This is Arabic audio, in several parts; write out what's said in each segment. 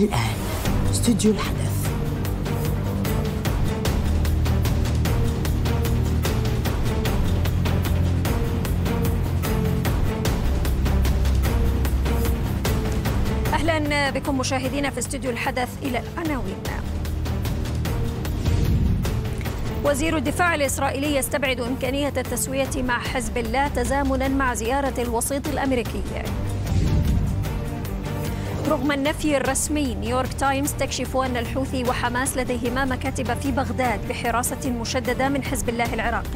الآن استوديو الحدث. أهلا بكم مشاهدينا في استوديو الحدث. إلى العناوين. وزير الدفاع الإسرائيلي يستبعد إمكانية التسوية مع حزب الله تزامنا مع زيارة الوسيط الأمريكي. رغم النفي الرسمي، نيويورك تايمز تكشف أن الحوثي وحماس لديهما مكاتب في بغداد بحراسة مشددة من حزب الله العراقي.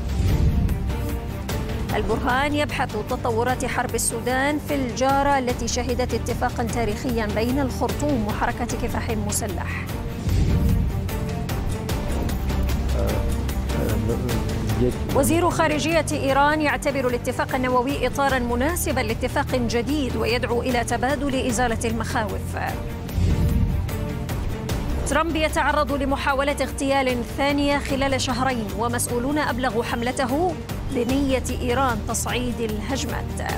البرهان يبحث تطورات حرب السودان في الجارة التي شهدت اتفاقا تاريخيا بين الخرطوم وحركة كفاح مسلح. وزير خارجية إيران يعتبر الاتفاق النووي إطارا مناسبا لاتفاق جديد ويدعو إلى تبادل إزالة المخاوف. ترامب يتعرض لمحاولة اغتيال ثانية خلال شهرين، ومسؤولون أبلغوا حملته بنية إيران تصعيد الهجمات.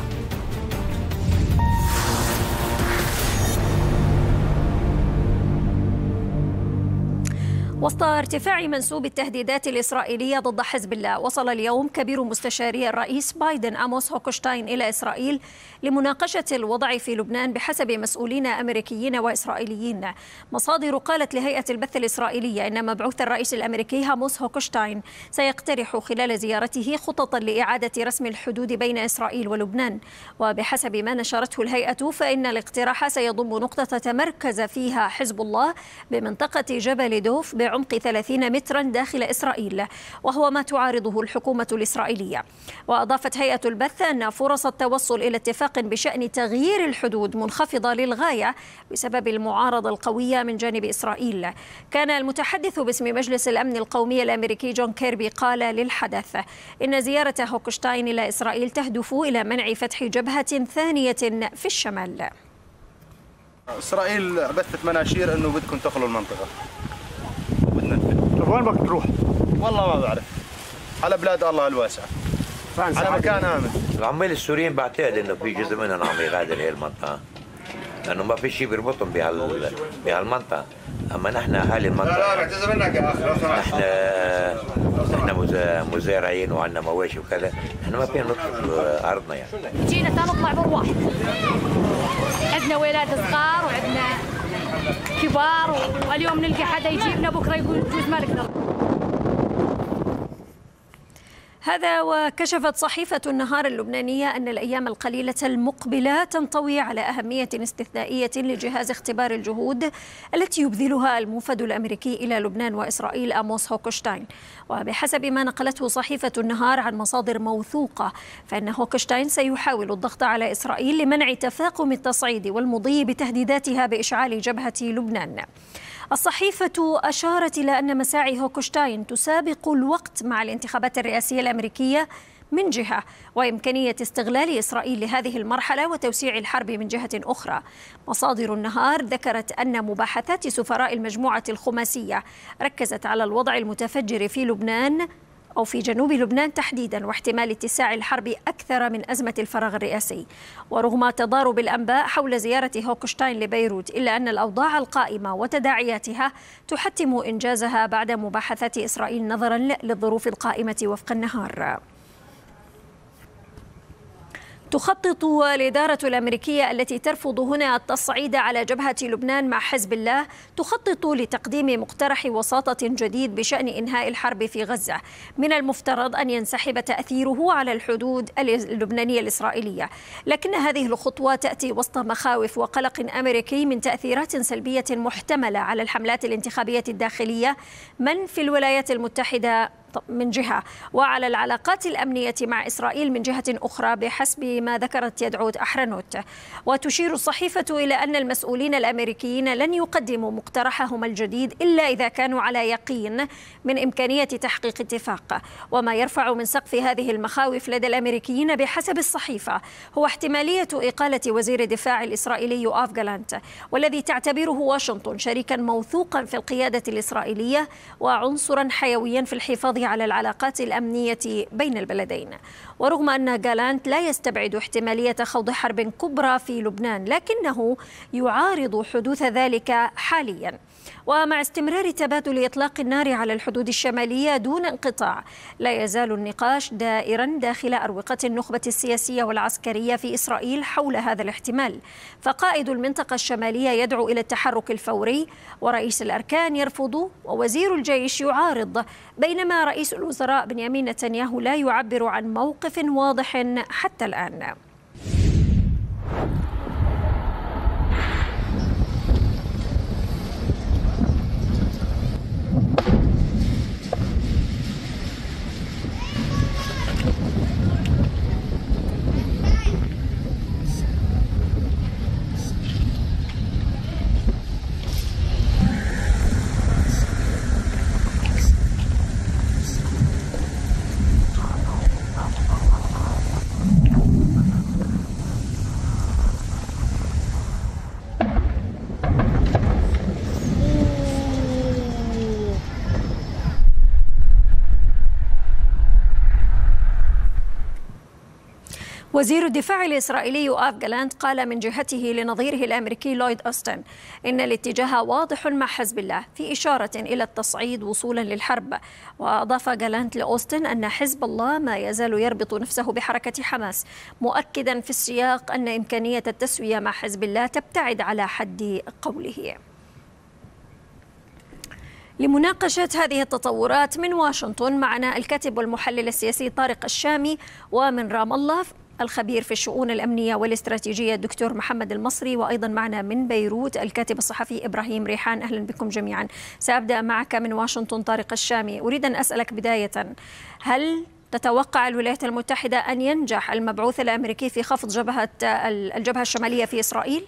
وسط ارتفاع منسوب التهديدات الإسرائيلية ضد حزب الله، وصل اليوم كبير مستشاري الرئيس بايدن آموس هوكشتاين إلى إسرائيل لمناقشة الوضع في لبنان بحسب مسؤولين أمريكيين وإسرائيليين. مصادر قالت لهيئة البث الإسرائيلية إن مبعوث الرئيس الأمريكي آموس هوكشتاين سيقترح خلال زيارته خططا لإعادة رسم الحدود بين إسرائيل ولبنان، وبحسب ما نشرته الهيئة فإن الاقتراح سيضم نقطة تمركز فيها حزب الله بمنطقة جبل دوف بعمق 30 مترا داخل إسرائيل، وهو ما تعارضه الحكومة الإسرائيلية. وأضافت هيئة البث أن فرص التوصل إلى اتفاق بشأن تغيير الحدود منخفضة للغاية بسبب المعارضة القوية من جانب إسرائيل. كان المتحدث باسم مجلس الأمن القومي الأمريكي جون كيربي قال للحدث إن زيارة هوكشتاين إلى إسرائيل تهدف إلى منع فتح جبهة ثانية في الشمال. إسرائيل بثت مناشير أنه بدكم تدخلوا المنطقة. وين بدك تروح؟ والله ما بعرف. على بلاد الله الواسعة. على مكان آمن. العمال السوريين بعتقد انه في جزء منهم عم يغادر هي المنطقة، لأنه ما في شيء بيربطهم بهالمنطقة، أما نحن أهالي المنطقة لا بعتذر منك يا أخ. نحن مزارعين وعندنا مواشي وكذا، نحن ما فينا نطلق أرضنا يعني. جينا نطلع بروح. عندنا ولاد صغار وعندنا كبار، واليوم نلقى حدا يجيبنا بكره يقول جوز مالكنا. هذا وكشفت صحيفة النهار اللبنانية أن الأيام القليلة المقبلة تنطوي على أهمية استثنائية لجهاز اختبار الجهود التي يبذلها الموفد الأمريكي إلى لبنان وإسرائيل آموس هوكشتاين. وبحسب ما نقلته صحيفة النهار عن مصادر موثوقة، فإن هوكشتاين سيحاول الضغط على إسرائيل لمنع تفاقم التصعيد والمضي بتهديداتها بإشعال جبهة لبنان. الصحيفة أشارت إلى أن مساعي هوكشتاين تسابق الوقت مع الانتخابات الرئاسية الأمريكية من جهة، وإمكانية استغلال إسرائيل لهذه المرحلة وتوسيع الحرب من جهة أخرى. مصادر النهار ذكرت أن مباحثات سفراء المجموعة الخماسية ركزت على الوضع المتفجر في لبنان أو في جنوب لبنان تحديدا، واحتمال اتساع الحرب أكثر من أزمة الفراغ الرئاسي. ورغم تضارب الأنباء حول زيارة هوكشتاين لبيروت، إلا أن الأوضاع القائمة وتداعياتها تحتم إنجازها بعد مباحثات إسرائيل نظرا للظروف القائمة وفق النهار. تخطط الإدارة الأمريكية التي ترفض هنا التصعيد على جبهة لبنان مع حزب الله تخطط لتقديم مقترح وساطة جديد بشأن إنهاء الحرب في غزة. من المفترض أن ينسحب تأثيره على الحدود اللبنانية الإسرائيلية، لكن هذه الخطوة تأتي وسط مخاوف وقلق أمريكي من تأثيرات سلبية محتملة على الحملات الانتخابية الداخلية من في الولايات المتحدة من جهة، وعلى العلاقات الأمنية مع إسرائيل من جهة أخرى بحسب ما ذكرت يدعوت أحرنوت. وتشير الصحيفة إلى أن المسؤولين الأمريكيين لن يقدموا مقترحهم الجديد إلا إذا كانوا على يقين من إمكانية تحقيق اتفاق. وما يرفع من سقف هذه المخاوف لدى الأمريكيين بحسب الصحيفة هو احتمالية إقالة وزير الدفاع الإسرائيلي يوآف جالانت، والذي تعتبره واشنطن شريكا موثوقا في القيادة الإسرائيلية وعنصرا حيويا في الحفاظ للحفاظ على العلاقات الأمنية بين البلدين. ورغم أن جالانت لا يستبعد احتمالية خوض حرب كبرى في لبنان، لكنه يعارض حدوث ذلك حاليا. ومع استمرار تبادل إطلاق النار على الحدود الشمالية دون انقطاع، لا يزال النقاش دائرا داخل أروقة النخبة السياسية والعسكرية في إسرائيل حول هذا الاحتمال. فقائد المنطقة الشمالية يدعو إلى التحرك الفوري، ورئيس الأركان يرفض، ووزير الجيش يعارض، بينما رئيس الوزراء بنيامين نتنياهو لا يعبر عن موقف واضح حتى الآن. وزير الدفاع الإسرائيلي يؤاف جالانت قال من جهته لنظيره الأمريكي لويد أوستن إن الاتجاه واضح مع حزب الله، في إشارة إلى التصعيد وصولا للحرب. وأضاف جالانت لأوستن أن حزب الله ما يزال يربط نفسه بحركة حماس، مؤكدا في السياق أن إمكانية التسوية مع حزب الله تبتعد على حد قوله. لمناقشة هذه التطورات من واشنطن معنا الكاتب والمحلل السياسي طارق الشامي، ومن رام الله الخبير في الشؤون الأمنية والاستراتيجية الدكتور محمد المصري، وأيضا معنا من بيروت الكاتب الصحفي إبراهيم ريحان. أهلا بكم جميعا. سأبدأ معك من واشنطن طارق الشامي. أريد أن أسألك بداية، هل تتوقع الولايات المتحدة أن ينجح المبعوث الأمريكي في خفض الجبهة الشمالية في إسرائيل؟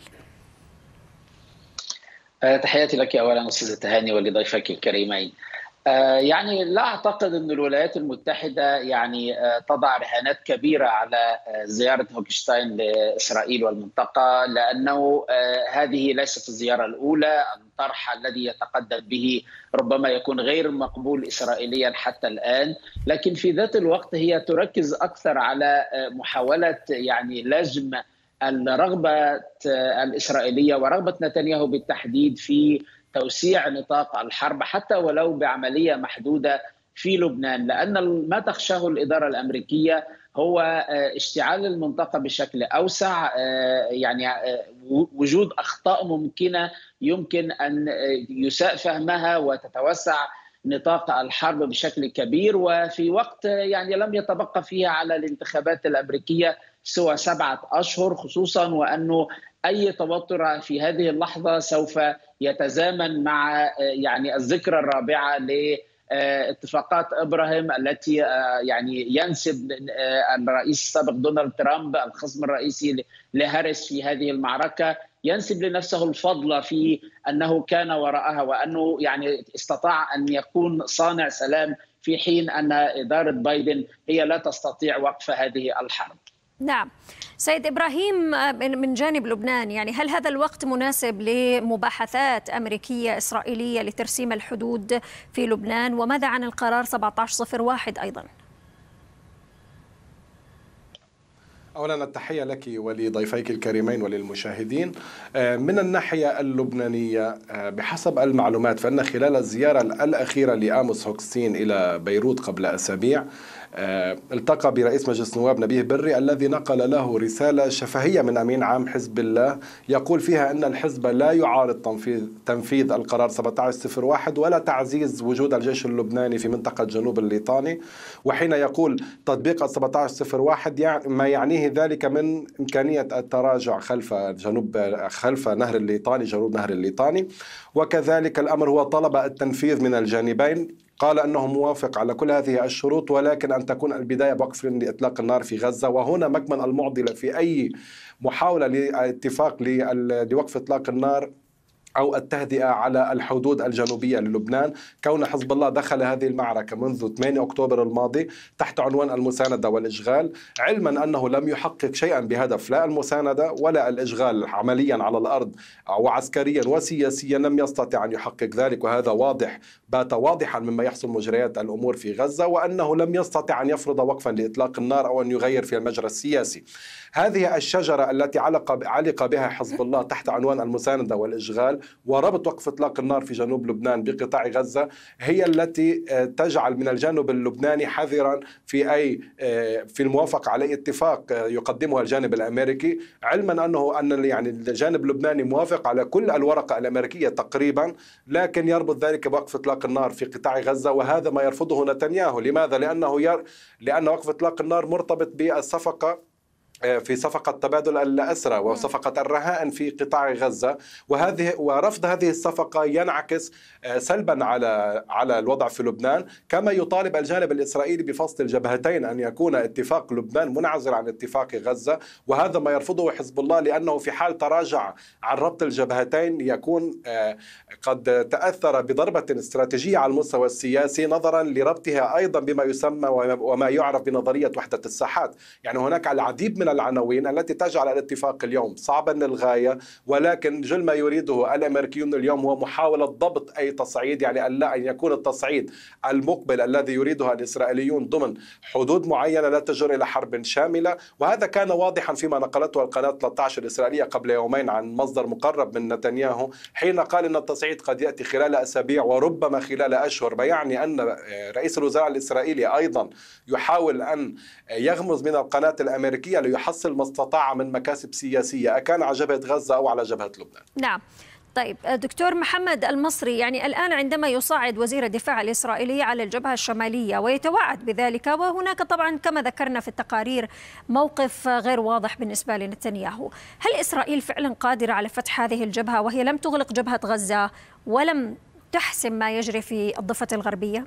تحياتي لك أولا أستاذة تهاني ولضيفك الكريمين. يعني لا أعتقد أن الولايات المتحدة يعني تضع رهانات كبيرة على زيارة هوكشتاين لإسرائيل والمنطقة، لأنه هذه ليست الزيارة الأولى. الطرح الذي يتقدم به ربما يكون غير مقبول إسرائيليا حتى الآن، لكن في ذات الوقت هي تركز أكثر على محاولة يعني لجم الرغبة الإسرائيلية ورغبة نتنياهو بالتحديد في توسيع نطاق الحرب حتى ولو بعملية محدودة في لبنان، لأن ما تخشاه الإدارة الأمريكية هو اشتعال المنطقة بشكل أوسع، يعني وجود أخطاء ممكنة يمكن أن يساء فهمها وتتوسع نطاق الحرب بشكل كبير، وفي وقت يعني لم يتبقى فيها على الانتخابات الأمريكية سوى 7 أشهر، خصوصا وأنه أي توتر في هذه اللحظة سوف يتزامن مع يعني الذكرى الرابعة لاتفاقات إبراهيم التي يعني ينسب الرئيس السابق دونالد ترامب الخصم الرئيسي لهاريس في هذه المعركة، ينسب لنفسه الفضل في أنه كان وراءها وأنه يعني استطاع أن يكون صانع سلام، في حين أن إدارة بايدن هي لا تستطيع وقف هذه الحرب. نعم سيد إبراهيم، من جانب لبنان، يعني هل هذا الوقت مناسب لمباحثات أمريكية إسرائيلية لترسيم الحدود في لبنان؟ وماذا عن القرار 1701 أيضا؟ أولا التحية لك ولضيفيك الكريمين وللمشاهدين. من الناحية اللبنانية بحسب المعلومات فإن خلال الزيارة الأخيرة لآموس هوكستين إلى بيروت قبل أسابيع التقى برئيس مجلس النواب نبيه بري الذي نقل له رسالة شفهية من أمين عام حزب الله يقول فيها أن الحزب لا يعارض تنفيذ القرار 1701 ولا تعزيز وجود الجيش اللبناني في منطقة جنوب الليطاني. وحين يقول تطبيق 1701 ما يعنيه ذلك من إمكانية التراجع خلف نهر الليطاني، جنوب نهر الليطاني، وكذلك الأمر هو طلب التنفيذ من الجانبين. قال أنه موافق على كل هذه الشروط، ولكن أن تكون البداية بوقف لإطلاق النار في غزة. وهنا مكمن المعضلة في أي محاولة لاتفاق لوقف إطلاق النار أو التهدئة على الحدود الجنوبية للبنان، كون حزب الله دخل هذه المعركة منذ 8 أكتوبر الماضي تحت عنوان المساندة والإشغال، علما أنه لم يحقق شيئا بهدف لا المساندة ولا الإشغال عمليا على الأرض وعسكريا وسياسيا، لم يستطع أن يحقق ذلك، وهذا بات واضحا مما يحصل مجريات الأمور في غزة، وأنه لم يستطع أن يفرض وقفا لإطلاق النار أو أن يغير في المجرى السياسي. هذه الشجرة التي علق بها حزب الله تحت عنوان المساندة والإشغال وربط وقف إطلاق النار في جنوب لبنان بقطاع غزة هي التي تجعل من الجانب اللبناني حذرا في الموافقة على اتفاق يقدمه الجانب الأمريكي، علما أن يعني الجانب اللبناني موافق على كل الورقة الأمريكية تقريبا، لكن يربط ذلك بوقف إطلاق النار في قطاع غزة، وهذا ما يرفضه نتنياهو. لماذا؟ لأن وقف إطلاق النار مرتبط بالصفقة في صفقة تبادل الأسرى وصفقة الرهائن في قطاع غزة، ورفض هذه الصفقة ينعكس سلبا على الوضع في لبنان، كما يطالب الجانب الإسرائيلي بفصل الجبهتين، أن يكون اتفاق لبنان منعزل عن اتفاق غزة، وهذا ما يرفضه حزب الله، لأنه في حال تراجع عن ربط الجبهتين يكون قد تأثر بضربة استراتيجية على المستوى السياسي، نظرا لربطها أيضا بما يسمى وما يعرف بنظرية وحدة الساحات. يعني هناك العديد من العناوين التي تجعل الاتفاق اليوم صعبا للغاية، ولكن جل ما يريده الأمريكيون اليوم هو محاولة ضبط أي تصعيد، يعني أن يكون التصعيد المقبل الذي يريده الإسرائيليون ضمن حدود معينة لا تجر إلى حرب شاملة. وهذا كان واضحا فيما نقلته القناة 13 الإسرائيلية قبل يومين عن مصدر مقرب من نتنياهو، حين قال أن التصعيد قد يأتي خلال أسابيع وربما خلال أشهر، بيعني أن رئيس الوزراء الإسرائيلي أيضا يحاول أن يغمز من القناة الأمريكية ليحصل ما استطاع من مكاسب سياسية، أكان على جبهة غزة أو على جبهة لبنان. نعم. طيب دكتور محمد المصري، يعني الآن عندما يصعد وزير الدفاع الإسرائيلي على الجبهة الشمالية ويتوعد بذلك، وهناك طبعا كما ذكرنا في التقارير موقف غير واضح بالنسبة لنتنياهو، هل إسرائيل فعلا قادرة على فتح هذه الجبهة وهي لم تغلق جبهة غزة ولم تحسم ما يجري في الضفة الغربية؟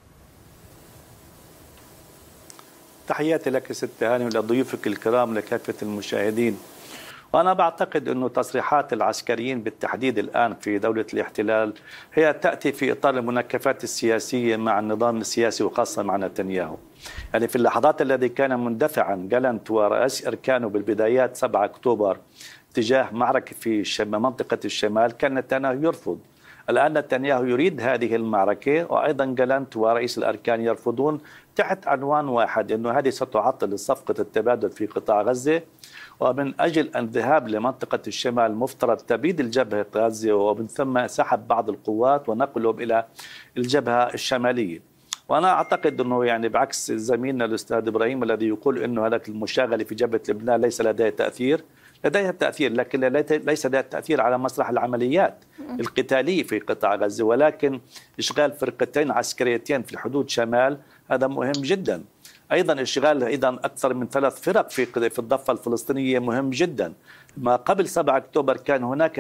تحياتي لك ست هاني ولضيوفك الكرام لكافة المشاهدين. وأنا بعتقد أن تصريحات العسكريين بالتحديد الآن في دولة الاحتلال هي تأتي في إطار المناكفات السياسية مع النظام السياسي وخاصة مع نتنياهو. يعني في اللحظات التي كان مندفعا جالنت ورئيس أركانه بالبدايات 7 أكتوبر تجاه معركة في منطقة الشمال، كان نتنياهو يرفض. الآن نتنياهو يريد هذه المعركة، وأيضا جالنت ورئيس الأركان يرفضون تحت عنوان واحد، أنه هذه ستعطل صفقة التبادل في قطاع غزة، ومن أجل الذهاب لمنطقة الشمال مفترض تبييد الجبهة غزة ومن ثم سحب بعض القوات ونقلهم إلى الجبهة الشمالية. وأنا أعتقد أنه يعني بعكس زميلنا الأستاذ إبراهيم الذي يقول أنه هذا المشاغلة في جبهة لبنان ليس لديه تأثير، لديها تأثير، لكن ليس لديها تأثير على مسرح العمليات القتالية في قطاع غزة، ولكن إشغال فرقتين عسكريتين في الحدود شمال هذا مهم جدا. أيضا إشغال أكثر من 3 فرق في الضفة الفلسطينية مهم جدا. ما قبل 7 أكتوبر كان هناك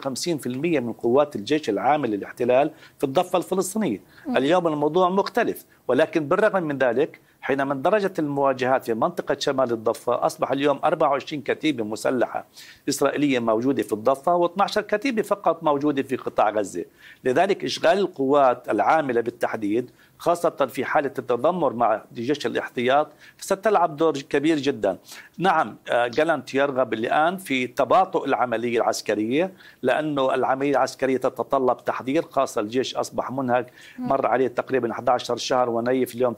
55% من قوات الجيش العامل للاحتلال في الضفة الفلسطينية. اليوم الموضوع مختلف، ولكن بالرغم من ذلك حينما اندرجت المواجهات في منطقة شمال الضفة أصبح اليوم 24 كتيبة مسلحة إسرائيلية موجودة في الضفة و12 كتيبة فقط موجودة في قطاع غزة. لذلك إشغال القوات العاملة بالتحديد خاصة في حالة التذمر مع جيش الاحتياط ستلعب دور كبير جدا. نعم جالنت يرغب الآن في تباطؤ العملية العسكرية، لأنه العملية العسكرية تتطلب تحضير، خاصة الجيش أصبح منهك، مر عليه تقريبا 11 شهر ونيف اليوم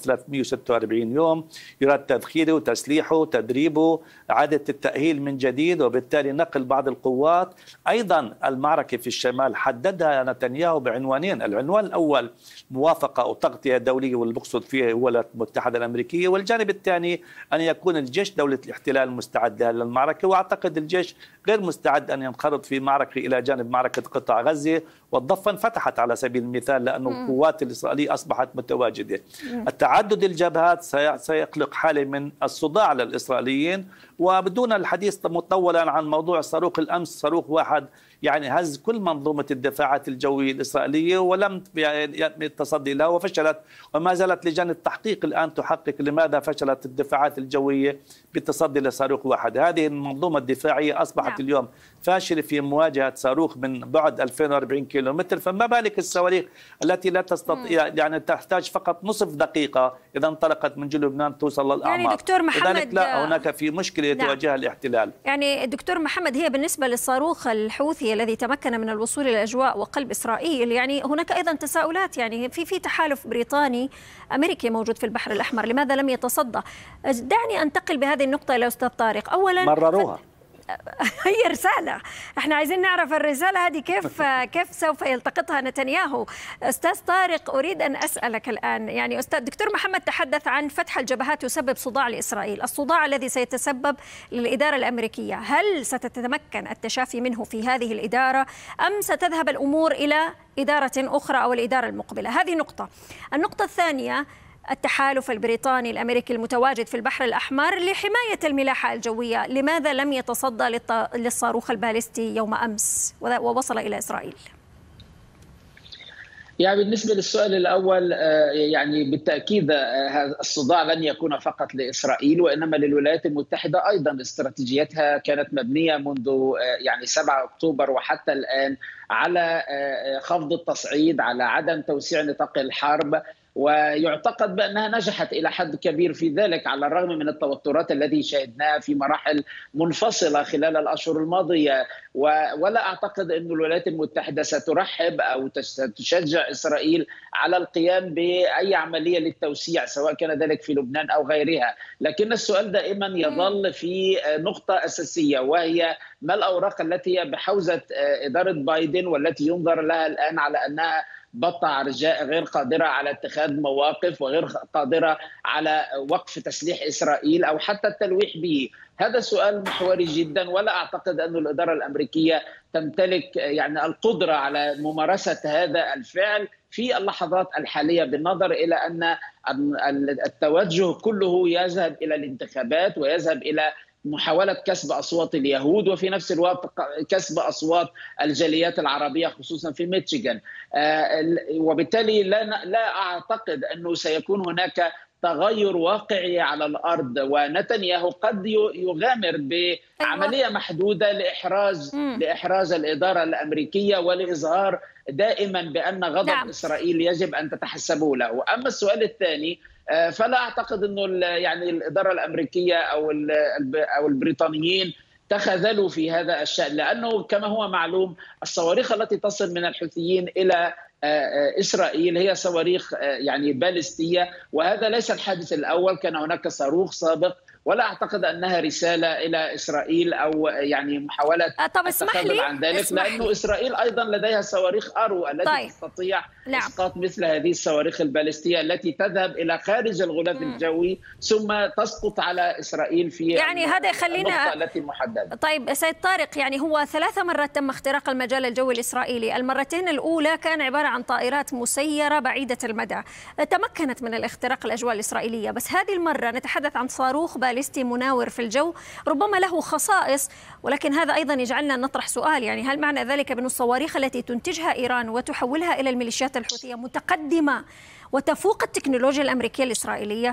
346 يوم، يراد تذخيره وتسليحه وتدريبه، إعادة التأهيل من جديد، وبالتالي نقل بعض القوات. أيضا المعركة في الشمال حددها نتنياهو بعنوانين، العنوان الأول موافقة أو تغطية دولية واللي بقصد فيها الولايات المتحدة الأمريكية، والجانب الثاني أن يكون الجيش دولة الاحتلال مستعد للمعركة. وأعتقد الجيش غير مستعد أن ينخرط في معركة إلى جانب معركة قطاع غزة، والضفة انفتحت على سبيل المثال لأنه القوات الإسرائيلية أصبحت متواجدة. التعدد الجبهات سيخلق حالة من الصداع للإسرائيليين. وبدون الحديث مطولا عن موضوع الصاروخ، الأمس صاروخ واحد يعني هز كل منظومة الدفاعات الجوية الإسرائيلية ولم يتم التصدي لها وفشلت، وما زالت لجان التحقيق الآن تحقق لماذا فشلت الدفاعات الجوية بالتصدي لصاروخ واحد. هذه المنظومة الدفاعية أصبحت اليوم فاشلة في مواجهة صاروخ من بعد 2040 كيلومتر، فما بالك الصواريخ التي لا تستطيع يعني تحتاج فقط نصف دقيقة إذا انطلقت من جنوب لبنان توصل للأعماق. يعني دكتور محمد، لذلك لا، هناك في مشكلة يواجهها الاحتلال. يعني دكتور محمد، هي بالنسبة للصاروخ الحوثي الذي تمكن من الوصول إلى الأجواء وقلب إسرائيل، يعني هناك أيضا تساؤلات، يعني في تحالف بريطاني أمريكي موجود في البحر الأحمر، لماذا لم يتصدى؟ دعني أنتقل بهذه النقطة إلى أستاذ طارق. أولا مرروها هي رسالة، احنا عايزين نعرف الرسالة هذه كيف سوف يلتقطها نتنياهو. أستاذ طارق، أريد أن أسألك الآن، يعني أستاذ دكتور محمد تحدث عن فتح الجبهات يسبب صداع لإسرائيل، الصداع الذي سيتسبب للإدارة الأمريكية، هل ستتمكن التشافي منه في هذه الإدارة أم ستذهب الأمور إلى إدارة أخرى أو الإدارة المقبلة؟ هذه نقطة. النقطة الثانية، التحالف البريطاني الأمريكي المتواجد في البحر الأحمر لحماية الملاحة الجوية، لماذا لم يتصدى للصاروخ البالستي يوم أمس ووصل إلى إسرائيل؟ يعني بالنسبة للسؤال الأول، يعني بالتأكيد الصداع لن يكون فقط لإسرائيل وإنما للولايات المتحدة أيضا. استراتيجيتها كانت مبنية منذ يعني 7 أكتوبر وحتى الآن على خفض التصعيد، على عدم توسيع نطاق الحرب، ويعتقد بأنها نجحت إلى حد كبير في ذلك على الرغم من التوترات التي شهدناها في مراحل منفصلة خلال الأشهر الماضية. ولا أعتقد أن الولايات المتحدة سترحب أو تشجع إسرائيل على القيام بأي عملية للتوسيع سواء كان ذلك في لبنان أو غيرها. لكن السؤال دائما يظل في نقطة أساسية، وهي ما الأوراق التي بحوزة إدارة بايدن والتي ينظر لها الآن على أنها بطة رجاء غير قادرة على اتخاذ مواقف وغير قادرة على وقف تسليح إسرائيل أو حتى التلويح به. هذا سؤال محوري جدا، ولا أعتقد أن الإدارة الأمريكية تمتلك يعني القدرة على ممارسة هذا الفعل في اللحظات الحالية، بالنظر إلى أن التوجه كله يذهب إلى الانتخابات ويذهب إلى محاولة كسب أصوات اليهود وفي نفس الوقت كسب أصوات الجاليات العربية خصوصا في ميشيغان. وبالتالي لا أعتقد أنه سيكون هناك تغير واقعي على الأرض، ونتنياهو قد يغامر بعملية محدودة لإحراز الإدارة الأمريكية ولإظهار دائما بأن غضب إسرائيل يجب أن تتحسبوا له. أما السؤال الثاني، فلا أعتقد أنه يعني الإدارة الأمريكية أو البريطانيين تخاذلوا في هذا الشأن، لأنه كما هو معلوم الصواريخ التي تصل من الحوثيين إلى إسرائيل هي صواريخ يعني باليستية، وهذا ليس الحادث الأول، كان هناك صاروخ سابق، ولا أعتقد أنها رسالة إلى إسرائيل أو يعني محاولة التخلي عن ذلك، لأنه إسرائيل أيضا لديها صواريخ أرو التي تستطيع إسقاط مثل هذه الصواريخ الباليستية التي تذهب إلى خارج الغلاف الجوي ثم تسقط على إسرائيل في يعني هذا يخلينا النقطة التي محددة. طيب سيد طارق، يعني هو 3 مرات تم اختراق المجال الجوي الإسرائيلي، المرتين الأولى كان عبارة عن طائرات مسيرة بعيدة المدى تمكنت من الاختراق الأجواء الإسرائيلية، بس هذه المرة نتحدث عن صاروخ باليستي مناور في الجو ربما له خصائص، ولكن هذا أيضا يجعلنا نطرح سؤال، يعني هل معنى ذلك بأن الصواريخ التي تنتجها إيران وتحولها إلى الميليشيات الحوثية متقدمة وتفوق التكنولوجيا الأمريكية الإسرائيلية؟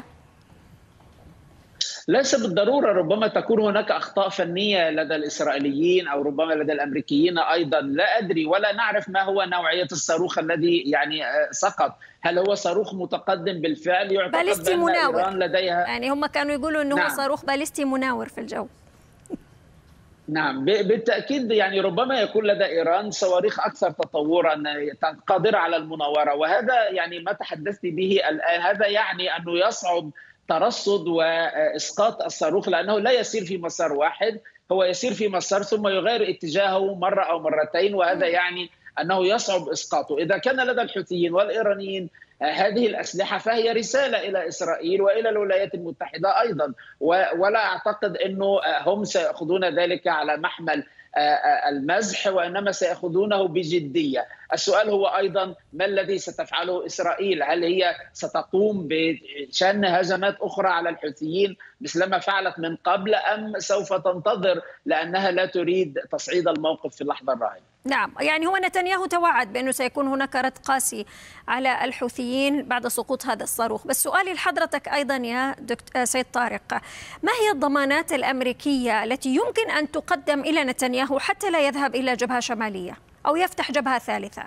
ليس بالضرورة، ربما تكون هناك أخطاء فنية لدى الإسرائيليين أو ربما لدى الأمريكيين أيضا، لا أدري، ولا نعرف ما هو نوعية الصاروخ الذي يعني سقط. هل هو صاروخ متقدم بالفعل؟ يعتقد باليستي مناور، إيران لديها، يعني هم كانوا يقولوا أنه هو صاروخ باليستي مناور في الجو. نعم بالتأكيد، يعني ربما يكون لدى إيران صواريخ أكثر تطورا قادرة على المناورة، وهذا يعني ما تحدثت به الآن، هذا يعني أنه يصعب ترصد وإسقاط الصاروخ لأنه لا يسير في مسار واحد، هو يسير في مسار ثم يغير اتجاهه مرة أو مرتين، وهذا يعني أنه يصعب إسقاطه. إذا كان لدى الحوثيين والإيرانيين هذه الأسلحة فهي رسالة إلى إسرائيل وإلى الولايات المتحدة أيضا، ولا أعتقد أنه هم سيأخذون ذلك على محمل المزح، وإنما سيأخذونه بجدية. السؤال هو أيضا ما الذي ستفعله إسرائيل؟ هل هي ستقوم بشن هجمات أخرى على الحوثيين مثلما فعلت من قبل، أم سوف تنتظر لأنها لا تريد تصعيد الموقف في اللحظة الراهنة؟ نعم، يعني هو نتنياهو توعد بأنه سيكون هناك رد قاسي على الحوثيين بعد سقوط هذا الصاروخ. بس سؤالي لحضرتك أيضا يا سيد طارق، ما هي الضمانات الأمريكية التي يمكن أن تقدم إلى نتنياهو حتى لا يذهب إلى جبهة شمالية أو يفتح جبهة ثالثة؟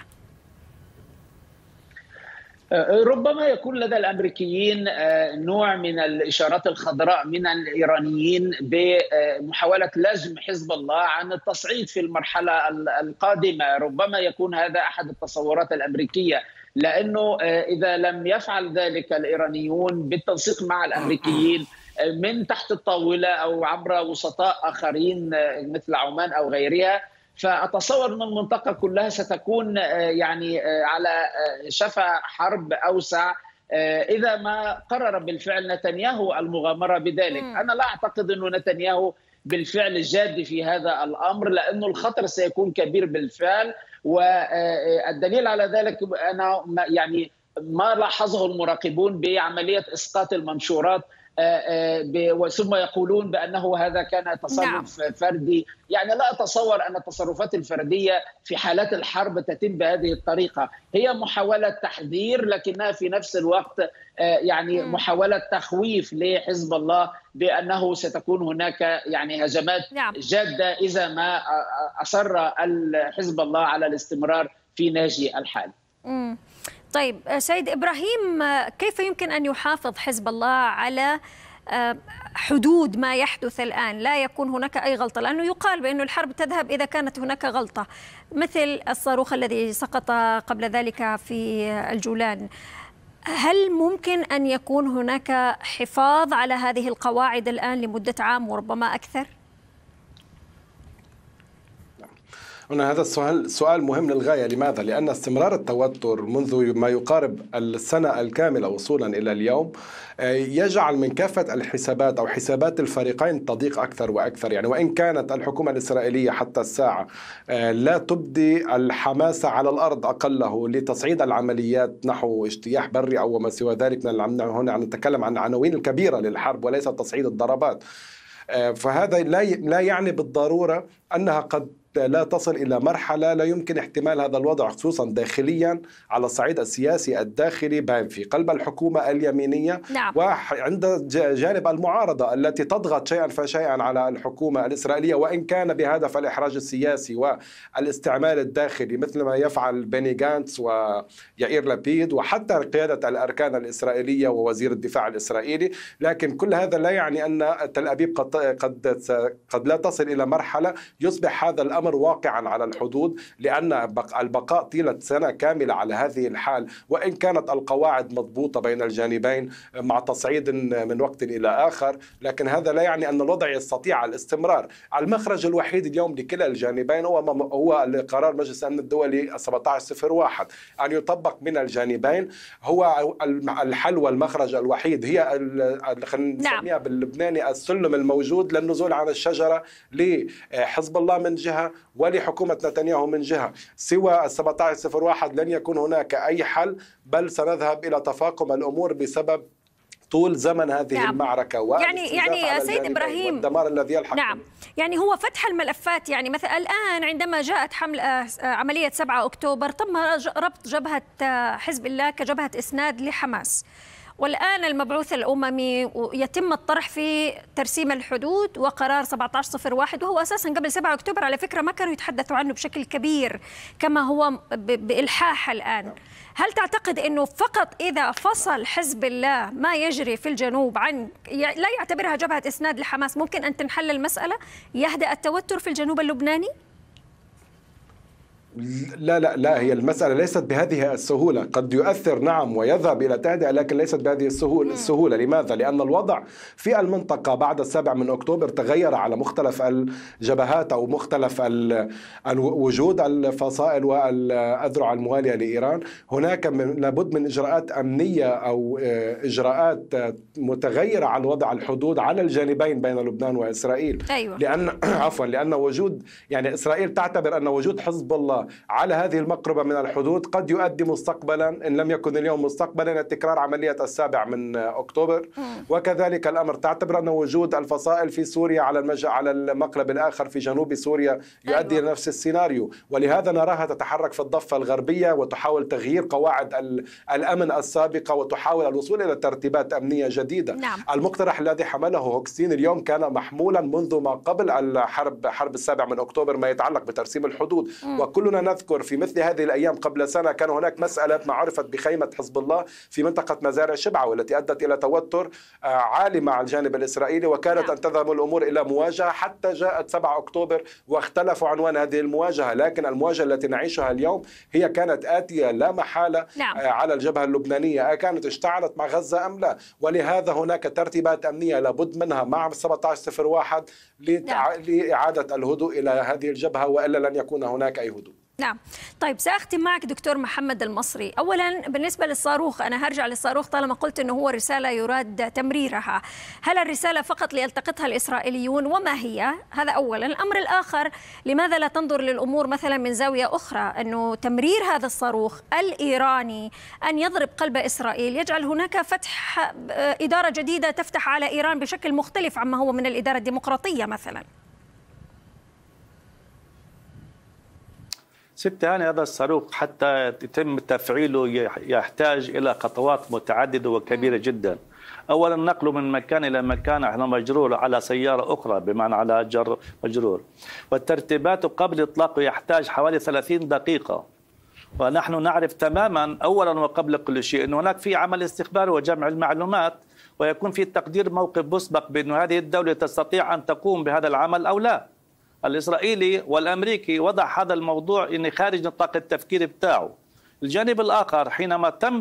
ربما يكون لدى الأمريكيين نوع من الإشارات الخضراء من الإيرانيين بمحاولة لجم حزب الله عن التصعيد في المرحلة القادمة. ربما يكون هذا أحد التصورات الأمريكية، لأنه إذا لم يفعل ذلك الإيرانيون بالتنسيق مع الأمريكيين من تحت الطاولة أو عبر وسطاء آخرين مثل عمان أو غيرها، فأتصور أن المنطقة كلها ستكون يعني على شفا حرب أوسع إذا ما قرر بالفعل نتنياهو المغامرة بذلك. أنا لا أعتقد أن نتنياهو بالفعل جاد في هذا الأمر، لأن الخطر سيكون كبير بالفعل. والدليل على ذلك أنا يعني ما لاحظه المراقبون بعملية إسقاط المنشورات، ثم يقولون بأنه هذا كان تصرف فردي. يعني لا أتصور أن التصرفات الفردية في حالات الحرب تتم بهذه الطريقة. هي محاولة تحذير، لكنها في نفس الوقت يعني محاولة تخويف لحزب الله بأنه ستكون هناك يعني هجمات جادة إذا ما أصر حزب الله على الاستمرار في ناجي الحال. طيب سيد إبراهيم، كيف يمكن أن يحافظ حزب الله على حدود ما يحدث الآن، لا يكون هناك أي غلطة؟ لأنه يقال بأن الحرب تذهب إذا كانت هناك غلطة، مثل الصاروخ الذي سقط قبل ذلك في الجولان. هل ممكن أن يكون هناك حفاظ على هذه القواعد الآن لمدة عام وربما أكثر؟ هنا هذا السؤال مهم للغاية. لماذا؟ لأن استمرار التوتر منذ ما يقارب السنة الكاملة وصولا إلى اليوم يجعل من كافة الحسابات أو حسابات الفريقين تضيق أكثر وأكثر. يعني وإن كانت الحكومة الإسرائيلية حتى الساعة لا تبدي الحماسة على الأرض أقله لتصعيد العمليات نحو اجتياح بري أو ما سوى ذلك، هنا نتكلم عن العناوين الكبيرة للحرب وليس تصعيد الضربات، فهذا لا يعني بالضرورة أنها قد لا تصل إلى مرحلة لا يمكن احتمال هذا الوضع، خصوصا داخليا على الصعيد السياسي الداخلي بين في قلب الحكومة اليمينية وعند جانب المعارضة التي تضغط شيئا فشيئا على الحكومة الإسرائيلية، وإن كان بهدف الإحراج السياسي والاستعمال الداخلي مثل ما يفعل بني غانتس ويائير لابيد وحتى قيادة الأركان الإسرائيلية ووزير الدفاع الإسرائيلي. لكن كل هذا لا يعني أن تل أبيب قد لا تصل إلى مرحلة يصبح هذا الأمر واقعا على الحدود، لأن البقاء طيلة سنة كاملة على هذه الحال وإن كانت القواعد مضبوطة بين الجانبين مع تصعيد من وقت إلى آخر، لكن هذا لا يعني أن الوضع يستطيع الاستمرار. المخرج الوحيد اليوم لكلا الجانبين هو قرار مجلس الأمن الدولي 1701 أن يطبق من الجانبين، هو الحل والمخرج الوحيد. هي خلينا نسميها باللبناني السلم الموجود للنزول عن الشجرة لحزب الله من جهة ولحكومة نتنياهو من جهة. سوى 1701 لن يكون هناك أي حل، بل سنذهب إلى تفاقم الأمور بسبب طول زمن هذه المعركة يعني سيد إبراهيم والدمار الذي يلحق. نعم، يعني هو فتح الملفات. يعني مثلا الآن عندما جاءت عملية 7 أكتوبر تم ربط جبهة حزب الله كجبهة إسناد لحماس، والآن المبعوث الأممي يتم الطرح في ترسيم الحدود وقرار 1701، وهو أساسا قبل 7 أكتوبر على فكرة ما كانوا يتحدثوا عنه بشكل كبير كما هو بإلحاح الآن. هل تعتقد أنه فقط إذا فصل حزب الله ما يجري في الجنوب عن لا يعتبرها جبهة إسناد لحماس ممكن أن تنحل المسألة، يهدأ التوتر في الجنوب اللبناني؟ لا هي المسألة ليست بهذه السهولة. قد يؤثر نعم ويذهب إلى تهدئة، لكن ليست بهذه السهولة. لماذا؟ لأن الوضع في المنطقة بعد 7 أكتوبر تغير على مختلف الجبهات أو مختلف وجود الفصائل والأذرع الموالية لإيران. هناك لابد من إجراءات أمنية أو إجراءات متغيرة على وضع الحدود على الجانبين بين لبنان وإسرائيل. أيوة. لأن وجود يعني إسرائيل تعتبر أن وجود حزب الله على هذه المقربة من الحدود قد يؤدي مستقبلا إن لم يكن اليوم مستقبلا تكرار عملية 7 أكتوبر. وكذلك الأمر تعتبر أن وجود الفصائل في سوريا على المقلب الآخر في جنوب سوريا يؤدي إلى نفس السيناريو، ولهذا نراها تتحرك في الضفة الغربية وتحاول تغيير قواعد الأمن السابقة وتحاول الوصول إلى ترتيبات أمنية جديدة. المقترح الذي حمله هوكستين اليوم كان محمولا منذ ما قبل حرب 7 أكتوبر ما يتعلق بترسيم الحدود. وكلنا نذكر في مثل هذه الأيام قبل سنة كان هناك مسألة ما عرفت بخيمة حزب الله في منطقة مزارع شبعة، والتي أدت إلى توتر عالي مع الجانب الإسرائيلي، وكانت أن تذهب الأمور إلى مواجهة حتى جاءت 7 أكتوبر واختلفوا عنوان هذه المواجهة. لكن المواجهة التي نعيشها اليوم هي كانت آتية لا محالة على الجبهة اللبنانية، كانت اشتعلت مع غزة أم لا؟ ولهذا هناك ترتيبات أمنية لابد منها مع 1701 لإعادة الهدوء إلى هذه الجبهة، وإلا لن يكون هناك أي هدوء. نعم. طيب سأختم معك دكتور محمد المصري. أولا بالنسبة للصاروخ، أنا هرجع للصاروخ طالما قلت أنه هو رسالة يراد تمريرها، هل الرسالة فقط ليلتقطها الإسرائيليون وما هي؟ هذا أولا. الأمر الآخر، لماذا لا تنظر للأمور مثلا من زاوية أخرى، أنه تمرير هذا الصاروخ الإيراني أن يضرب قلب إسرائيل يجعل هناك فتح إدارة جديدة تفتح على إيران بشكل مختلف عما هو من الإدارة الديمقراطية مثلا؟ ست هاني، هذا الصاروخ حتى يتم تفعيله يحتاج إلى خطوات متعددة وكبيرة جدا. أولا نقله من مكان إلى مكان على مجرور على سيارة أخرى، بمعنى على جر مجرور، والترتيبات قبل إطلاقه يحتاج حوالي 30 دقيقة. ونحن نعرف تماما أولا وقبل كل شيء أن هناك في عمل استخباري وجمع المعلومات، ويكون في تقدير موقف مسبق بأن هذه الدولة تستطيع أن تقوم بهذا العمل أو لا. الإسرائيلي والأمريكي وضع هذا الموضوع إن خارج نطاق التفكير بتاعه. الجانب الآخر، حينما تم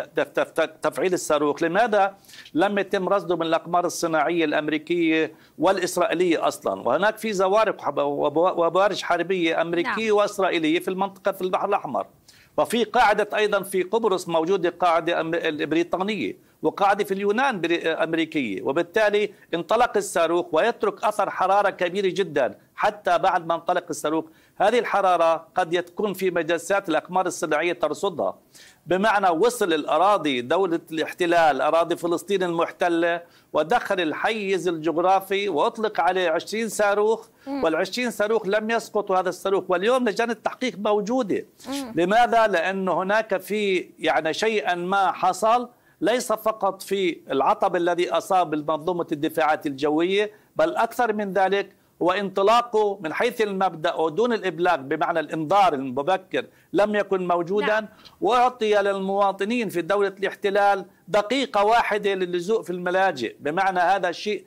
تفعيل الصاروخ، لماذا لم يتم رصده من الأقمار الصناعية الأمريكية والإسرائيلية أصلا؟ وهناك في زوارق وبوارج حربية أمريكية وإسرائيلية في المنطقة في البحر الأحمر، وفي قاعدة أيضا في قبرص موجودة قاعدة بريطانية، وقاعدة في اليونان أمريكية، وبالتالي انطلق الصاروخ ويترك أثر حرارة كبيرة جدا حتى بعد ما انطلق الصاروخ. هذه الحرارة قد تكون في مجسات الأقمار الصناعية ترصدها، بمعنى وصل الأراضي دولة الاحتلال أراضي فلسطين المحتلة ودخل الحيز الجغرافي وأطلق عليه 20 صاروخ، وال20 صاروخ لم يسقطوا هذا الصاروخ، واليوم لجان التحقيق موجودة. لماذا؟ لأن هناك في شيئا ما حصل، ليس فقط في العطب الذي أصاب المنظومة الدفاعات الجوية، بل أكثر من ذلك هو انطلاقه من حيث المبدأ ودون الإبلاغ، بمعنى الإنذار المبكر لم يكن موجودا. وأعطي للمواطنين في دولة الاحتلال دقيقة واحدة للجوء في الملاجئ، بمعنى هذا الشيء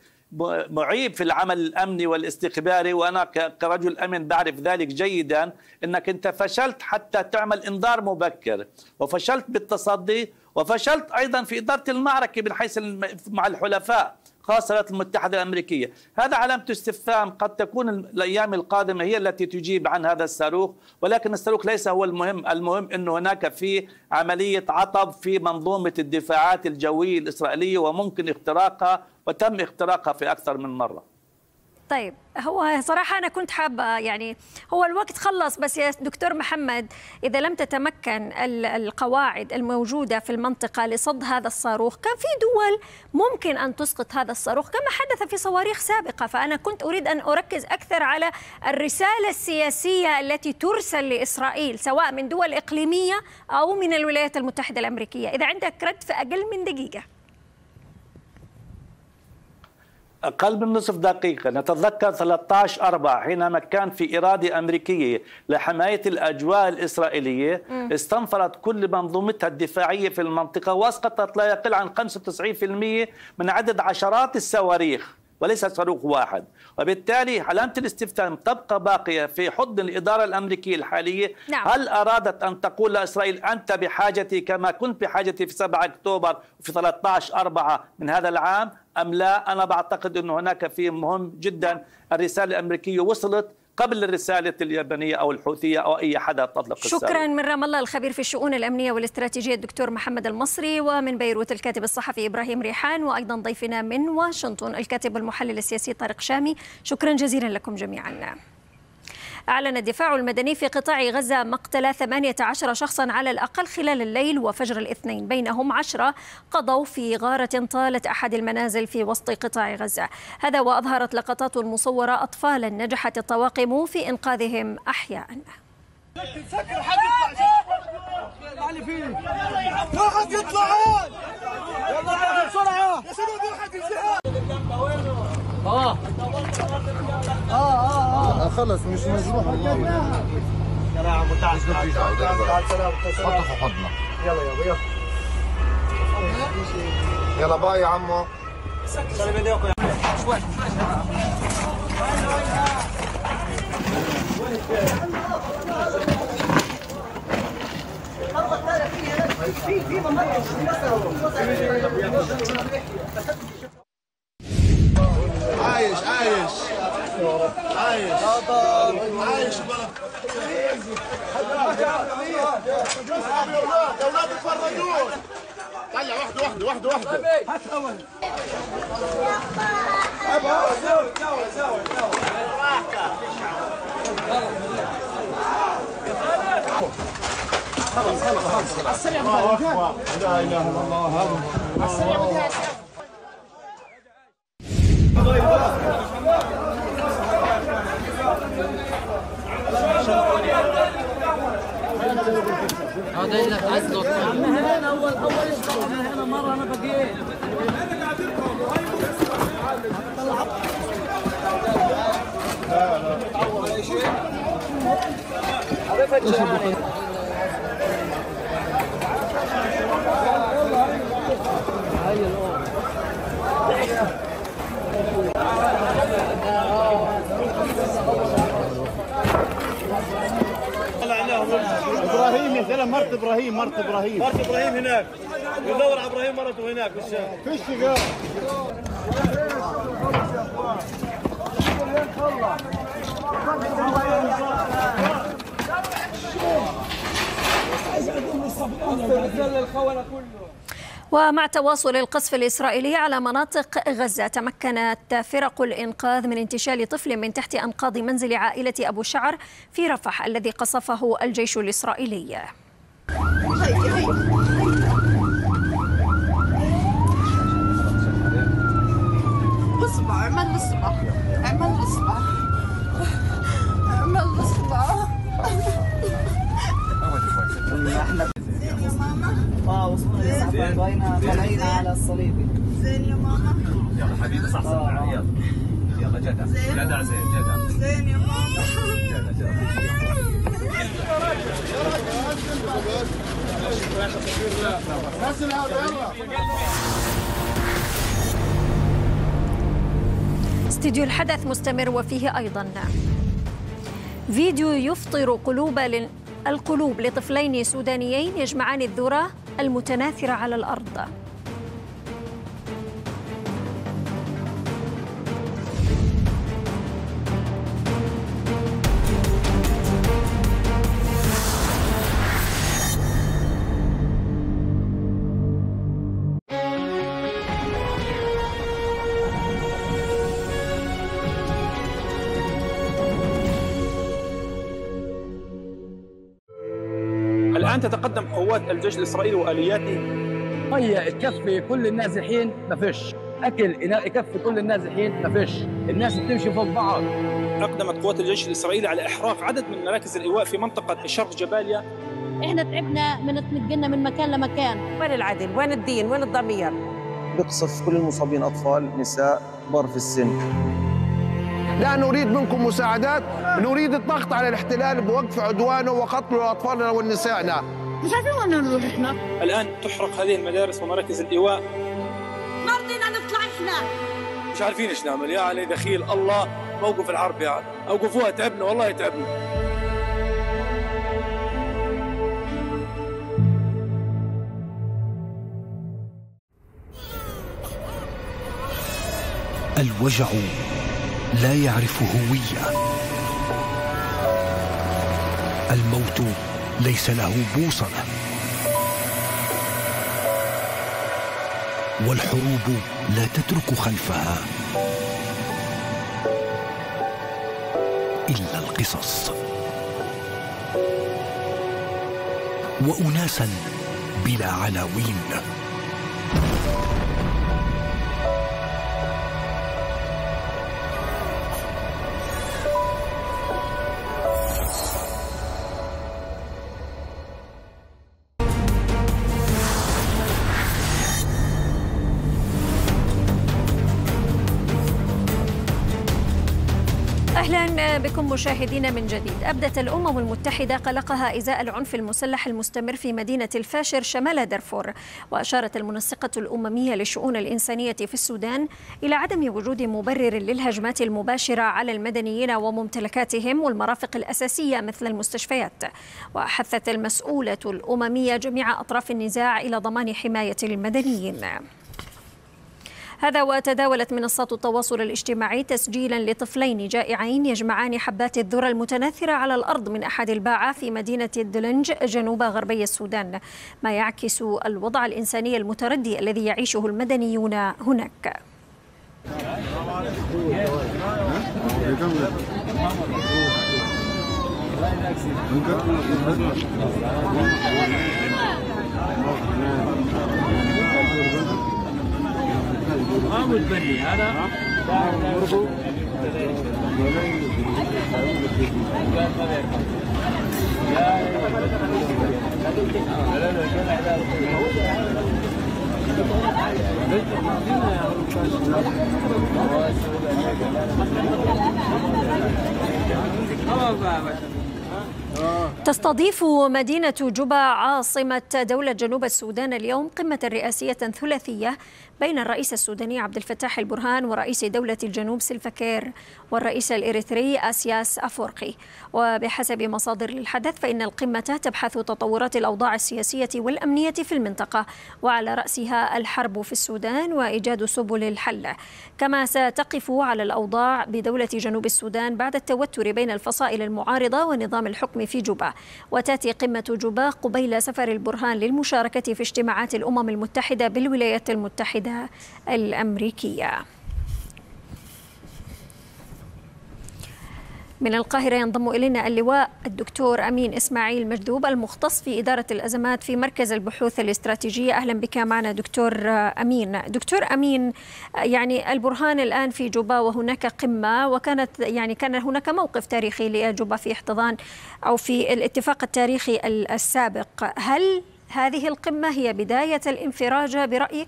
معيب في العمل الأمني والاستخباري. وأنا كرجل أمن بعرف ذلك جيدا، أنك أنت فشلت حتى تعمل إنذار مبكر، وفشلت بالتصدي، وفشلت أيضا في إدارة المعركة من حيث مع الحلفاء خاصة الولايات المتحدة الأمريكية. هذا علامة استفهام، قد تكون الأيام القادمة هي التي تجيب عن هذا الصاروخ، ولكن الصاروخ ليس هو المهم. المهم أنه هناك في عملية عطب في منظومة الدفاعات الجوية الإسرائيلية، وممكن اختراقها، وتم اختراقها في أكثر من مرة. طيب، هو صراحة أنا كنت حابة هو الوقت خلص، بس يا دكتور محمد، إذا لم تتمكن القواعد الموجودة في المنطقة لصد هذا الصاروخ، كان في دول ممكن أن تسقط هذا الصاروخ كما حدث في صواريخ سابقة. فأنا كنت أريد أن أركز أكثر على الرسالة السياسية التي ترسل لإسرائيل، سواء من دول إقليمية أو من الولايات المتحدة الأمريكية. إذا عندك رد في أقل من دقيقة. أقل من نصف دقيقة. نتذكر 13/4 حينما كان في إرادة أمريكية لحماية الأجواء الإسرائيلية، استنفرت كل منظومتها الدفاعية في المنطقة، واسقطت لا يقل عن 95% من عدد عشرات الصواريخ وليس صاروخ واحد. وبالتالي علامة الاستفهام تبقى باقية في حضن الإدارة الأمريكية الحالية. هل أرادت أن تقول لإسرائيل أنت بحاجتي كما كنت بحاجتي في 7 أكتوبر وفي 13/4 من هذا العام أم لا؟ أنا بعتقد أن هناك في مهم جدا الرسالة الأمريكية وصلت قبل الرسالة اليابانية أو الحوثية أو أي حدا تطلق الصاروخ. شكرا من رام الله الخبير في الشؤون الأمنية والاستراتيجية الدكتور محمد المصري، ومن بيروت الكاتب الصحفي إبراهيم ريحان، وأيضا ضيفنا من واشنطن الكاتب والمحلل السياسي طارق شامي. شكرا جزيلا لكم جميعا. أعلن الدفاع المدني في قطاع غزة مقتل 18 شخصا على الأقل خلال الليل وفجر الاثنين، بينهم 10 قضوا في غارة طالت أحد المنازل في وسط قطاع غزة. هذا وأظهرت لقطات مصورة أطفالا نجحت الطواقم في إنقاذهم أحياء. واحد يطلع يلا بسرعة يا شباب، واحد ينزل. خلص مش مجروح والله. يا عمو تعال تعال حطه في حضنك. يلا يلا يلا باي يا عمو. سلام ايديكم يا عمو. شوي عايش عايش عايش عايش يا اولاد اتفرجوا. طلع واحده هات اول. خلص السريع لا اله الا الله. السريع هذا لك عزلوا هنا اول هنا مره انا بقيت ابراهيم يا زلمه، مرت ابراهيم هناك، يدور على ابراهيم مرته هناك في الشارع. فيش شجار. ومع تواصل القصف الإسرائيلي على مناطق غزة، تمكنت فرق الإنقاذ من انتشال طفل من تحت أنقاض منزل عائلة أبو شعر في رفح الذي قصفه الجيش الإسرائيلي. وصلنا طالعين على الصليبي. زين يا ماما. يلا حبيبي صح يلا يلا جدع جدع زين يا ماما. استديو الحدث مستمر وفيه أيضا فيديو يفطر القلوب لطفلين سودانيين يجمعان الذرة المتناثرة على الأرض. الآن تتقدم قوات الجيش الإسرائيلي وآلياته. مية تكفي كل النازحين ما فيش، أكل يكفي كل النازحين ما فيش، الناس بتمشي فوق بعض. أقدمت قوات الجيش الإسرائيلي على إحراق عدد من مراكز الإيواء في منطقة شرق جباليا. إحنا تعبنا من نتنقلنا من مكان لمكان. وين العدل؟ وين الدين؟ وين الضمير؟ بقصف كل المصابين أطفال، نساء، كبار في السن. لا نريد منكم مساعدات، نريد الضغط على الاحتلال بوقف عدوانه وقتل أطفالنا ونسائنا. مش عارفين وين نروح احنا. الآن تحرق هذه المدارس ومراكز الإيواء. ما رضينا نطلع احنا. مش عارفين ايش نعمل، يا علي دخيل الله موقف الحرب، يعني اوقفوها، تعبنا والله تعبنا. الوجع لا يعرف هوية، الموت ليس له بوصلة، والحروب لا تترك خلفها إلا القصص، وأناسا بلا عناوين. أهلا بكم مشاهدينا من جديد. أبدت الأمم المتحدة قلقها إزاء العنف المسلح المستمر في مدينة الفاشر شمال دارفور، وأشارت المنسقة الأممية للشؤون الإنسانية في السودان إلى عدم وجود مبرر للهجمات المباشرة على المدنيين وممتلكاتهم والمرافق الأساسية مثل المستشفيات. وحثت المسؤولة الأممية جميع أطراف النزاع إلى ضمان حماية المدنيين. هذا وتداولت منصات التواصل الاجتماعي تسجيلا لطفلين جائعين يجمعان حبات الذرة المتناثرة على الأرض من أحد الباعة في مدينة الدلنج جنوب غربي السودان، ما يعكس الوضع الإنساني المتردي الذي يعيشه المدنيون هناك. متبني انا برضو تستضيف مدينة جوبا عاصمة دولة جنوب السودان اليوم قمة رئاسية ثلاثية بين الرئيس السوداني عبد الفتاح البرهان ورئيس دولة الجنوب سيلفا كير والرئيس الإريتري أسياس أفورقي. وبحسب مصادر للحدث فإن القمة تبحث تطورات الأوضاع السياسية والأمنية في المنطقة، وعلى رأسها الحرب في السودان وإيجاد سبل الحل، كما ستقف على الأوضاع بدولة جنوب السودان بعد التوتر بين الفصائل المعارضة ونظام الحكم في جوبا. وتأتي قمة جوبا قبيل سفر البرهان للمشاركة في اجتماعات الأمم المتحدة بالولايات المتحدة الأمريكية. من القاهرة ينضم إلينا اللواء الدكتور أمين إسماعيل مجذوب المختص في إدارة الأزمات في مركز البحوث الاستراتيجية. أهلا بك معنا دكتور أمين. دكتور أمين، يعني البرهان الآن في جوبا وهناك قمة، كان هناك موقف تاريخي لجوبا في احتضان أو في الاتفاق التاريخي السابق. هل هذه القمة هي بداية الانفراج برأيك؟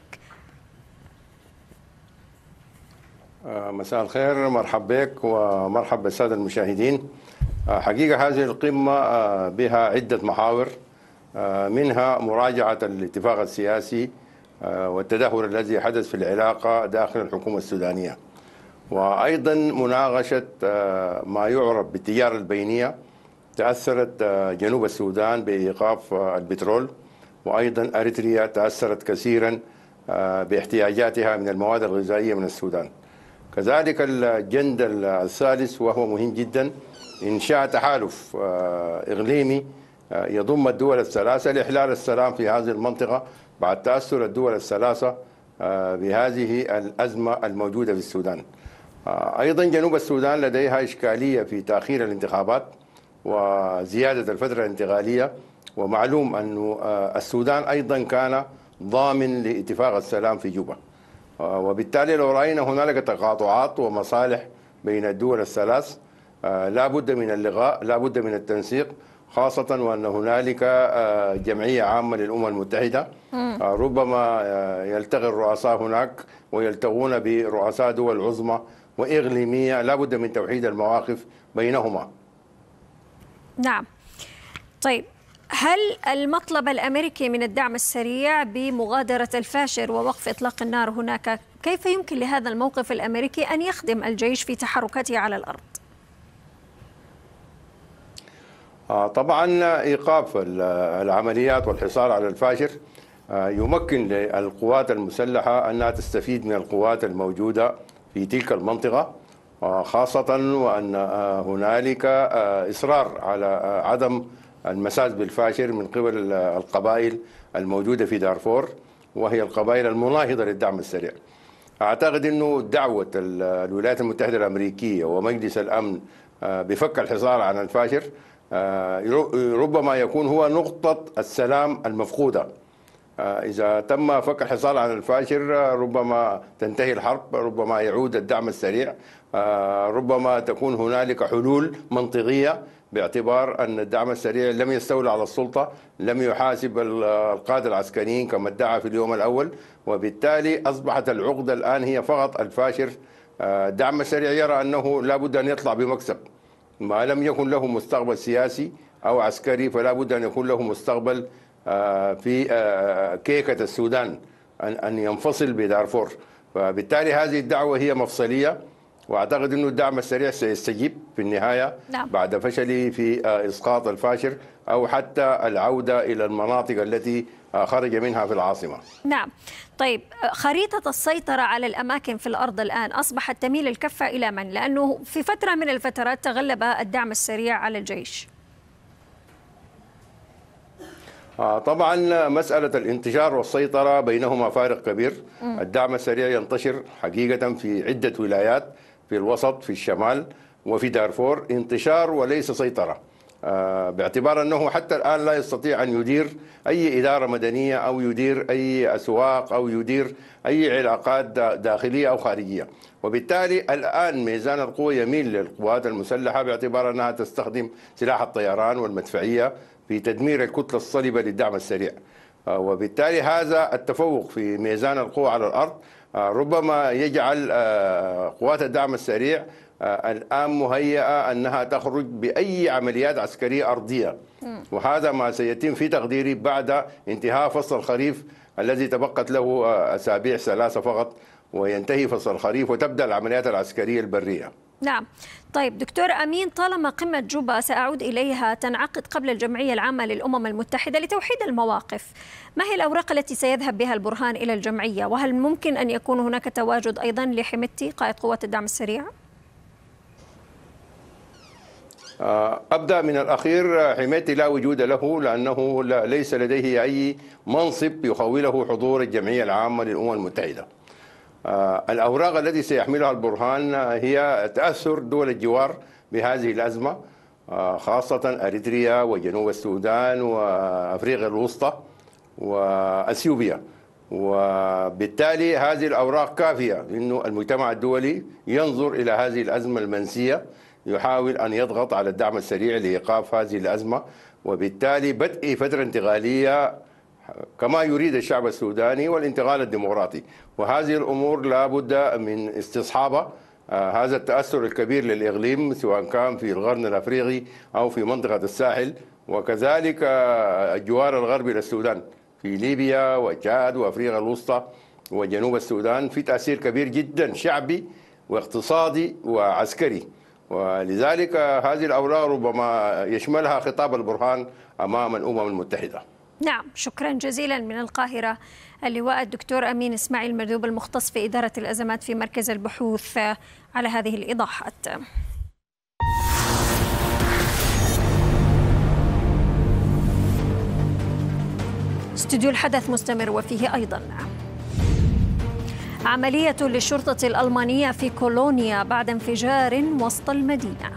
مساء الخير، مرحبا بك ومرحبا بالسادة المشاهدين. حقيقة هذه القمة بها عدة محاور، منها مراجعة الاتفاق السياسي والتدهور الذي حدث في العلاقة داخل الحكومة السودانية، وأيضا مناقشة ما يعرف بالتجارة البينية. تأثرت جنوب السودان بإيقاف البترول، وأيضا أريتريا تأثرت كثيرا باحتياجاتها من المواد الغذائية من السودان. كذلك الجند الثالث وهو مهم جدا، إنشاء تحالف إقليمي يضم الدول الثلاثة لإحلال السلام في هذه المنطقة بعد تأثر الدول الثلاثة بهذه الأزمة الموجودة في السودان. أيضا جنوب السودان لديها إشكالية في تأخير الانتخابات وزيادة الفترة الانتقالية، ومعلوم أن السودان أيضا كان ضامن لاتفاق السلام في جوبا، وبالتالي لو رأينا هنالك تقاطعات ومصالح بين الدول الثلاث لا بد من اللقاء، لا بد من التنسيق، خاصة وأن هنالك جمعية عامة للأمم المتحدة. ربما يلتقي الرؤساء هناك ويلتقون برؤساء دول عظمى وإقليمية، لا بد من توحيد المواقف بينهما. نعم. طيب، هل المطلب الأمريكي من الدعم السريع بمغادرة الفاشر ووقف إطلاق النار هناك، كيف يمكن لهذا الموقف الأمريكي أن يخدم الجيش في تحركاته على الأرض؟ طبعا إيقاف العمليات والحصار على الفاشر يمكن للقوات المسلحة أنها تستفيد من القوات الموجودة في تلك المنطقة، خاصة وأن هنالك إصرار على عدم المساس بالفاشر من قبل القبائل الموجودة في دارفور، وهي القبائل المناهضة للدعم السريع. أعتقد أنه دعوة الولايات المتحدة الأمريكية ومجلس الأمن بفك الحصار عن الفاشر ربما يكون هو نقطة السلام المفقودة. إذا تم فك الحصار عن الفاشر ربما تنتهي الحرب، ربما يعود الدعم السريع، ربما تكون هنالك حلول منطقية باعتبار أن الدعم السريع لم يستولى على السلطة، لم يحاسب القادة العسكريين كما ادعى في اليوم الأول، وبالتالي أصبحت العقدة الآن هي فقط الفاشر. الدعم السريع يرى أنه لا بد أن يطلع بمكسب، ما لم يكن له مستقبل سياسي أو عسكري فلا بد أن يكون له مستقبل في كيكة السودان، أن ينفصل بدارفور. فبالتالي هذه الدعوة هي مفصلية، واعتقد انه الدعم السريع سيستجيب في النهايه بعد فشله في اسقاط الفاشر او حتى العوده الى المناطق التي خرج منها في العاصمه. نعم، طيب خريطه السيطره على الاماكن في الارض الان اصبحت تميل الكفه الى من؟ لانه في فتره من الفترات تغلب الدعم السريع على الجيش. طبعا مسألة الانتشار والسيطرة بينهما فارق كبير. الدعم السريع ينتشر حقيقة في عدة ولايات، في الوسط، في الشمال، وفي دارفور، انتشار وليس سيطرة، باعتبار أنه حتى الآن لا يستطيع أن يدير أي إدارة مدنية أو يدير أي أسواق أو يدير أي علاقات داخلية أو خارجية. وبالتالي الآن ميزان القوة يميل للقوات المسلحة باعتبار أنها تستخدم سلاح الطيران والمدفعية في تدمير الكتلة الصلبة للدعم السريع، وبالتالي هذا التفوق في ميزان القوة على الأرض ربما يجعل قوات الدعم السريع الآن مهيئة أنها تخرج بأي عمليات عسكرية أرضية، وهذا ما سيتم في تقديري بعد انتهاء فصل الخريف الذي تبقت له أسابيع 3 فقط، وينتهي فصل الخريف وتبدأ العمليات العسكرية البرية. نعم، طيب دكتور أمين، طالما قمة جوبا سأعود إليها تنعقد قبل الجمعية العامة للأمم المتحدة لتوحيد المواقف، ما هي الأوراق التي سيذهب بها البرهان إلى الجمعية؟ وهل ممكن أن يكون هناك تواجد أيضا لحميتي قائد قوات الدعم السريع؟ أبدأ من الأخير. حميتي لا وجود له لأنه ليس لديه أي منصب يخوله حضور الجمعية العامة للأمم المتحدة. الأوراق التي سيحملها البرهان هي تأثر دول الجوار بهذه الأزمة، خاصة أريتريا وجنوب السودان وأفريقيا الوسطى وأثيوبيا، وبالتالي هذه الأوراق كافية إنه المجتمع الدولي ينظر إلى هذه الأزمة المنسية، يحاول أن يضغط على الدعم السريع لإيقاف هذه الأزمة، وبالتالي بدء فترة انتقالية كما يريد الشعب السوداني والانتقال الديمقراطي، وهذه الأمور لا بد من استصحابها. هذا التأثر الكبير للإقليم سواء كان في القرن الأفريقي أو في منطقة الساحل، وكذلك الجوار الغربي للسودان في ليبيا وتشاد وأفريقيا الوسطى وجنوب السودان، في تأثير كبير جدا شعبي واقتصادي وعسكري، ولذلك هذه الأوراق ربما يشملها خطاب البرهان أمام الأمم المتحدة. نعم، شكرا جزيلا من القاهرة اللواء الدكتور أمين إسماعيل مردوب المختص في إدارة الأزمات في مركز البحوث على هذه الإيضاحات. استوديو الحدث مستمر وفيه أيضا عملية للشرطة الألمانية في كولونيا بعد انفجار وسط المدينة.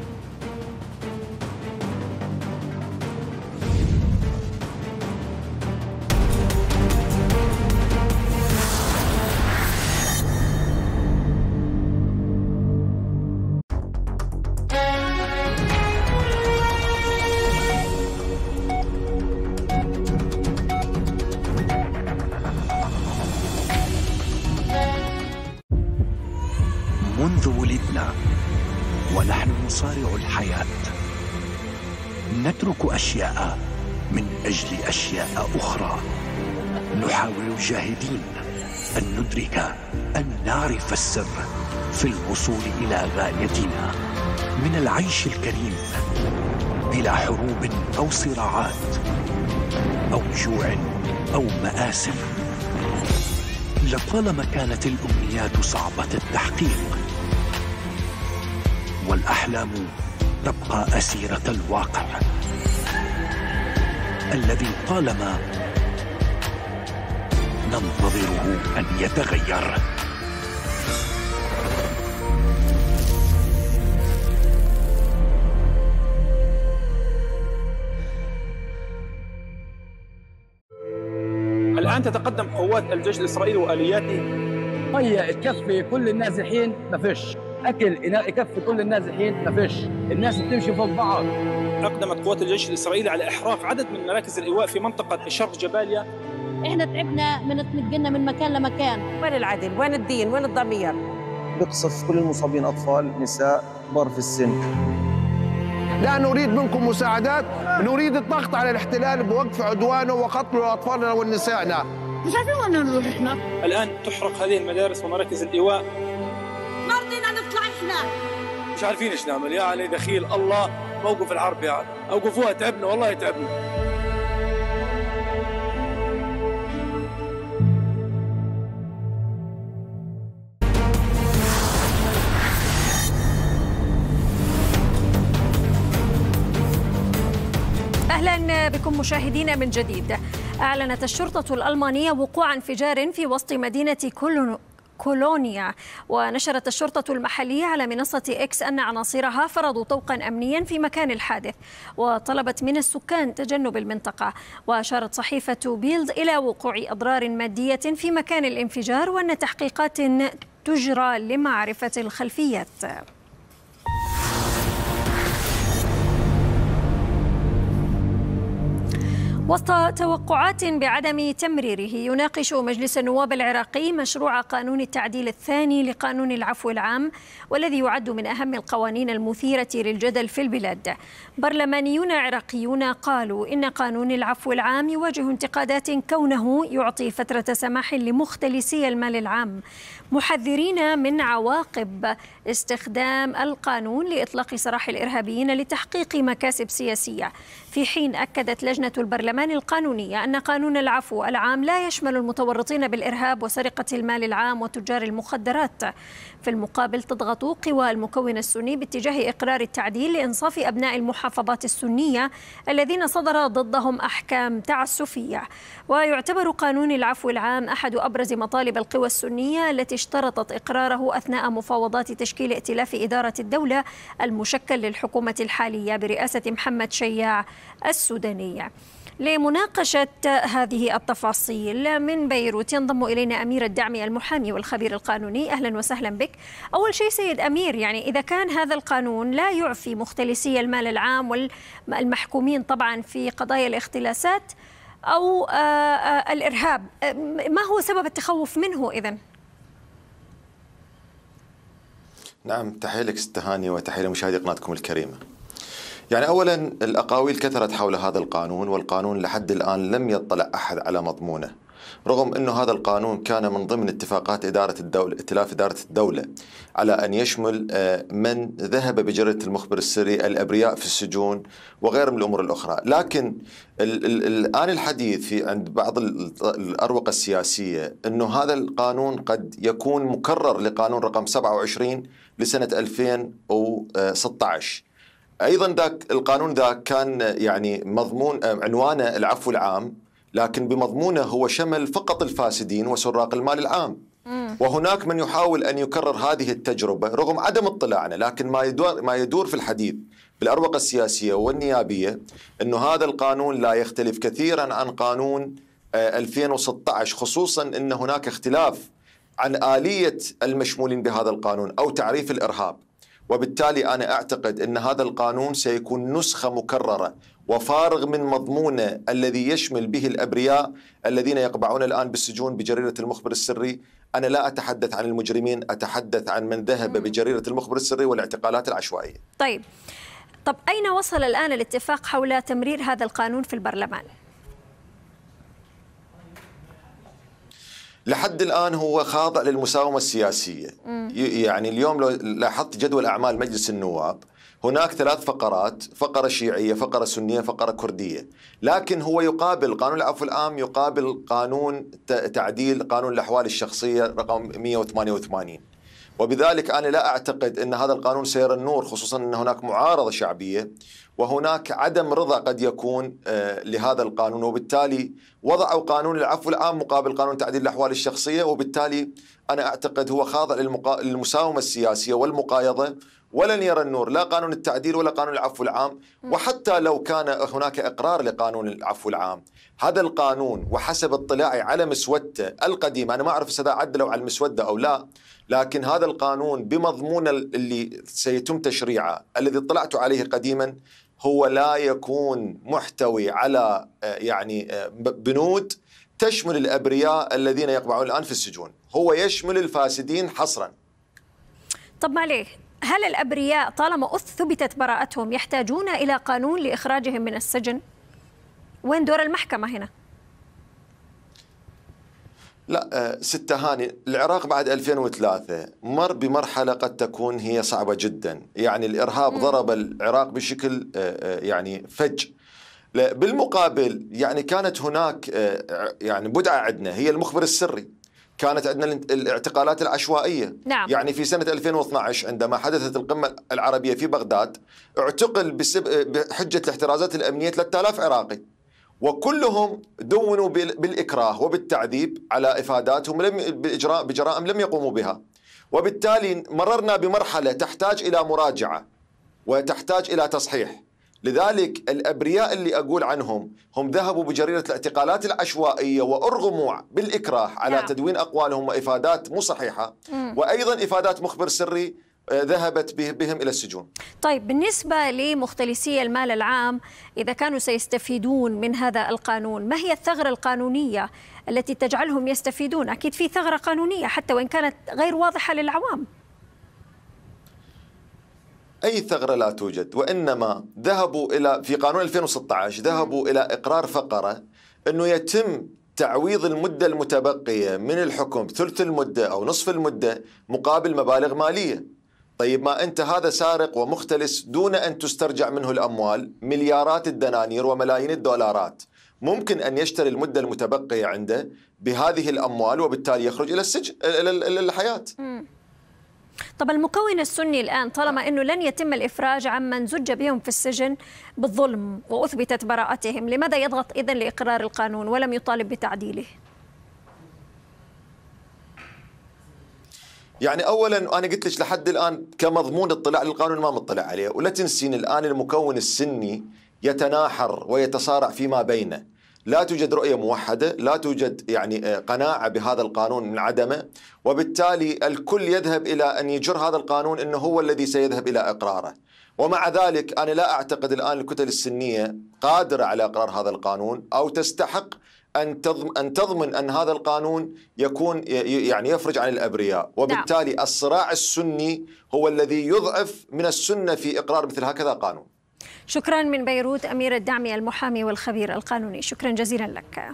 منذ ولدنا ونحن نصارع الحياة، نترك أشياء من أجل أشياء أخرى، نحاول جاهدين أن ندرك، أن نعرف السر في الوصول إلى غايتنا من العيش الكريم بلا حروب أو صراعات أو جوع أو مآسي. لطالما كانت الأمنيات صعبة التحقيق والأحلام تبقى أسيرة الواقع الذي طالما ننتظره أن يتغير. الآن تتقدم قوات الجيش الإسرائيلي وآلياته. مية تكفي كل النازحين ما فيش، أكل يكفي كل النازحين ما فيش، الناس بتمشي فوق بعض. أقدمت قوات الجيش الإسرائيلي على إحراق عدد من مراكز الإيواء في منطقة شرق جباليا. إحنا تعبنا من تنقلنا من مكان لمكان. وين العدل؟ وين الدين؟ وين الضمير؟ بقصف كل المصابين أطفال، نساء، كبار في السن. لا نريد منكم مساعدات، نريد الضغط على الاحتلال بوقف عدوانه وقتل أطفالنا ونسائنا. مش عارفين وين نروح احنا. الآن تحرق هذه المدارس ومراكز الإيواء. ما رضينا نطلع احنا. مش عارفين ايش نعمل يا علي دخيل الله موقف الحرب يا علي. أوقفوها تعبنا والله تعبنا. أهلا بكم مشاهدينا من جديد. أعلنت الشرطة الألمانية وقوع انفجار في وسط مدينة كولونيا، ونشرت الشرطة المحلية على منصة إكس أن عناصرها فرضوا طوقا أمنيا في مكان الحادث، وطلبت من السكان تجنب المنطقة. وأشارت صحيفة بيلد إلى وقوع أضرار مادية في مكان الانفجار، وأن تحقيقات تجرى لمعرفة الخلفيات. وسط توقعات بعدم تمريره، يناقش مجلس النواب العراقي مشروع قانون التعديل الثاني لقانون العفو العام، والذي يعد من أهم القوانين المثيرة للجدل في البلاد. برلمانيون عراقيون قالوا إن قانون العفو العام يواجه انتقادات كونه يعطي فترة سماح لمختلسي المال العام، محذرين من عواقب استخدام القانون لإطلاق سراح الإرهابيين لتحقيق مكاسب سياسية. في حين أكدت لجنة البرلمان القانونية أن قانون العفو العام لا يشمل المتورطين بالإرهاب وسرقة المال العام وتجار المخدرات. في المقابل تضغط قوى المكون السني باتجاه إقرار التعديل لإنصاف أبناء المحافظات السنية الذين صدر ضدهم أحكام تعسفية. ويعتبر قانون العفو العام أحد أبرز مطالب القوى السنية التي اشترطت إقراره أثناء مفاوضات تشكيل ائتلاف إدارة الدولة المشكل للحكومة الحالية برئاسة محمد شياع السودانية. لمناقشة هذه التفاصيل من بيروت ينضم إلينا أمير الدعمي المحامي والخبير القانوني. أهلا وسهلا بك. أول شيء سيد أمير، يعني إذا كان هذا القانون لا يعفي مختلسي المال العام والمحكومين طبعا في قضايا الاختلاسات أو الإرهاب، ما هو سبب التخوف منه إذن؟ نعم، تحية لك ست هاني وتحية لمشاهدي قناتكم الكريمة. يعني أولا الأقاويل كثرت حول هذا القانون، والقانون لحد الآن لم يطلع أحد على مضمونه، رغم أنه هذا القانون كان من ضمن اتفاقات إدارة الدولة، ائتلاف إدارة الدولة، على أن يشمل من ذهب بجريدة المخبر السري، الأبرياء في السجون وغير من الأمور الأخرى. لكن الآن الحديث في عند بعض الأروقة السياسية أنه هذا القانون قد يكون مكرر لقانون رقم 27 لسنة 2016. أيضا ذاك القانون ذاك كان يعني مضمون عنوانه العفو العام، لكن بمضمونه هو شمل فقط الفاسدين وسراق المال العام. وهناك من يحاول أن يكرر هذه التجربة رغم عدم اطلاعنا، لكن ما يدور في الحديث بالأروقة السياسية والنيابية أنه هذا القانون لا يختلف كثيرا عن قانون 2016، خصوصا أن هناك اختلاف عن آلية المشمولين بهذا القانون أو تعريف الإرهاب. وبالتالي أنا أعتقد أن هذا القانون سيكون نسخة مكررة وفارغ من مضمونه الذي يشمل به الأبرياء الذين يقبعون الآن بالسجون بجريرة المخبر السري. أنا لا أتحدث عن المجرمين، أتحدث عن من ذهب بجريرة المخبر السري والاعتقالات العشوائية. طب أين وصل الآن الاتفاق حول تمرير هذا القانون في البرلمان؟ لحد الآن هو خاضع للمساومة السياسية. يعني اليوم لو لاحظت جدول أعمال مجلس النواب هناك 3 فقرات، فقرة شيعية، فقرة سنية، فقرة كردية، لكن هو يقابل قانون العفو العام يقابل قانون تعديل قانون الأحوال الشخصية رقم 188. وبذلك أنا لا أعتقد أن هذا القانون سيرى النور، خصوصا أن هناك معارضة شعبية وهناك عدم رضا قد يكون لهذا القانون. وبالتالي وضعوا قانون العفو العام مقابل قانون تعديل الأحوال الشخصية، وبالتالي أنا أعتقد هو خاضع للمساومة السياسية والمقايضة، ولن يرى النور لا قانون التعديل ولا قانون العفو العام. وحتى لو كان هناك إقرار لقانون العفو العام، هذا القانون وحسب اطلاعي على مسودته القديمة، أنا ما أعرف إذا عدلوا على المسودة أو لا، لكن هذا القانون بمضمون اللي سيتم تشريعه الذي اطلعت عليه قديما هو لا يكون محتوي على يعني بنود تشمل الأبرياء الذين يقبعون الآن في السجون، هو يشمل الفاسدين حصرا. طب معليه، هل الأبرياء طالما ثبتت براءتهم يحتاجون إلى قانون لإخراجهم من السجن؟ وين دور المحكمة هنا؟ لا ست هاني، العراق بعد 2003 مر بمرحلة قد تكون هي صعبة جدا، يعني الإرهاب ضرب العراق بشكل يعني فج. بالمقابل يعني كانت هناك يعني بدعة عندنا هي المخبر السري، كانت عندنا الاعتقالات العشوائية. نعم. يعني في سنة 2012 عندما حدثت القمة العربية في بغداد اعتقل بحجة الاحترازات الأمنية 3000 عراقي، وكلهم دونوا بالإكراه وبالتعذيب على إفاداتهم بجرائم لم يقوموا بها. وبالتالي مررنا بمرحلة تحتاج إلى مراجعة وتحتاج إلى تصحيح. لذلك الأبرياء اللي أقول عنهم هم ذهبوا بجريرة الاعتقالات العشوائية وأرغموا بالإكراه على تدوين أقوالهم وإفادات مو صحيحة، وأيضا إفادات مخبر سري ذهبت بهم إلى السجون. طيب بالنسبة لمختلسي المال العام، إذا كانوا سيستفيدون من هذا القانون، ما هي الثغرة القانونية التي تجعلهم يستفيدون؟ أكيد في ثغرة قانونية حتى وإن كانت غير واضحة للعوام. أي ثغرة لا توجد، وإنما ذهبوا إلى في قانون 2016 ذهبوا إلى إقرار فقرة أنه يتم تعويض المدة المتبقية من الحكم ثلث المدة أو نصف المدة مقابل مبالغ مالية. طيب ما أنت هذا سارق ومختلس دون أن تسترجع منه الأموال، مليارات الدنانير وملايين الدولارات، ممكن أن يشتري المدة المتبقية عنده بهذه الأموال وبالتالي يخرج إلى السجن إلى الحياة. طب المكون السني الآن طالما أنه لن يتم الإفراج عمن زج بهم في السجن بالظلم وأثبتت براءتهم، لماذا يضغط إذن لإقرار القانون ولم يطالب بتعديله؟ يعني أولا أنا قلت لك لحد الآن كمضمون اطلاع للقانون ما مطلع عليه، ولا تنسين الآن المكون السني يتناحر ويتصارع فيما بينه، لا توجد رؤية موحدة، لا توجد يعني قناعة بهذا القانون من عدمه، وبالتالي الكل يذهب إلى أن يجر هذا القانون أنه هو الذي سيذهب إلى إقراره. ومع ذلك أنا لا أعتقد الآن الكتل السنية قادرة على إقرار هذا القانون أو تستحق أن تضمن أن هذا القانون يكون يعني يفرج عن الأبرياء، وبالتالي الصراع السني هو الذي يضعف من السنة في إقرار مثل هكذا قانون. شكرا من بيروت أمير الدعمي المحامي والخبير القانوني، شكرا جزيلا لك.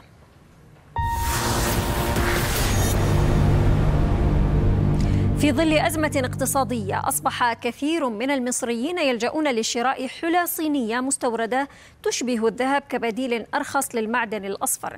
في ظل أزمة اقتصادية أصبح كثير من المصريين يلجؤون لشراء حلى صينية مستوردة تشبه الذهب كبديل أرخص للمعدن الأصفر.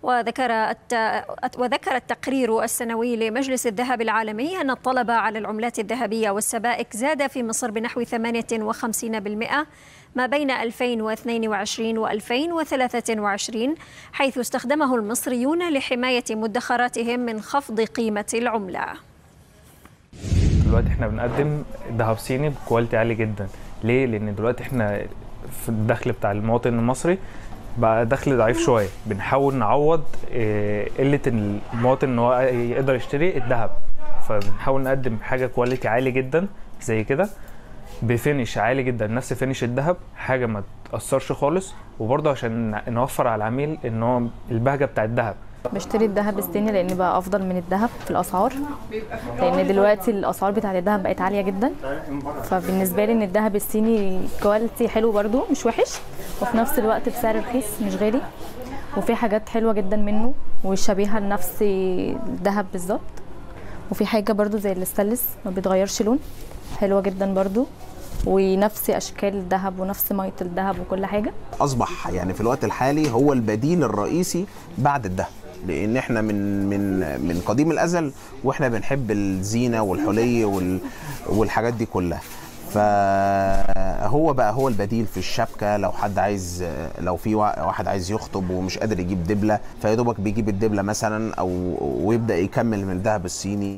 وذكر التقرير السنوي لمجلس الذهب العالمي أن الطلب على العملات الذهبية والسبائك زاد في مصر بنحو 58% ما بين 2022 و2023، حيث استخدمه المصريون لحماية مدخراتهم من خفض قيمة العملة. دلوقتي احنا بنقدم ذهب صيني بكواليتي عالي جدا. ليه؟ لان دلوقتي احنا في الدخل بتاع المواطن المصري بقى دخل ضعيف شويه، بنحاول نعوض قله المواطن ان هو يقدر يشتري الذهب، فبنحاول نقدم حاجه كواليتي عالي جدا زي كده بفينش عالي جدا نفس فينش الذهب، حاجه ما تاثرش خالص، وبرضه عشان نوفر على العميل ان هو البهجه بتاع الذهب. بشتري الذهب الصيني لان بقى افضل من الذهب في الاسعار، لان دلوقتي الاسعار بتاعه الذهب بقت عاليه جدا، فبالنسبه لي ان الذهب الصيني كواليتي حلو برده مش وحش، وفي نفس الوقت بسعر رخيص مش غالي، وفي حاجات حلوه جدا منه وشبيهه لنفس الذهب بالظبط، وفي حاجه برده زي الاستانلس ما بيتغيرش لون، حلوه جدا برده، ونفس اشكال الذهب ونفس ميه الذهب وكل حاجه. اصبح يعني في الوقت الحالي هو البديل الرئيسي بعد الذهب، لان احنا من قديم الازل واحنا بنحب الزينه والحلي والحاجات دي كلها، هو البديل في الشبكه. لو حد عايز، لو في واحد عايز يخطب ومش قادر يجيب دبله، فيا دوبك بيجيب الدبله مثلا ويبدا يكمل من الذهب الصيني.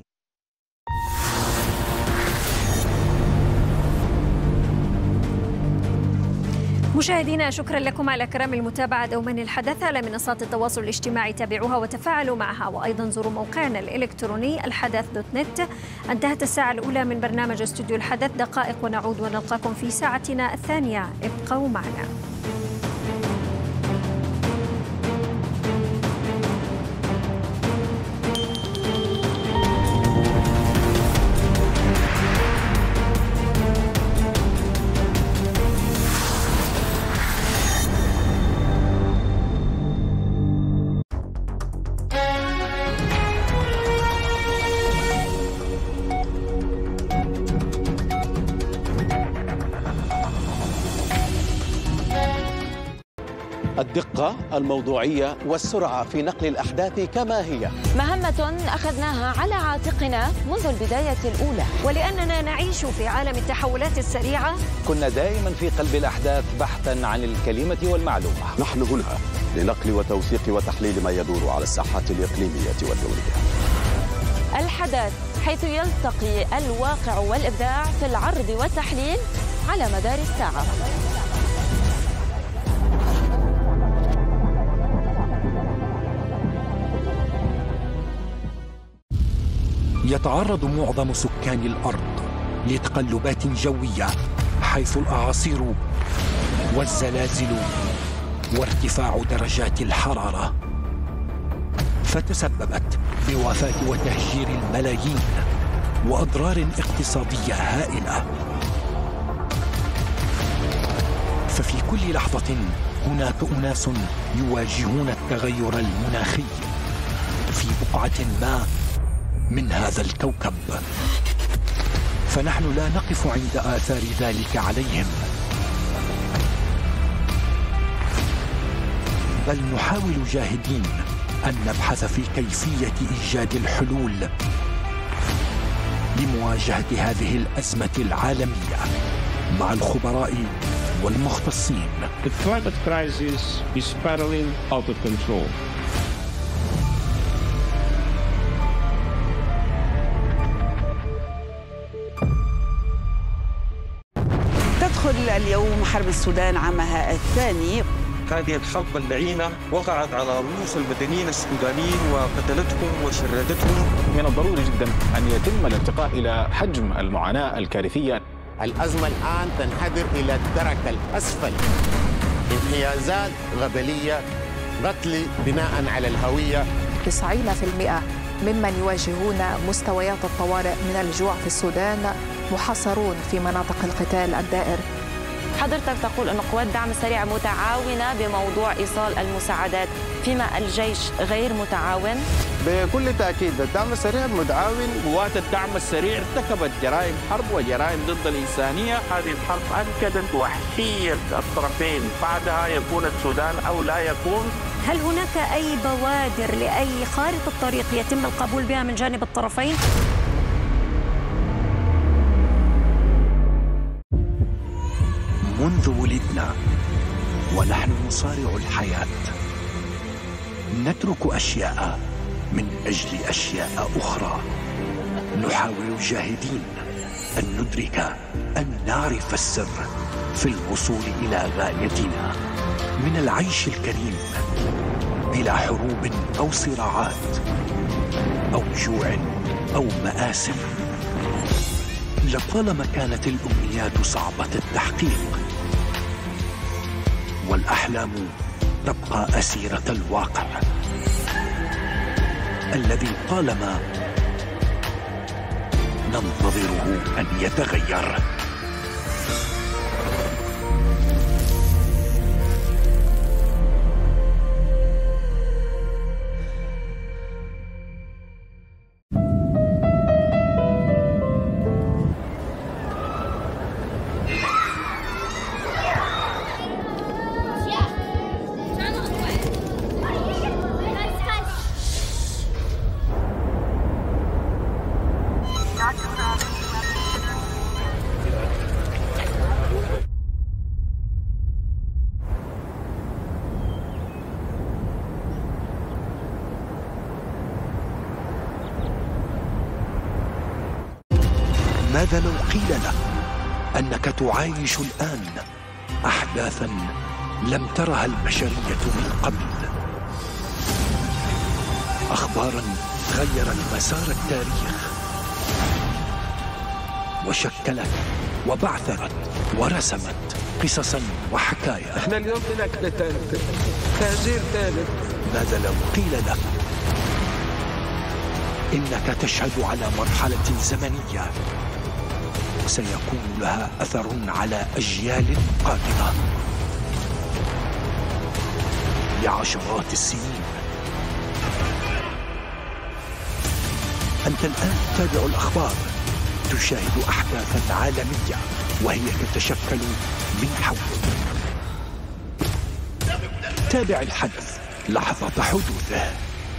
مشاهدينا شكرا لكم على كرام المتابعة. دوما الحدث على منصات التواصل الاجتماعي، تابعوها وتفاعلوا معها، وأيضا زوروا موقعنا الإلكتروني الحدث.net. انتهت الساعة الأولى من برنامج استوديو الحدث، دقائق ونعود ونلقاكم في ساعتنا الثانية، ابقوا معنا. الدقة، الموضوعية والسرعة في نقل الأحداث كما هي، مهمة أخذناها على عاتقنا منذ البداية الأولى، ولأننا نعيش في عالم التحولات السريعة كنا دائما في قلب الأحداث بحثا عن الكلمة والمعلومة. نحن هنا لنقل وتوثيق وتحليل ما يدور على الساحات الإقليمية والدولية. الحدث، حيث يلتقي الواقع والإبداع في العرض والتحليل على مدار الساعة. يتعرض معظم سكان الأرض لتقلبات جوية، حيث الأعاصير والزلازل وارتفاع درجات الحرارة، فتسببت بوفاة وتهجير الملايين وأضرار اقتصادية هائلة. ففي كل لحظة هناك أناس يواجهون التغير المناخي في بقعة ما من هذا الكوكب، فنحن لا نقف عند آثار ذلك عليهم، بل نحاول جاهدين أن نبحث في كيفية إيجاد الحلول لمواجهة هذه الأزمة العالمية مع الخبراء والمختصين. The climate crisis is spiraling out of control. تدخل اليوم حرب السودان عامها الثاني. هذه الحرب اللعينة وقعت على رؤوس المدنيين السودانيين وقتلتهم وشردتهم. من الضروري جدا أن يتم الارتقاء إلى حجم المعاناة الكارثية. الأزمة الآن تنحدر إلى الدرك الأسفل، انحيازات غبلية، قتل بناء على الهوية. 90% ممن يواجهون مستويات الطوارئ من الجوع في السودان محاصرون في مناطق القتال الدائر. حضرتك تقول أن قوات الدعم السريع متعاونة بموضوع إيصال المساعدات، فيما الجيش غير متعاون؟ بكل تأكيد الدعم السريع متعاون. قوات الدعم السريع ارتكبت جرائم حرب وجرائم ضد الإنسانية. هذه الحرب أكدت وحشية الطرفين، بعدها يكون السودان أو لا يكون. هل هناك أي بوادر لأي خارطة طريق يتم القبول بها من جانب الطرفين؟ منذ ولدنا ونحن نصارع الحياة، نترك أشياء من أجل أشياء أخرى. نحاول جاهدين أن ندرك، أن نعرف السر في الوصول إلى غايتنا من العيش الكريم بلا حروب أو صراعات أو جوع أو مآسف. لطالما كانت الأمنيات صعبة التحقيق، والأحلام تبقى أسيرة الواقع الذي طالما ننتظره أن يتغير. ماذا لو قيل لك أنك تعايش الآن أحداثا لم ترها البشرية من قبل؟ أخبارا غيرت مسار التاريخ وشكلت وبعثرت ورسمت قصصا وحكايا. احنا اليوم في نكلة ثالثة، تهجير ثالث. ماذا لو قيل لك إنك تشهد على مرحلة زمنية سيكون لها أثر على أجيال قادمة لعشرات السنين؟ أنت الآن تتابع الأخبار، تشاهد أحداثا عالمية وهي تتشكل من حولك. تابع الحدث لحظة حدوثه.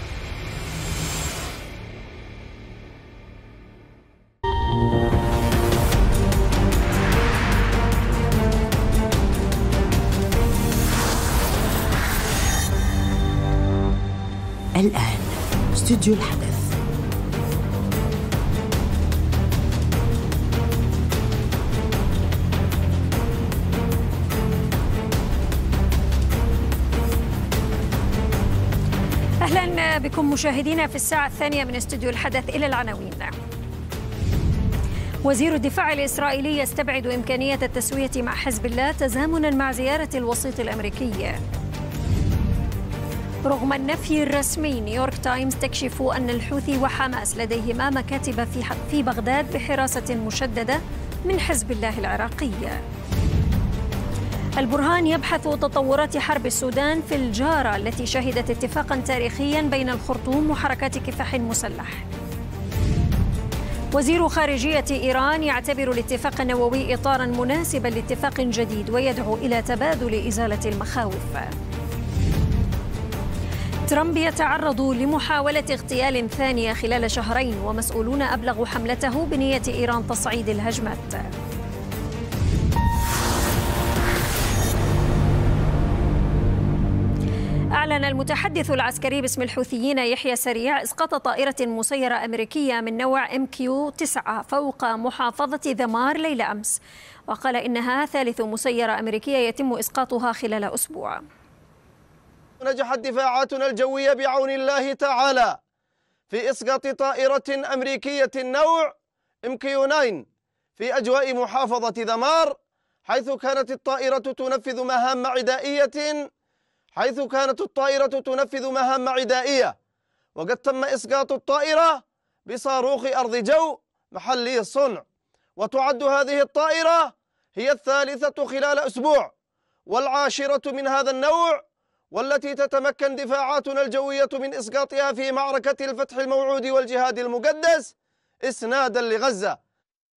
الآن استوديو الحدث. أهلا بكم مشاهدينا في الساعة الثانية من استوديو الحدث. إلى العناوين. وزير الدفاع الإسرائيلي يستبعد إمكانية التسوية مع حزب الله تزامنا مع زيارة الوسيط الأمريكي. رغم النفي الرسمي، نيويورك تايمز تكشف أن الحوثي وحماس لديهما مكاتب في بغداد بحراسة مشددة من حزب الله العراقي. البرهان يبحث تطورات حرب السودان في الجارة التي شهدت اتفاقا تاريخيا بين الخرطوم وحركات كفاح مسلح. وزير خارجية إيران يعتبر الاتفاق النووي إطارا مناسبا لاتفاق جديد ويدعو إلى تبادل إزالة المخاوف. ترامب يتعرض لمحاولة اغتيال ثانية خلال شهرين، ومسؤولون أبلغوا حملته بنية إيران تصعيد الهجمات. أعلن المتحدث العسكري باسم الحوثيين يحيى سريع إسقاط طائرة مسيرة أمريكية من نوع MQ-9 فوق محافظة ذمار ليلة أمس، وقال إنها ثالث مسيرة أمريكية يتم إسقاطها خلال أسبوع. نجحت دفاعاتنا الجوية بعون الله تعالى في إسقاط طائرة أمريكية نوع MQ-9 في أجواء محافظة ذمار، حيث كانت الطائرة تنفذ مهام عدائية، وقد تم إسقاط الطائرة بصاروخ أرض جو محلي الصنع. وتعد هذه الطائرة هي الثالثة خلال أسبوع والعاشرة من هذا النوع، والتي تتمكن دفاعاتنا الجوية من إسقاطها في معركة الفتح الموعود والجهاد المقدس إسنادا لغزة.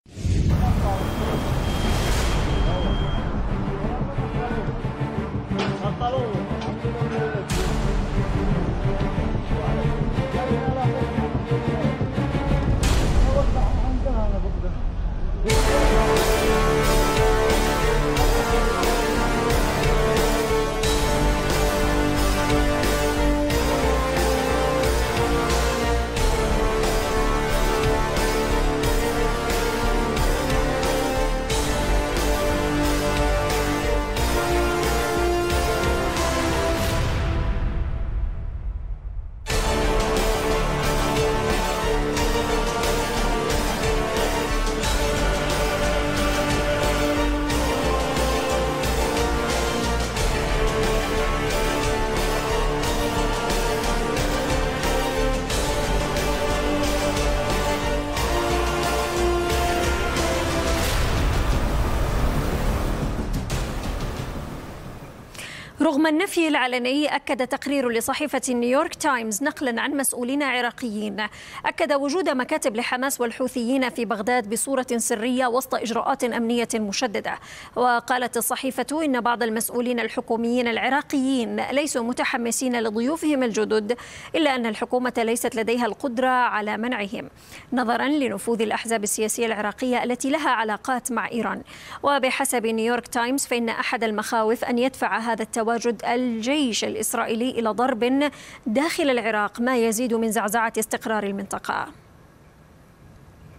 رغم النفي العلني، أكد تقرير لصحيفة نيويورك تايمز نقلا عن مسؤولين عراقيين أكد وجود مكاتب لحماس والحوثيين في بغداد بصورة سرية وسط إجراءات أمنية مشددة. وقالت الصحيفة إن بعض المسؤولين الحكوميين العراقيين ليسوا متحمسين لضيوفهم الجدد، إلا أن الحكومة ليست لديها القدرة على منعهم نظرا لنفوذ الأحزاب السياسية العراقية التي لها علاقات مع إيران. وبحسب نيويورك تايمز فإن أحد المخاوف أن يدفع هذا التواجد الجيش الإسرائيلي إلى ضرب داخل العراق، ما يزيد من زعزعة استقرار المنطقة.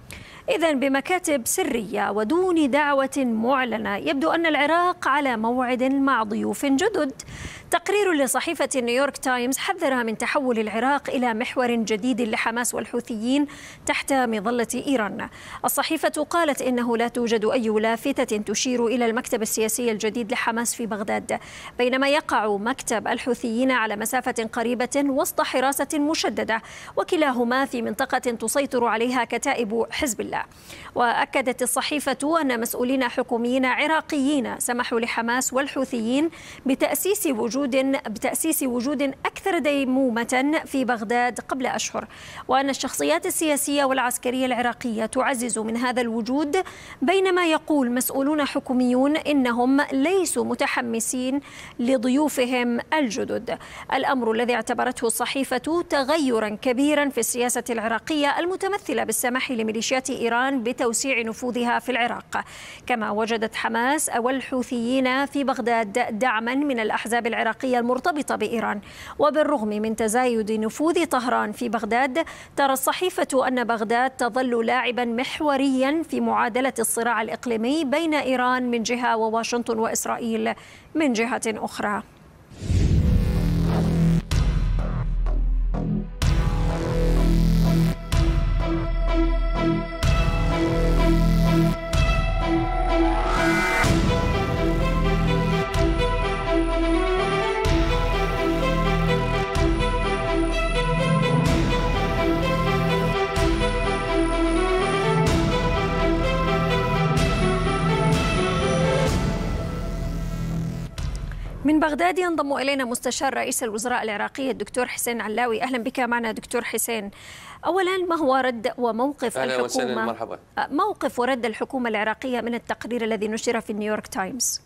إذن بمكاتب سرية ودون دعوة معلنة يبدو أن العراق على موعد مع ضيوف جدد. تقرير لصحيفة نيويورك تايمز حذر من تحول العراق إلى محور جديد لحماس والحوثيين تحت مظلة إيران. الصحيفة قالت إنه لا توجد أي لافتة تشير إلى المكتب السياسي الجديد لحماس في بغداد، بينما يقع مكتب الحوثيين على مسافة قريبة وسط حراسة مشددة، وكلاهما في منطقة تسيطر عليها كتائب حزب الله. وأكدت الصحيفة أن مسؤولين حكوميين عراقيين سمحوا لحماس والحوثيين بتأسيس وجود أكثر ديمومة في بغداد قبل أشهر، وأن الشخصيات السياسية والعسكرية العراقية تعزز من هذا الوجود، بينما يقول مسؤولون حكوميون إنهم ليسوا متحمسين لضيوفهم الجدد. الأمر الذي اعتبرته الصحيفة تغيرا كبيرا في السياسة العراقية المتمثلة بالسماح لميليشيات إيران بتوسيع نفوذها في العراق. كما وجدت حماس والحوثيين في بغداد دعما من الأحزاب العراقية المرتبطة بإيران. وبالرغم من تزايد نفوذ طهران في بغداد، ترى الصحيفة أن بغداد تظل لاعبا محوريا في معادلة الصراع الإقليمي بين إيران من جهة وواشنطن وإسرائيل من جهة أخرى. من بغداد ينضم إلينا مستشار رئيس الوزراء العراقي الدكتور حسين علاوي. أهلا بك معنا دكتور حسين. أولا، ما هو رد وموقف الحكومة مرحبا. موقف ورد الحكومة العراقية من التقرير الذي نشر في نيويورك تايمز؟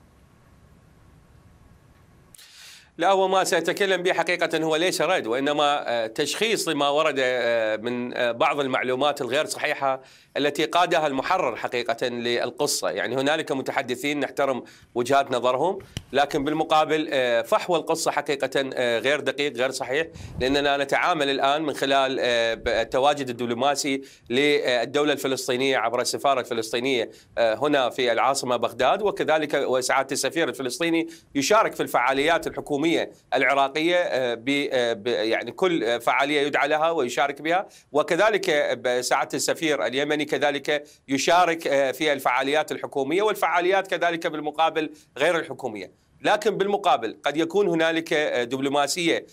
لا، هو ما سأتكلم به حقيقة هو ليس رد، وإنما تشخيص لما ورد من بعض المعلومات الغير صحيحة التي قادها المحرر حقيقة للقصة. يعني هنالك متحدثين نحترم وجهات نظرهم، لكن بالمقابل فحوى القصة حقيقة غير دقيق غير صحيح، لأننا نتعامل الآن من خلال التواجد الدبلوماسي للدولة الفلسطينية عبر السفارة الفلسطينية هنا في العاصمة بغداد، وكذلك وسعادة السفير الفلسطيني يشارك في الفعاليات الحكومية العراقية يعني كل فعالية يدعى لها ويشارك بها، وكذلك سعادة السفير اليمني كذلك يشارك في الفعاليات الحكومية والفعاليات كذلك بالمقابل غير الحكومية. لكن بالمقابل قد يكون هنالك دبلوماسية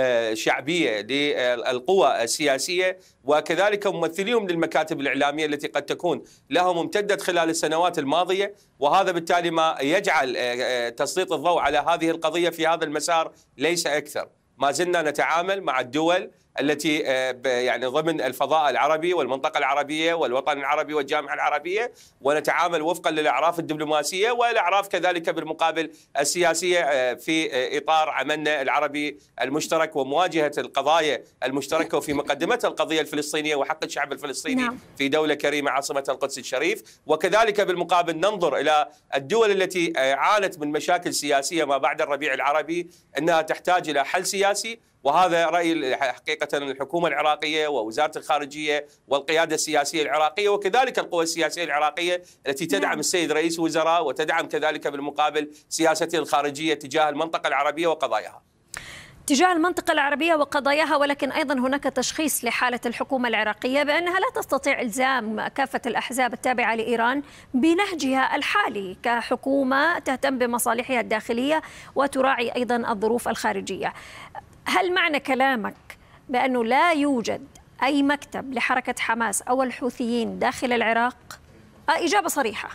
شعبية للقوى السياسية وكذلك ممثليهم للمكاتب الإعلامية التي قد تكون لهم امتدت خلال السنوات الماضية، وهذا بالتالي ما يجعل تسليط الضوء على هذه القضية في هذا المسار ليس أكثر. ما زلنا نتعامل مع الدول التي يعني ضمن الفضاء العربي والمنطقة العربية والوطن العربي والجامعة العربية، ونتعامل وفقا للأعراف الدبلوماسية والأعراف كذلك بالمقابل السياسية في إطار عملنا العربي المشترك ومواجهة القضايا المشتركة، وفي مقدمتها القضية الفلسطينية وحق الشعب الفلسطيني في دولة كريمة عاصمة القدس الشريف. وكذلك بالمقابل ننظر إلى الدول التي عانت من مشاكل سياسية ما بعد الربيع العربي أنها تحتاج إلى حل سياسي، وهذا رأي حقيقة الحكومة العراقية ووزارة الخارجية والقيادة السياسية العراقية وكذلك القوى السياسية العراقية التي تدعم السيد رئيس الوزراء وتدعم كذلك بالمقابل سياسته الخارجية تجاه المنطقة العربية وقضاياها. تجاه المنطقة العربية وقضاياها، ولكن أيضا هناك تشخيص لحالة الحكومة العراقية بأنها لا تستطيع إلزام كافة الأحزاب التابعة لإيران بنهجها الحالي كحكومة تهتم بمصالحها الداخلية وتراعي أيضا الظروف الخارجية. هل معنى كلامك بأنه لا يوجد أي مكتب لحركة حماس أو الحوثيين داخل العراق؟ إجابة صريحة.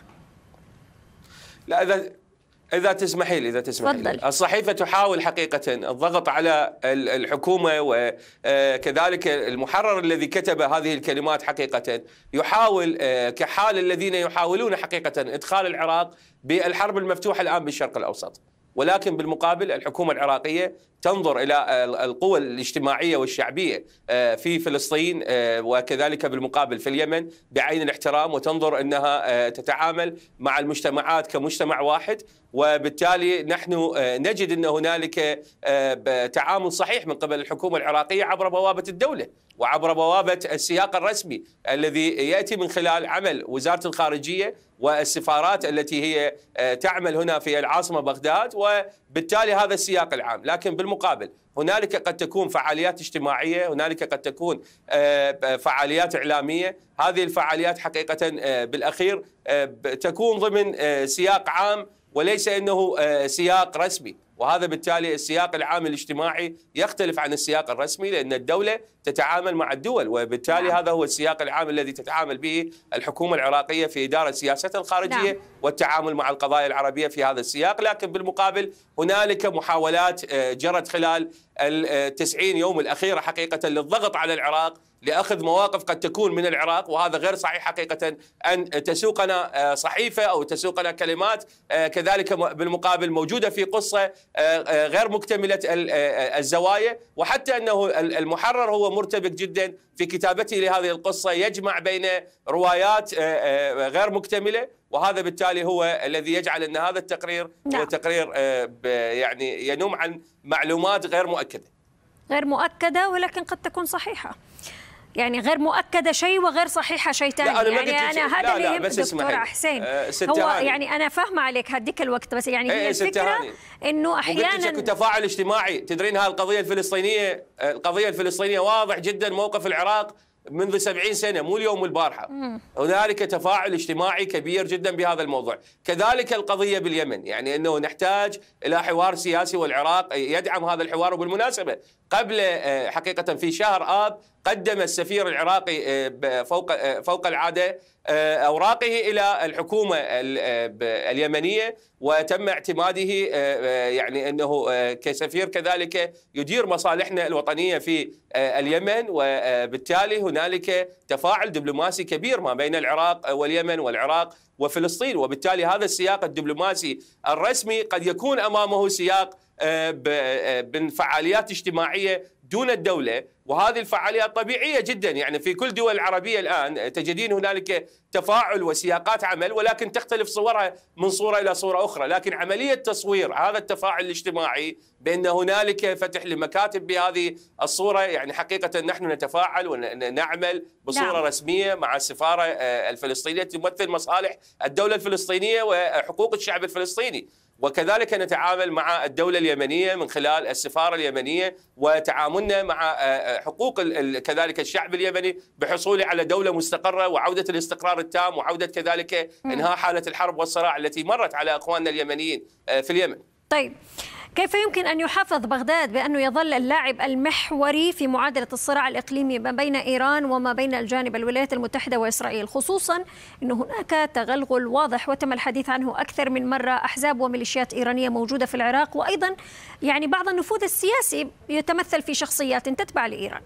لا، إذا تسمحي لي الصحيفة تحاول حقيقة الضغط على الحكومة، وكذلك المحرر الذي كتب هذه الكلمات حقيقة يحاول كحال الذين يحاولون حقيقة إدخال العراق بالحرب المفتوحة الآن بالشرق الأوسط. ولكن بالمقابل الحكومة العراقية تنظر إلى القوى الاجتماعية والشعبية في فلسطين وكذلك بالمقابل في اليمن بعين الاحترام، وتنظر أنها تتعامل مع المجتمعات كمجتمع واحد. وبالتالي نحن نجد أن هنالك تعامل صحيح من قبل الحكومة العراقية عبر بوابة الدولة وعبر بوابة السياق الرسمي الذي يأتي من خلال عمل وزارة الخارجية والسفارات التي هي تعمل هنا في العاصمة بغداد، وبالتالي هذا السياق العام. لكن بالمقابل هنالك قد تكون فعاليات اجتماعية، هنالك قد تكون فعاليات إعلامية. هذه الفعاليات حقيقة بالأخير تكون ضمن سياق عام وليس أنه سياق رسمي، وهذا بالتالي السياق العام الاجتماعي يختلف عن السياق الرسمي لأن الدولة تتعامل مع الدول، وبالتالي هذا هو السياق العام الذي تتعامل به الحكومة العراقية في إدارة سياستها الخارجية والتعامل مع القضايا العربية في هذا السياق. لكن بالمقابل هنالك محاولات جرت خلال ال90 يوم الأخيرة حقيقة للضغط على العراق لأخذ مواقف قد تكون من العراق، وهذا غير صحيح حقيقة أن تسوقنا صحيفة أو تسوقنا كلمات كذلك بالمقابل موجودة في قصة غير مكتملة الزوايا، وحتى أنه المحرر هو مرتبك جدا في كتابته لهذه القصة، يجمع بين روايات غير مكتملة، وهذا بالتالي هو الذي يجعل أن هذا التقرير هو تقرير يعني ينم عن معلومات غير مؤكدة ولكن قد تكون صحيحة. يعني غير مؤكدة شيء وغير صحيحة شيء ثاني. يعني أنا هذا اللي يهم دكتور حسين. هو يعني أنا فاهمة عليك هديك الوقت، بس يعني هي الفكرة إنه أحيانا تفاعل اجتماعي. تدرين هذه القضية الفلسطينية واضح جدا موقف العراق منذ 70 سنة، مو اليوم والبارحة. هنالك تفاعل اجتماعي كبير جدا بهذا الموضوع. كذلك القضية باليمن، يعني أنه نحتاج إلى حوار سياسي والعراق يدعم هذا الحوار. وبالمناسبة قبل حقيقة في شهر آب قدم السفير العراقي فوق العادة أوراقه إلى الحكومة اليمنية وتم اعتماده يعني أنه كسفير كذلك يدير مصالحنا الوطنية في اليمن، وبالتالي هنالك تفاعل دبلوماسي كبير ما بين العراق واليمن والعراق وفلسطين. وبالتالي هذا السياق الدبلوماسي الرسمي قد يكون أمامه سياق من فعاليات اجتماعية دون الدولة، وهذه الفعاليات طبيعية جدا. يعني في كل دول العربية الآن تجدين هنالك تفاعل وسياقات عمل، ولكن تختلف صورها من صورة إلى صورة أخرى. لكن عملية تصوير هذا التفاعل الاجتماعي بأن هنالك فتح لمكاتب بهذه الصورة، يعني حقيقة نحن نتفاعل ونعمل بصورة رسمية مع السفارة الفلسطينية تمثل مصالح الدولة الفلسطينية وحقوق الشعب الفلسطيني، وكذلك نتعامل مع الدولة اليمنية من خلال السفارة اليمنية وتعاملنا مع حقوق كذلك الشعب اليمني بحصوله على دولة مستقرة وعودة الاستقرار التام وعودة كذلك إنهاء حالة الحرب والصراع التي مرت على أخواننا اليمنيين في اليمن. طيب، كيف يمكن أن يحافظ بغداد بأنه يظل اللاعب المحوري في معادلة الصراع الإقليمي ما بين إيران وما بين الجانب الولايات المتحدة وإسرائيل، خصوصا أن هناك تغلغل واضح وتم الحديث عنه أكثر من مرة، أحزاب وميليشيات إيرانية موجودة في العراق، وأيضا يعني بعض النفوذ السياسي يتمثل في شخصيات تتبع لإيران؟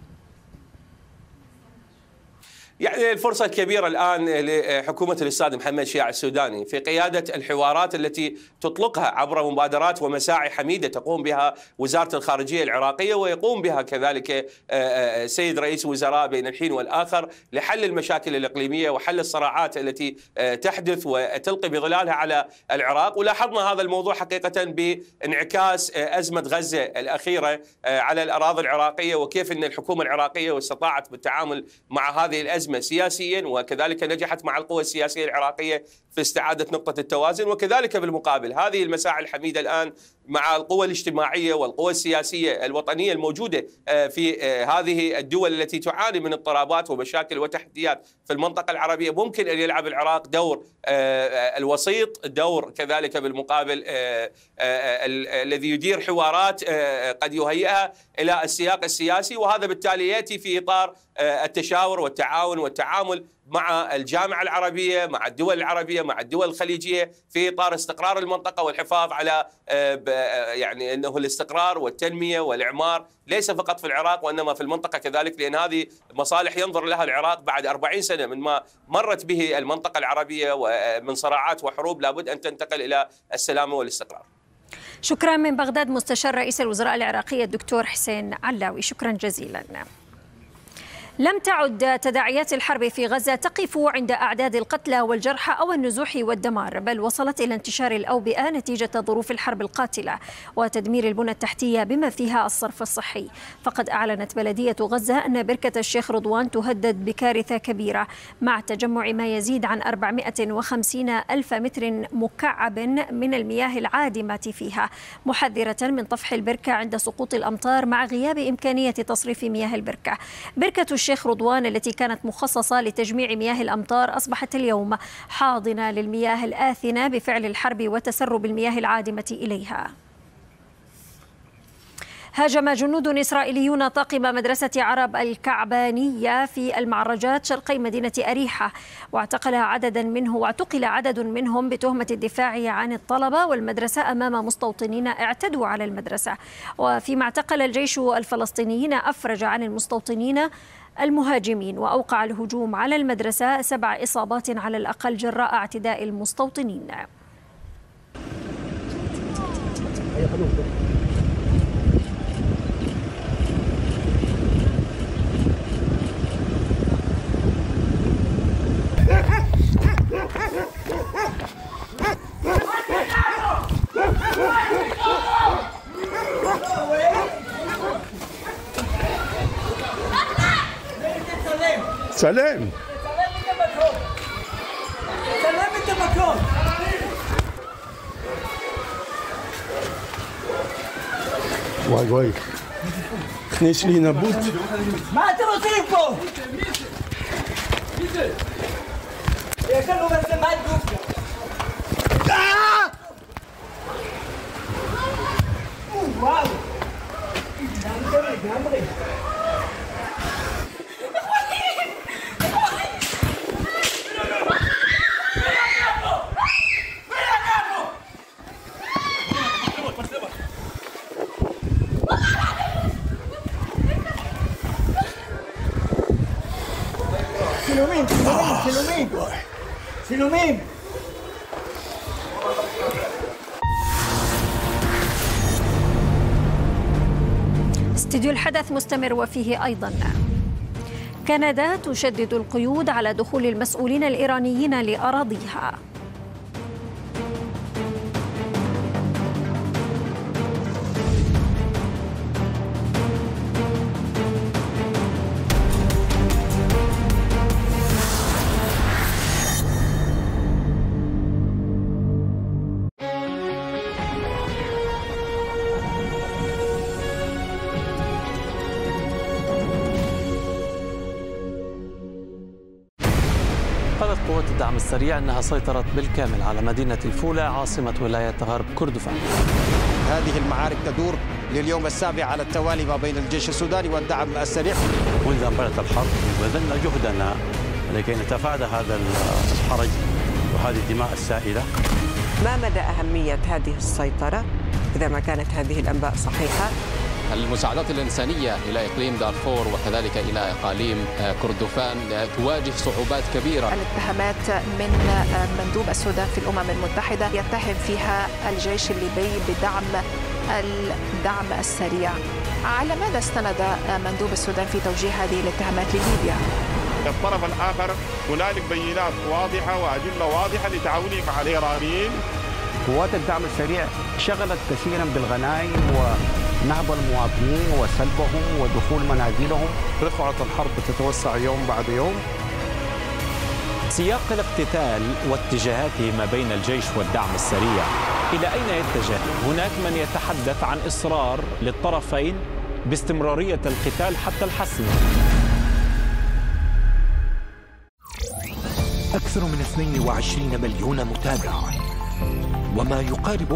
يعني الفرصة الكبيرة الآن لحكومة الأستاذ محمد شياع السوداني في قيادة الحوارات التي تطلقها عبر مبادرات ومساعي حميدة تقوم بها وزارة الخارجية العراقية ويقوم بها كذلك سيد رئيس وزراء بين الحين والآخر لحل المشاكل الإقليمية وحل الصراعات التي تحدث وتلقي بظلالها على العراق. ولاحظنا هذا الموضوع حقيقة بانعكاس أزمة غزة الأخيرة على الأراضي العراقية، وكيف أن الحكومة العراقية استطاعت بالتعامل مع هذه الأزمة سياسيا، وكذلك نجحت مع القوى السياسية العراقية في استعادة نقطة التوازن. وكذلك بالمقابل هذه المساعي الحميدة الآن مع القوى الاجتماعية والقوى السياسية الوطنية الموجودة في هذه الدول التي تعاني من اضطرابات ومشاكل وتحديات في المنطقة العربية، ممكن أن يلعب العراق دور الوسيط، دور كذلك بالمقابل الذي يدير حوارات قد يهيئها إلى السياق السياسي، وهذا بالتالي يأتي في إطار التشاور والتعاون والتعامل مع الجامعة العربية، مع الدول العربية، مع الدول الخليجية في إطار استقرار المنطقة والحفاظ على يعني أنه الاستقرار والتنمية والإعمار ليس فقط في العراق وإنما في المنطقة كذلك، لأن هذه مصالح ينظر لها العراق بعد 40 سنة من ما مرت به المنطقة العربية ومن صراعات وحروب لابد أن تنتقل إلى السلام والاستقرار. شكرا من بغداد مستشار رئيس الوزراء العراقي الدكتور حسين علاوي، شكرا جزيلا. لم تعد تداعيات الحرب في غزة تقف عند أعداد القتلى والجرحى أو النزوح والدمار، بل وصلت إلى انتشار الأوبئة نتيجة ظروف الحرب القاتلة وتدمير البنى التحتية بما فيها الصرف الصحي. فقد أعلنت بلدية غزة أن بركة الشيخ رضوان تهدد بكارثة كبيرة مع تجمع ما يزيد عن 450 ألف متر مكعب من المياه العادمة فيها، محذرة من طفح البركة عند سقوط الأمطار مع غياب إمكانية تصريف مياه البركة. بركة الشيخ رضوان التي كانت مخصصة لتجميع مياه الأمطار أصبحت اليوم حاضنة للمياه الآثنة بفعل الحرب وتسرب المياه العادمة إليها. هاجم جنود إسرائيليون طاقم مدرسة عرب الكعبانية في المعرجات شرقي مدينة أريحة، واعتقل عدد منهم بتهمة الدفاع عن الطلبة والمدرسة أمام مستوطنين اعتدوا على المدرسة. وفيما اعتقل الجيش الفلسطينيين أفرج عن المستوطنين المهاجمين، وأوقع الهجوم على المدرسة 7 إصابات على الأقل جراء اعتداء المستوطنين. سلام واي واي خنيش لينا بوت ما تروسيكو يا كانوا بس ما تدوك واو سلومين استديو الحدث مستمر وفيه أيضا كندا تشدد القيود على دخول المسؤولين الإيرانيين لأراضيها. قوات الدعم السريع أنها سيطرت بالكامل على مدينة الفولة عاصمة ولاية غرب كردفان. هذه المعارك تدور لليوم السابع على التوالي ما بين الجيش السوداني والدعم السريع. منذ أن بدأت الحرب بذلنا جهدنا لكي نتفادى هذا الحرج وهذه الدماء السائلة. ما مدى أهمية هذه السيطرة إذا ما كانت هذه الأنباء صحيحة؟ المساعدات الإنسانية إلى إقليم دارفور وكذلك إلى إقاليم كردفان تواجه صعوبات كبيرة. الاتهامات من مندوب السودان في الأمم المتحدة يتهم فيها الجيش الليبي بدعم الدعم السريع. على ماذا استند مندوب السودان في توجيه هذه الاتهامات لليبيا؟ الطرف الآخر هنالك بينات واضحة وأدلة واضحة لتعاونه مع الإيرانيين. قوات الدعم السريع شغلت كثيرا بالغنائم ونهب المواطنين وسلبهم ودخول منازلهم. رفعت الحرب تتوسع يوم بعد يوم. سياق الاقتتال واتجاهاته ما بين الجيش والدعم السريع إلى أين يتجه؟ هناك من يتحدث عن إصرار للطرفين باستمرارية القتال حتى الحسم. أكثر من 22 مليون متابع وما يقارب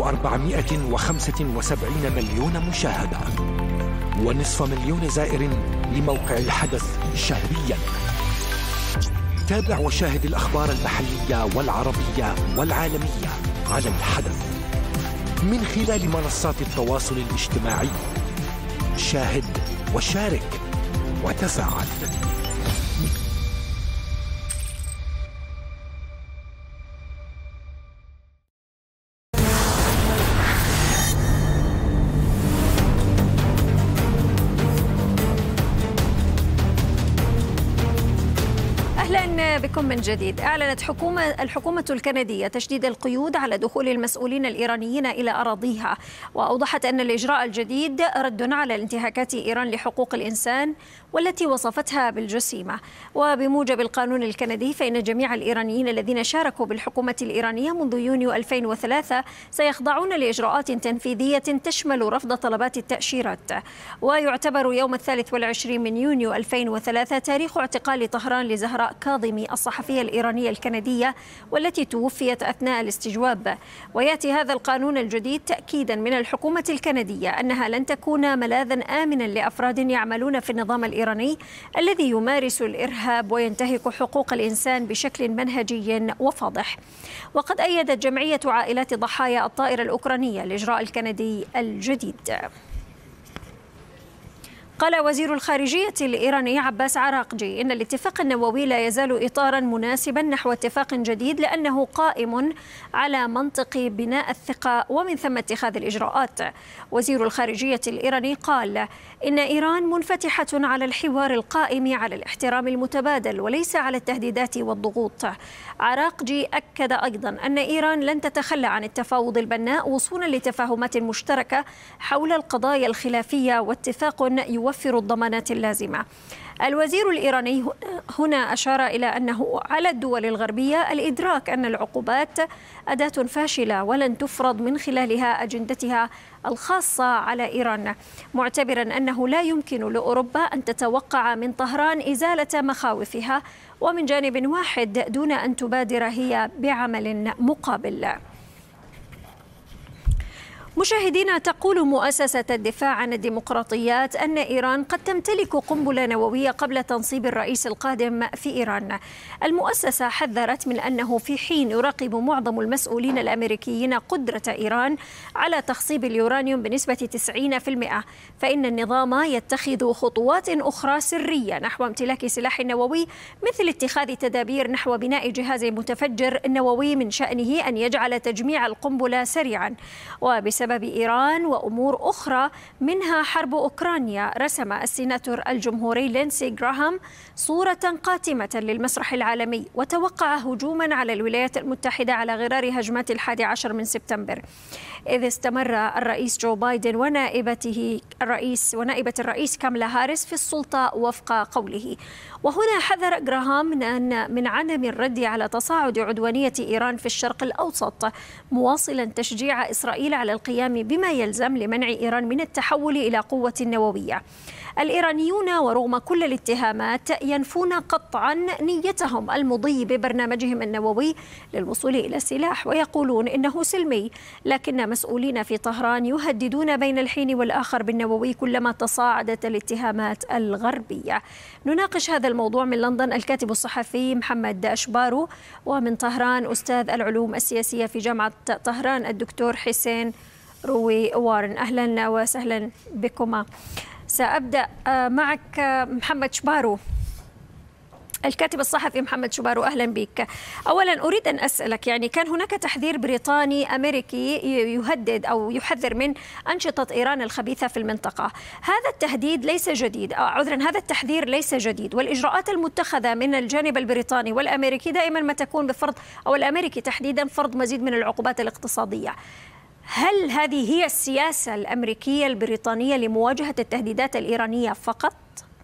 475 مليون مشاهدة ونصف مليون زائر لموقع الحدث شهرياً. تابع وشاهد الأخبار المحلية والعربية والعالمية على الحدث من خلال منصات التواصل الاجتماعي. شاهد وشارك وتفاعل. أهلا بكم من جديد. أعلنت الحكومة الكندية تشديد القيود على دخول المسؤولين الإيرانيين إلى أراضيها، وأوضحت أن الإجراء الجديد رد على انتهاكات إيران لحقوق الإنسان والتي وصفتها بالجسيمة. وبموجب القانون الكندي فإن جميع الإيرانيين الذين شاركوا بالحكومة الإيرانية منذ يونيو 2003 سيخضعون لإجراءات تنفيذية تشمل رفض طلبات التأشيرات. ويعتبر يوم 23 من يونيو 2003 تاريخ اعتقال طهران لزهراء كاظمي الصحفية الإيرانية الكندية والتي توفيت أثناء الاستجواب. ويأتي هذا القانون الجديد تأكيدا من الحكومة الكندية أنها لن تكون ملاذا آمنا لأفراد يعملون في النظام الإيراني الذي يمارس الإرهاب وينتهك حقوق الإنسان بشكل منهجي وفاضح. وقد أيدت جمعية عائلات ضحايا الطائرة الأوكرانية الإجراء الكندي الجديد. قال وزير الخارجية الإيراني عباس عراقجي إن الاتفاق النووي لا يزال إطارا مناسبا نحو اتفاق جديد لأنه قائم على منطق بناء الثقة ومن ثم اتخاذ الإجراءات. وزير الخارجية الإيراني قال إن إيران منفتحة على الحوار القائم على الاحترام المتبادل وليس على التهديدات والضغوط. عراقجي أكد أيضا أن إيران لن تتخلى عن التفاوض البناء وصولا لتفاهمات مشتركة حول القضايا الخلافية واتفاق يوفر الضمانات اللازمة. الوزير الإيراني هنا أشار إلى أنه على الدول الغربية الإدراك أن العقوبات أداة فاشلة ولن تفرض من خلالها أجندتها الخاصة على إيران، معتبرا أنه لا يمكن لأوروبا أن تتوقع من طهران إزالة مخاوفها ومن جانب واحد دون أن تبادر هي بعمل مقابل. مشاهدينا، تقول مؤسسة الدفاع عن الديمقراطيات أن إيران قد تمتلك قنبلة نووية قبل تنصيب الرئيس القادم في إيران. المؤسسة حذرت من أنه في حين يراقب معظم المسؤولين الأمريكيين قدرة إيران على تخصيب اليورانيوم بنسبة 90%، فإن النظام يتخذ خطوات أخرى سرية نحو امتلاك سلاح نووي، مثل اتخاذ تدابير نحو بناء جهاز متفجر نووي من شأنه أن يجعل تجميع القنبلة سريعا. وبسبب إيران وأمور أخرى منها حرب أوكرانيا، رسم السيناتور الجمهوري لينسي غراهام صورة قاتمة للمسرح العالمي وتوقع هجوما على الولايات المتحدة على غرار هجمات 11 من سبتمبر، إذ استمر الرئيس جو بايدن ونائبة الرئيس كاملا هاريس في السلطة وفق قوله. وهنا حذر غراهام من عدم الرد على تصاعد عدوانية إيران في الشرق الأوسط، مواصلا تشجيع إسرائيل على القيام بما يلزم لمنع إيران من التحول إلى قوة نووية. الإيرانيون ورغم كل الاتهامات ينفون قطعا نيتهم المضي ببرنامجهم النووي للوصول إلى السلاح، ويقولون إنه سلمي، لكن مسؤولين في طهران يهددون بين الحين والآخر بالنووي كلما تصاعدت الاتهامات الغربية. نناقش هذا الموضوع من لندن الكاتب الصحفي محمد أشبارو، ومن طهران أستاذ العلوم السياسية في جامعة طهران الدكتور حسين روي وارن. أهلا وسهلا بكما. سأبدأ معك محمد شبارو، الكاتب الصحفي محمد شبارو، أهلا بك. أولا أريد أن أسألك، يعني كان هناك تحذير بريطاني أمريكي يهدد أو يحذر من أنشطة إيران الخبيثة في المنطقة. هذا التهديد ليس جديد، هذا التحذير ليس جديد، والإجراءات المتخذة من الجانب البريطاني والأمريكي دائما ما تكون بفرض، أو الأمريكي تحديدا، فرض مزيد من العقوبات الاقتصادية. هل هذه هي السياسة الأمريكية البريطانية لمواجهة التهديدات الإيرانية فقط؟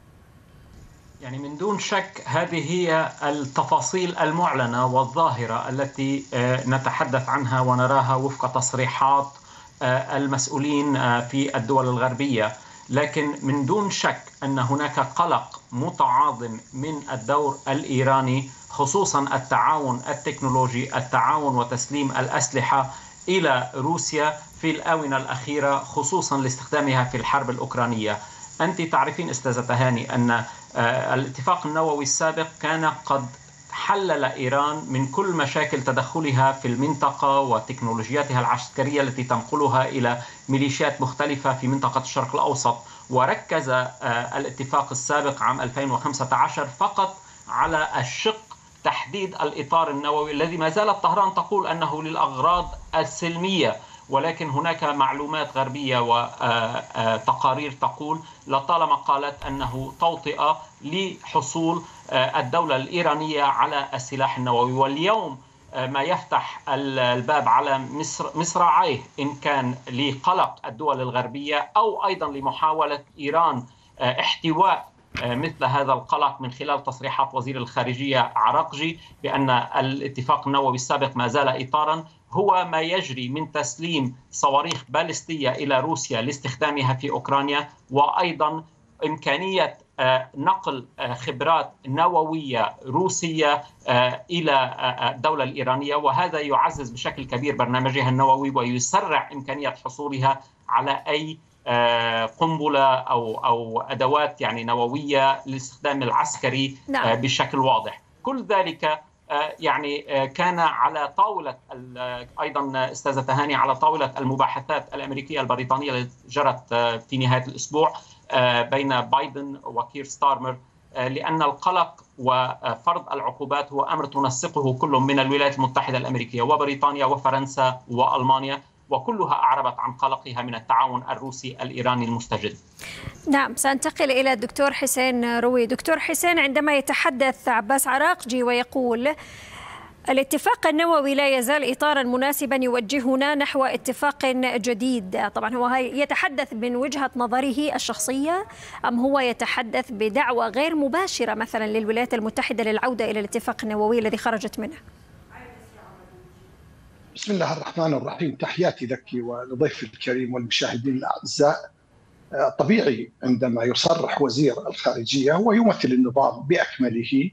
يعني من دون شك هذه هي التفاصيل المعلنة والظاهرة التي نتحدث عنها ونراها وفق تصريحات المسؤولين في الدول الغربية، لكن من دون شك أن هناك قلق متعاظم من الدور الإيراني، خصوصا التعاون التكنولوجي، التعاون وتسليم الأسلحة إلى روسيا في الآونة الأخيرة، خصوصا لاستخدامها في الحرب الأوكرانية. أنت تعرفين أستاذة تهاني أن الاتفاق النووي السابق كان قد حلل إيران من كل مشاكل تدخلها في المنطقة وتكنولوجياتها العسكرية التي تنقلها إلى ميليشيات مختلفة في منطقة الشرق الأوسط. وركز الاتفاق السابق عام 2015 فقط على الشق تحديد الإطار النووي الذي ما زالت طهران تقول أنه للأغراض السلمية، ولكن هناك معلومات غربية وتقارير تقول لطالما قالت أنه توطئة لحصول الدولة الإيرانية على السلاح النووي. واليوم ما يفتح الباب على مصراعيه إن كان لقلق الدول الغربية أو أيضا لمحاولة إيران احتواء مثل هذا القلق من خلال تصريحات وزير الخارجية عراقجي بأن الاتفاق النووي السابق ما زال إطارا، هو ما يجري من تسليم صواريخ باليستية إلى روسيا لاستخدامها في أوكرانيا، وأيضا إمكانية نقل خبرات نووية روسية إلى الدولة الإيرانية، وهذا يعزز بشكل كبير برنامجها النووي ويسرع إمكانية حصولها على أي قنبلة أو أدوات يعني نووية للاستخدام العسكري بشكل واضح. كل ذلك يعني كان على طاولة أيضا أستاذة تهاني على طاولة المباحثات الأمريكية البريطانية التي جرت في نهاية الأسبوع بين بايدن وكير ستارمر، لأن القلق وفرض العقوبات هو أمر تنسقه كل من الولايات المتحدة الأمريكية وبريطانيا وفرنسا وألمانيا، وكلها أعربت عن قلقها من التعاون الروسي الإيراني المستجد. نعم، سأنتقل إلى الدكتور حسين روي. دكتور حسين، عندما يتحدث عباس عراقجي ويقول الاتفاق النووي لا يزال إطارا مناسبا يوجهنا نحو اتفاق جديد، طبعا هو يتحدث من وجهة نظره الشخصية أم هو يتحدث بدعوة غير مباشرة مثلا للولايات المتحدة للعودة إلى الاتفاق النووي الذي خرجت منه؟ بسم الله الرحمن الرحيم، تحياتي لك ولضيف الكريم والمشاهدين الأعزاء. طبيعي عندما يصرح وزير الخارجية ويمثل النظام بأكمله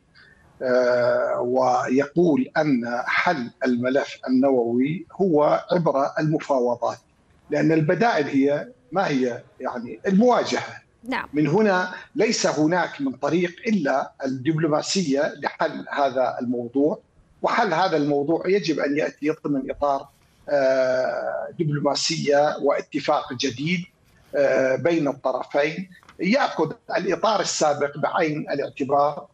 ويقول أن حل الملف النووي هو عبر المفاوضات، لأن البدائل هي ما هي؟ يعني المواجهة. نعم. من هنا ليس هناك من طريق إلا الدبلوماسية لحل هذا الموضوع، وحل هذا الموضوع يجب أن يأتي ضمن إطار دبلوماسية واتفاق جديد بين الطرفين يأخذ الإطار السابق بعين الاعتبار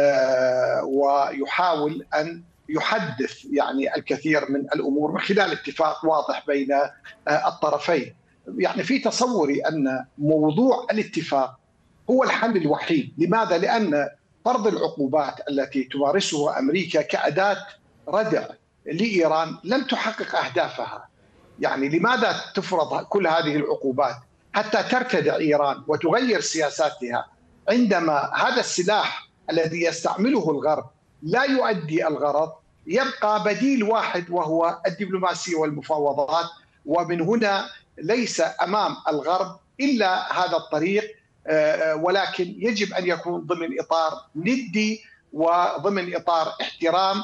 ويحاول أن يحدث يعني الكثير من الأمور من خلال اتفاق واضح بين الطرفين. يعني في تصوري أن موضوع الاتفاق هو الحل الوحيد. لماذا؟ لأن فرض العقوبات التي تمارسها أمريكا كأداة ردع لإيران لم تحقق أهدافها. يعني لماذا تفرض كل هذه العقوبات؟ حتى ترتدع إيران وتغير سياساتها، عندما هذا السلاح الذي يستعمله الغرب لا يؤدي الغرض، يبقى بديل واحد وهو الدبلوماسية والمفاوضات. ومن هنا ليس أمام الغرب إلا هذا الطريق، ولكن يجب أن يكون ضمن إطار ندي وضمن إطار احترام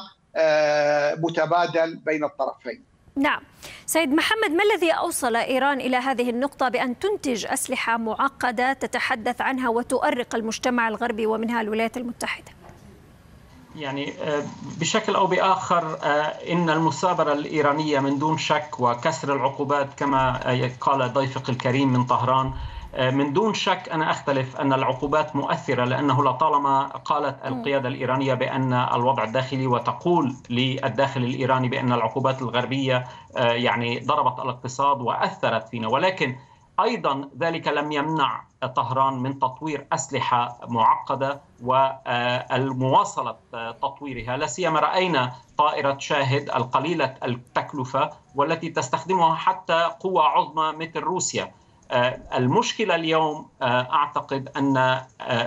متبادل بين الطرفين. نعم. سيد محمد، ما الذي أوصل إيران إلى هذه النقطة بأن تنتج أسلحة معقدة تتحدث عنها وتؤرق المجتمع الغربي ومنها الولايات المتحدة؟ يعني بشكل أو بآخر إن المثابرة الإيرانية من دون شك وكسر العقوبات كما قال ضيفك الكريم من طهران، من دون شك أنا أختلف أن العقوبات مؤثرة، لأنه لطالما قالت القيادة الإيرانية بأن الوضع الداخلي وتقول للداخل الإيراني بأن العقوبات الغربية يعني ضربت الاقتصاد وأثرت فينا، ولكن أيضا ذلك لم يمنع طهران من تطوير أسلحة معقدة والمواصلة تطويرها. لا سيما رأينا طائرة شاهد القليلة التكلفة والتي تستخدمها حتى قوى عظمى مثل روسيا. المشكلة اليوم أعتقد أن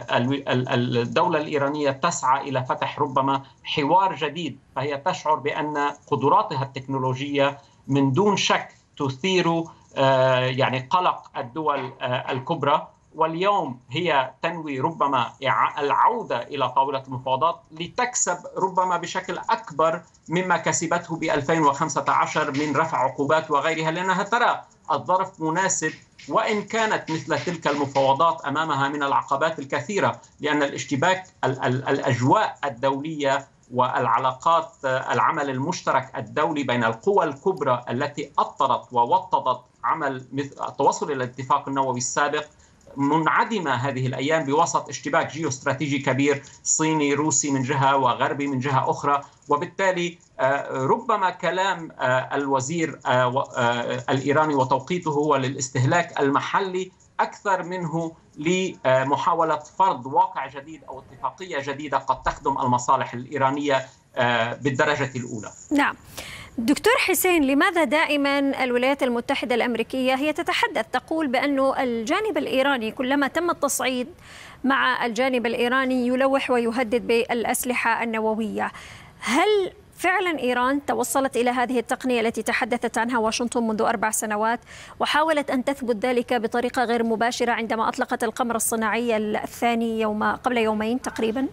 الدولة الإيرانية تسعى إلى فتح ربما حوار جديد، فهي تشعر بأن قدراتها التكنولوجية من دون شك تثير يعني قلق الدول الكبرى، واليوم هي تنوي ربما العودة إلى طاولة المفاوضات لتكسب ربما بشكل أكبر مما كسبته ب 2015 من رفع عقوبات وغيرها، لأنها ترى الظرف مناسب وإن كانت مثل تلك المفاوضات أمامها من العقبات الكثيرة، لأن الاشتباك الأجواء الدولية والعلاقات العمل المشترك الدولي بين القوى الكبرى التي أطرت ووطدت عمل التوصل إلى الاتفاق النووي السابق منعدمة هذه الأيام بوسط اشتباك جيوستراتيجي كبير صيني روسي من جهة وغربي من جهة أخرى. وبالتالي ربما كلام الوزير الإيراني وتوقيته هو للاستهلاك المحلي أكثر منه لمحاولة فرض واقع جديد أو اتفاقية جديدة قد تخدم المصالح الإيرانية بالدرجة الأولى. نعم. دكتور حسين، لماذا دائما الولايات المتحدة الأمريكية هي تتحدث تقول بأنه الجانب الإيراني كلما تم التصعيد مع الجانب الإيراني يلوح ويهدد بالأسلحة النووية؟ هل فعلا إيران توصلت إلى هذه التقنية التي تحدثت عنها واشنطن منذ 4 سنوات وحاولت أن تثبت ذلك بطريقة غير مباشرة عندما أطلقت القمر الصناعي الثاني قبل يومين تقريبا؟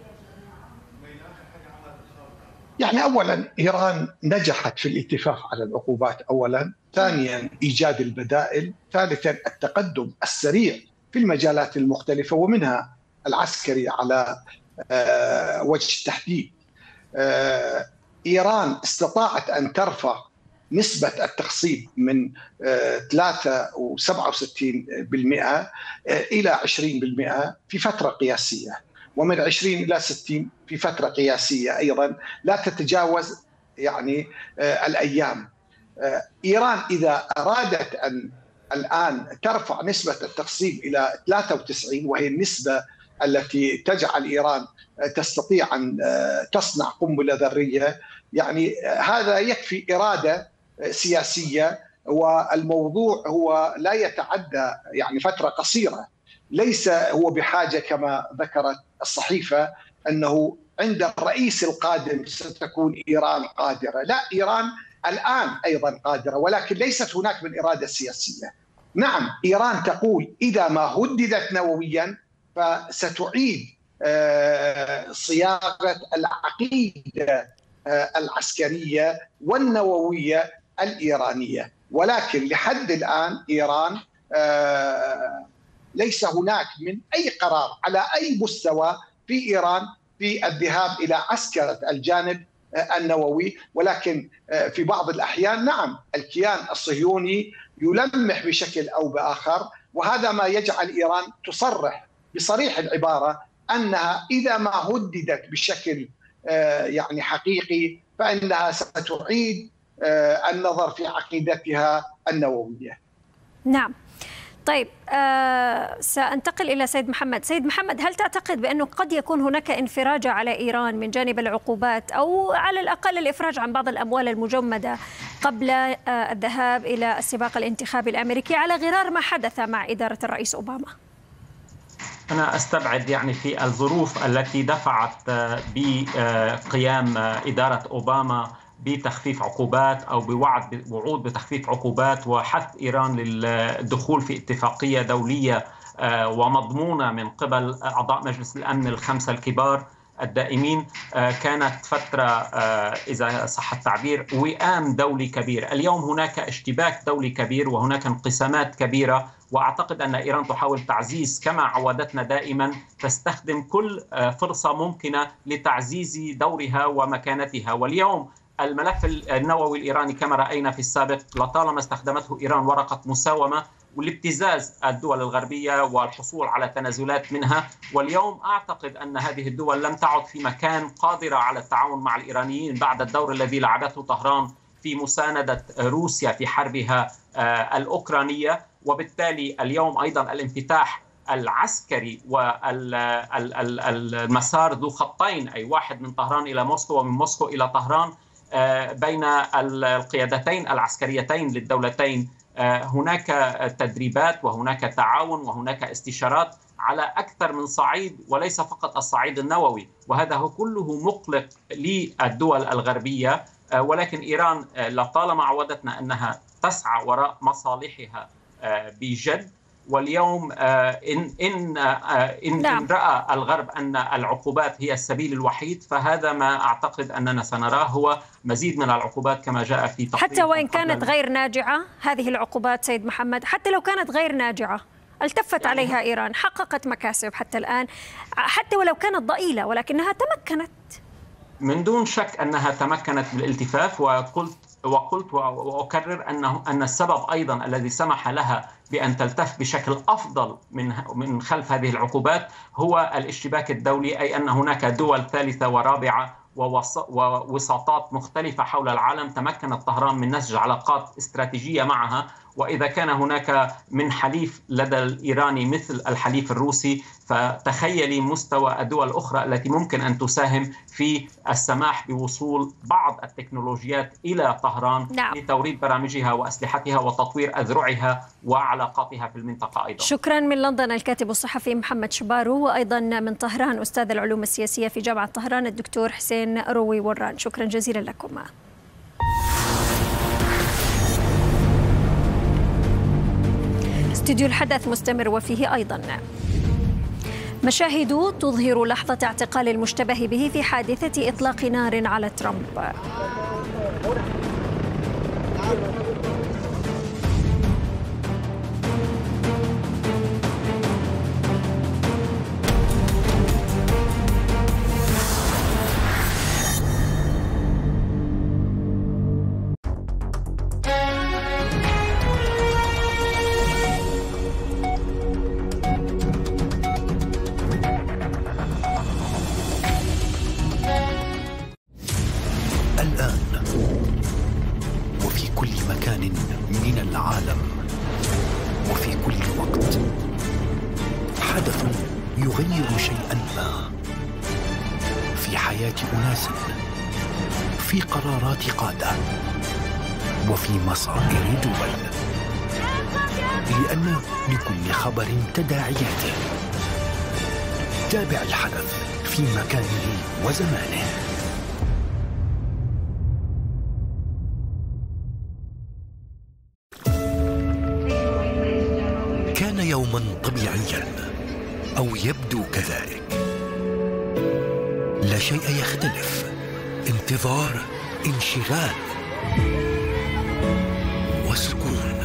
يعني أولا إيران نجحت في الاتفاق على العقوبات أولا، ثانيا إيجاد البدائل، ثالثا التقدم السريع في المجالات المختلفة ومنها العسكري على وجه التحديد. إيران استطاعت أن ترفع نسبة التخصيب من 3.67% إلى 20% في فترة قياسية، ومن 20 إلى 60 في فترة قياسية أيضا لا تتجاوز يعني الأيام. إيران إذا أرادت أن الآن ترفع نسبة التخصيب إلى 93 وهي النسبة التي تجعل إيران تستطيع أن تصنع قنبلة ذرية، يعني هذا يكفي إرادة سياسية، والموضوع هو لا يتعدى يعني فترة قصيرة. ليس هو بحاجة كما ذكرت الصحيفة أنه عند الرئيس القادم ستكون إيران قادرة، لا، إيران الآن أيضا قادرة، ولكن ليست هناك من إرادة سياسية. نعم، إيران تقول إذا ما هددت نوويا فستعيد صياغة العقيدة العسكرية والنووية الإيرانية، ولكن لحد الآن إيران ليس هناك من أي قرار على أي مستوى في إيران في الذهاب إلى عسكرة الجانب النووي. ولكن في بعض الأحيان نعم الكيان الصهيوني يلمح بشكل أو بآخر، وهذا ما يجعل إيران تصرح بصريح العبارة أنها إذا ما هددت بشكل يعني حقيقي فإنها ستعيد النظر في عقيدتها النووية. نعم. طيب، سأنتقل إلى سيد محمد. سيد محمد، هل تعتقد بأنه قد يكون هناك انفراج على إيران من جانب العقوبات، أو على الأقل الإفراج عن بعض الأموال المجمدة قبل الذهاب إلى السباق الانتخابي الأمريكي على غرار ما حدث مع إدارة الرئيس أوباما؟ أنا أستبعد يعني في الظروف التي دفعت بقيام إدارة أوباما بتخفيف عقوبات أو بوعود بتخفيف عقوبات وحث إيران للدخول في اتفاقية دولية ومضمونة من قبل أعضاء مجلس الأمن ال5 الكبار الدائمين، كانت فترة إذا صح التعبير وئام دولي كبير. اليوم هناك اشتباك دولي كبير وهناك انقسامات كبيرة، وأعتقد أن إيران تحاول تعزيز كما عودتنا دائما، تستخدم كل فرصة ممكنة لتعزيز دورها ومكانتها. واليوم الملف النووي الإيراني كما رأينا في السابق لطالما استخدمته إيران ورقة مساومة والابتزاز الدول الغربية والحصول على تنازلات منها. واليوم أعتقد أن هذه الدول لم تعد في مكان قادرة على التعاون مع الإيرانيين بعد الدور الذي لعبته طهران في مساندة روسيا في حربها الأوكرانية. وبالتالي اليوم أيضا الانفتاح العسكري والمسار ذو خطين، أي واحد من طهران إلى موسكو ومن موسكو إلى طهران بين القيادتين العسكريتين للدولتين، هناك تدريبات وهناك تعاون وهناك استشارات على أكثر من صعيد وليس فقط الصعيد النووي، وهذا هو كله مقلق للدول الغربية. ولكن إيران لطالما عودتنا أنها تسعى وراء مصالحها بجد، واليوم إن رأى الغرب أن العقوبات هي السبيل الوحيد، فهذا ما أعتقد أننا سنراه هو مزيد من العقوبات كما جاء في تقرير. حتى وإن كانت غير ناجعة هذه العقوبات سيد محمد، حتى لو كانت غير ناجعة التفت عليها إيران، حققت مكاسب حتى الآن، حتى ولو كانت ضئيلة ولكنها تمكنت. من دون شك أنها تمكنت بالالتفاف، وقلت وقلت وأكرر أن السبب أيضا الذي سمح لها بأن تلتف بشكل أفضل من خلف هذه العقوبات هو الاشتباك الدولي، أي أن هناك دول ثالثة ورابعة ووساطات مختلفة حول العالم تمكنت طهران من نسج علاقات استراتيجية معها. وإذا كان هناك من حليف لدى الإيراني مثل الحليف الروسي، فتخيلي مستوى الدول الأخرى التي ممكن أن تساهم في السماح بوصول بعض التكنولوجيات إلى طهران لتوريد برامجها وأسلحتها وتطوير أذرعها وعلاقاتها في المنطقة أيضا. شكرا من لندن الكاتب الصحفي محمد شبارو، وأيضا من طهران أستاذ العلوم السياسية في جامعة طهران الدكتور حسين روي وران. شكرا جزيلا لكما. استديو الحدث مستمر وفيه أيضا مشاهد تظهر لحظة اعتقال المشتبه به في حادثة إطلاق نار على ترامب. في قرارات قادة وفي مصائر دول، لأن لكل خبر تداعياته. تابع الحدث في مكانه وزمانه. كان يوما طبيعيا، أو يبدو كذلك. لا شيء يختلف، انتظار، انشغال وسكون.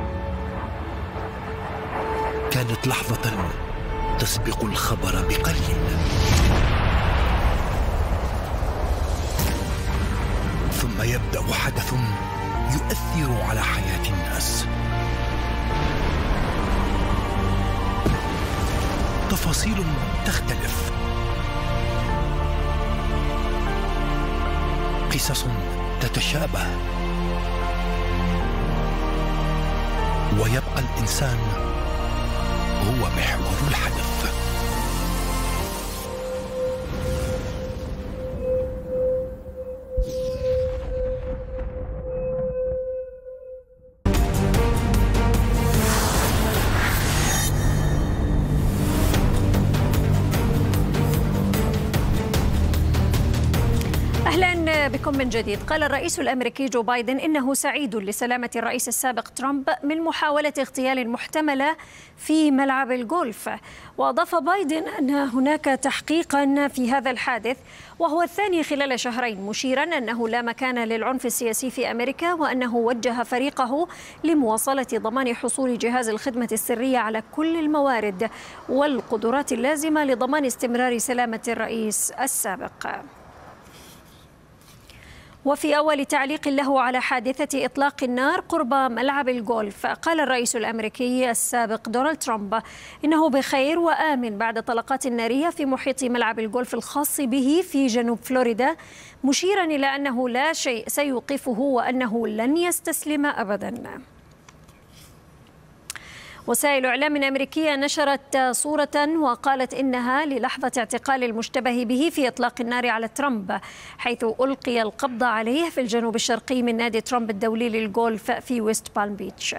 كانت لحظة تسبق الخبر بقليل، ثم يبدأ حدث يؤثر على حياة الناس. تفاصيل تختلف، قصص تتشابه، ويبقى الإنسان هو محور الحدث. بكم من جديد. قال الرئيس الأمريكي جو بايدن إنه سعيد لسلامة الرئيس السابق ترامب من محاولة اغتيال محتملة في ملعب الجولف. وأضاف بايدن أن هناك تحقيقا في هذا الحادث وهو الثاني خلال شهرين، مشيرا أنه لا مكان للعنف السياسي في أمريكا، وأنه وجه فريقه لمواصلة ضمان حصول جهاز الخدمة السرية على كل الموارد والقدرات اللازمة لضمان استمرار سلامة الرئيس السابق. وفي أول تعليق له على حادثة إطلاق النار قرب ملعب الجولف، قال الرئيس الأمريكي السابق دونالد ترامب إنه بخير وآمن بعد طلقات نارية في محيط ملعب الجولف الخاص به في جنوب فلوريدا، مشيرا إلى أنه لا شيء سيوقفه وأنه لن يستسلم أبدا. وسائل إعلام أمريكية نشرت صورة وقالت إنها للحظة اعتقال المشتبه به في إطلاق النار على ترامب، حيث ألقي القبض عليه في الجنوب الشرقي من نادي ترامب الدولي للجولف في ويست بالم بيتش.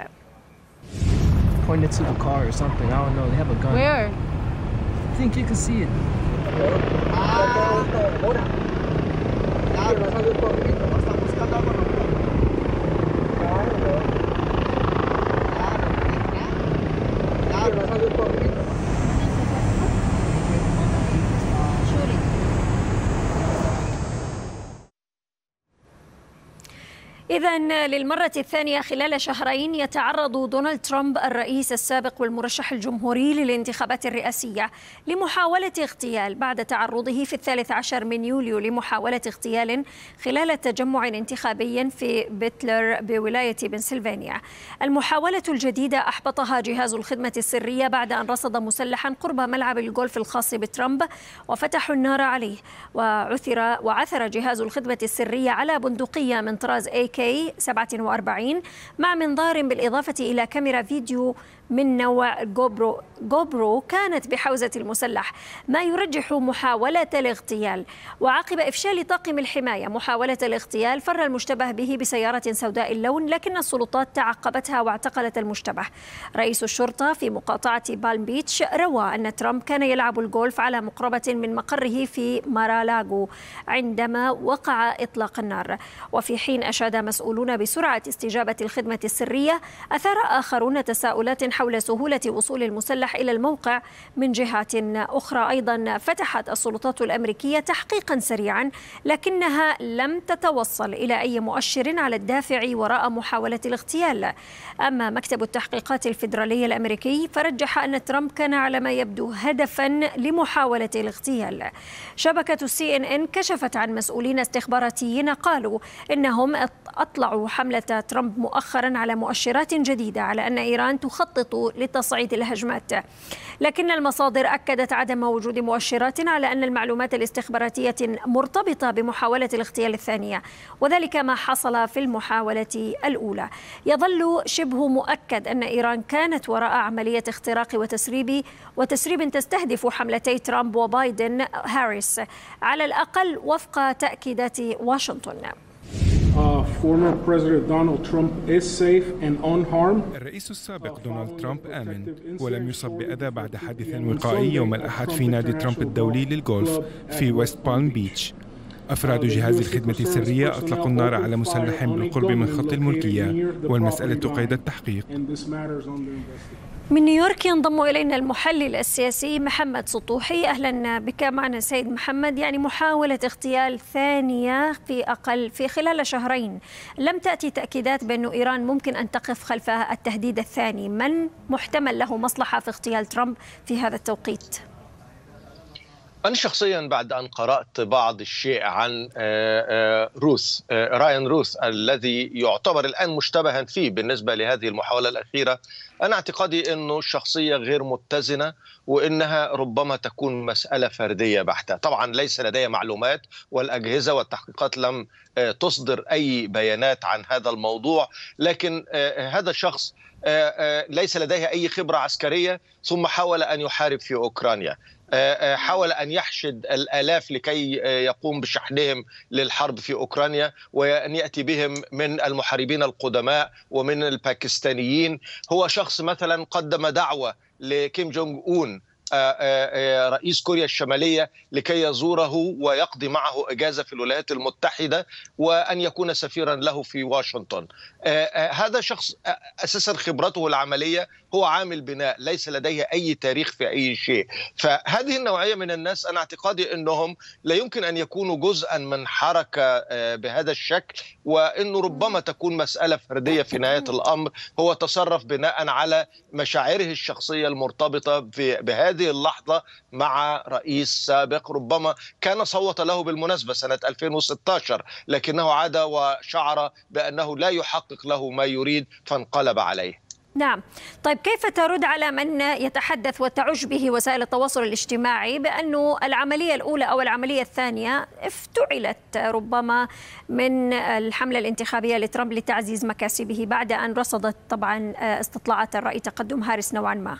إذن للمرة الثانية خلال شهرين يتعرض دونالد ترامب الرئيس السابق والمرشح الجمهوري للانتخابات الرئاسية لمحاولة اغتيال بعد تعرضه في 13 من يوليو لمحاولة اغتيال خلال تجمع انتخابي في بيتلر بولاية بنسلفانيا. المحاولة الجديدة أحبطها جهاز الخدمة السرية بعد أن رصد مسلحا قرب ملعب الجولف الخاص بترامب وفتحوا النار عليه، وعثر جهاز الخدمة السرية على بندقية من طراز AK-47 مع منظار بالإضافة إلى كاميرا فيديو من نوع جوبرو كانت بحوزة المسلح، ما يرجح محاولة الاغتيال. وعقب إفشال طاقم الحماية محاولة الاغتيال فر المشتبه به بسيارة سوداء اللون، لكن السلطات تعقبتها واعتقلت المشتبه. رئيس الشرطة في مقاطعة بالم بيتش روى أن ترامب كان يلعب الجولف على مقربة من مقره في مارالاغو عندما وقع إطلاق النار. وفي حين أشاد مسؤولون بسرعة استجابة الخدمة السرية، أثار آخرون تساؤلات حول سهولة وصول المسلح إلى الموقع. من جهة أخرى أيضا فتحت السلطات الأمريكية تحقيقا سريعا، لكنها لم تتوصل إلى أي مؤشر على الدافع وراء محاولة الاغتيال. أما مكتب التحقيقات الفيدرالي الأمريكي فرجح أن ترامب كان على ما يبدو هدفا لمحاولة الاغتيال. شبكة CNN كشفت عن مسؤولين استخباراتيين قالوا إنهم أطلعوا حملة ترامب مؤخرا على مؤشرات جديدة على أن إيران تخطط لتصعيد الهجمات، لكن المصادر أكدت عدم وجود مؤشرات على أن المعلومات الاستخباراتية مرتبطة بمحاولة الاغتيال الثانية، وذلك ما حصل في المحاولة الأولى. يظل شبه مؤكد أن إيران كانت وراء عملية اختراق وتسريب تستهدف حملتي ترامب وبايدن هاريس، على الأقل وفق تأكيدات واشنطن. الرئيس السابق دونالد ترامب آمن ولم يصب بأذى بعد حادث وقائي يوم الأحد في نادي ترامب الدولي للجولف في ويست بالم بيتش. أفراد جهاز الخدمة السرية أطلقوا النار على مسلح بالقرب من خط الملكية، والمسألة قيد التحقيق. من نيويورك ينضم إلينا المحلل السياسي محمد سطوحي. أهلا بك معنا سيد محمد. يعني محاولة اغتيال ثانية في خلال شهرين، لم تأتي تأكيدات بأن إيران ممكن أن تقف خلف التهديد الثاني. من محتمل له مصلحة في اغتيال ترامب في هذا التوقيت؟ أنا شخصيا بعد أن قرأت بعض الشيء عن رايان روث الذي يعتبر الآن مشتبها فيه بالنسبة لهذه المحاولة الأخيرة، أنا اعتقادي أنه شخصية غير متزنة، وإنها ربما تكون مسألة فردية بحتة. طبعا ليس لدي معلومات، والأجهزة والتحقيقات لم تصدر أي بيانات عن هذا الموضوع، لكن هذا الشخص ليس لديه أي خبرة عسكرية، ثم حاول أن يحارب في أوكرانيا، حاول أن يحشد الآلاف لكي يقوم بشحنهم للحرب في أوكرانيا، وأن يأتي بهم من المحاربين القدماء ومن الباكستانيين. هو شخص مثلا قدم دعوة لكيم جونغ أون رئيس كوريا الشمالية لكي يزوره ويقضي معه إجازة في الولايات المتحدة، وأن يكون سفيرا له في واشنطن. هذا شخص أساسا خبرته العملية هو عامل بناء، ليس لديه أي تاريخ في أي شيء. فهذه النوعية من الناس أنا اعتقادي أنهم لا يمكن أن يكونوا جزءا من حركة بهذا الشكل، وأنه ربما تكون مسألة فردية في نهاية الأمر. هو تصرف بناء على مشاعره الشخصية المرتبطة بهذه اللحظة مع رئيس سابق ربما كان صوت له بالمناسبة سنة 2016، لكنه عاد وشعر بأنه لا يحقق له ما يريد فانقلب عليه. نعم، طيب كيف ترد على من يتحدث وتعج به وسائل التواصل الاجتماعي بأنه العملية الأولى أو العملية الثانية افتعلت ربما من الحملة الانتخابية لترامب لتعزيز مكاسبه بعد أن رصدت طبعا استطلاعات الرأي تقدم هاريس نوعا ما؟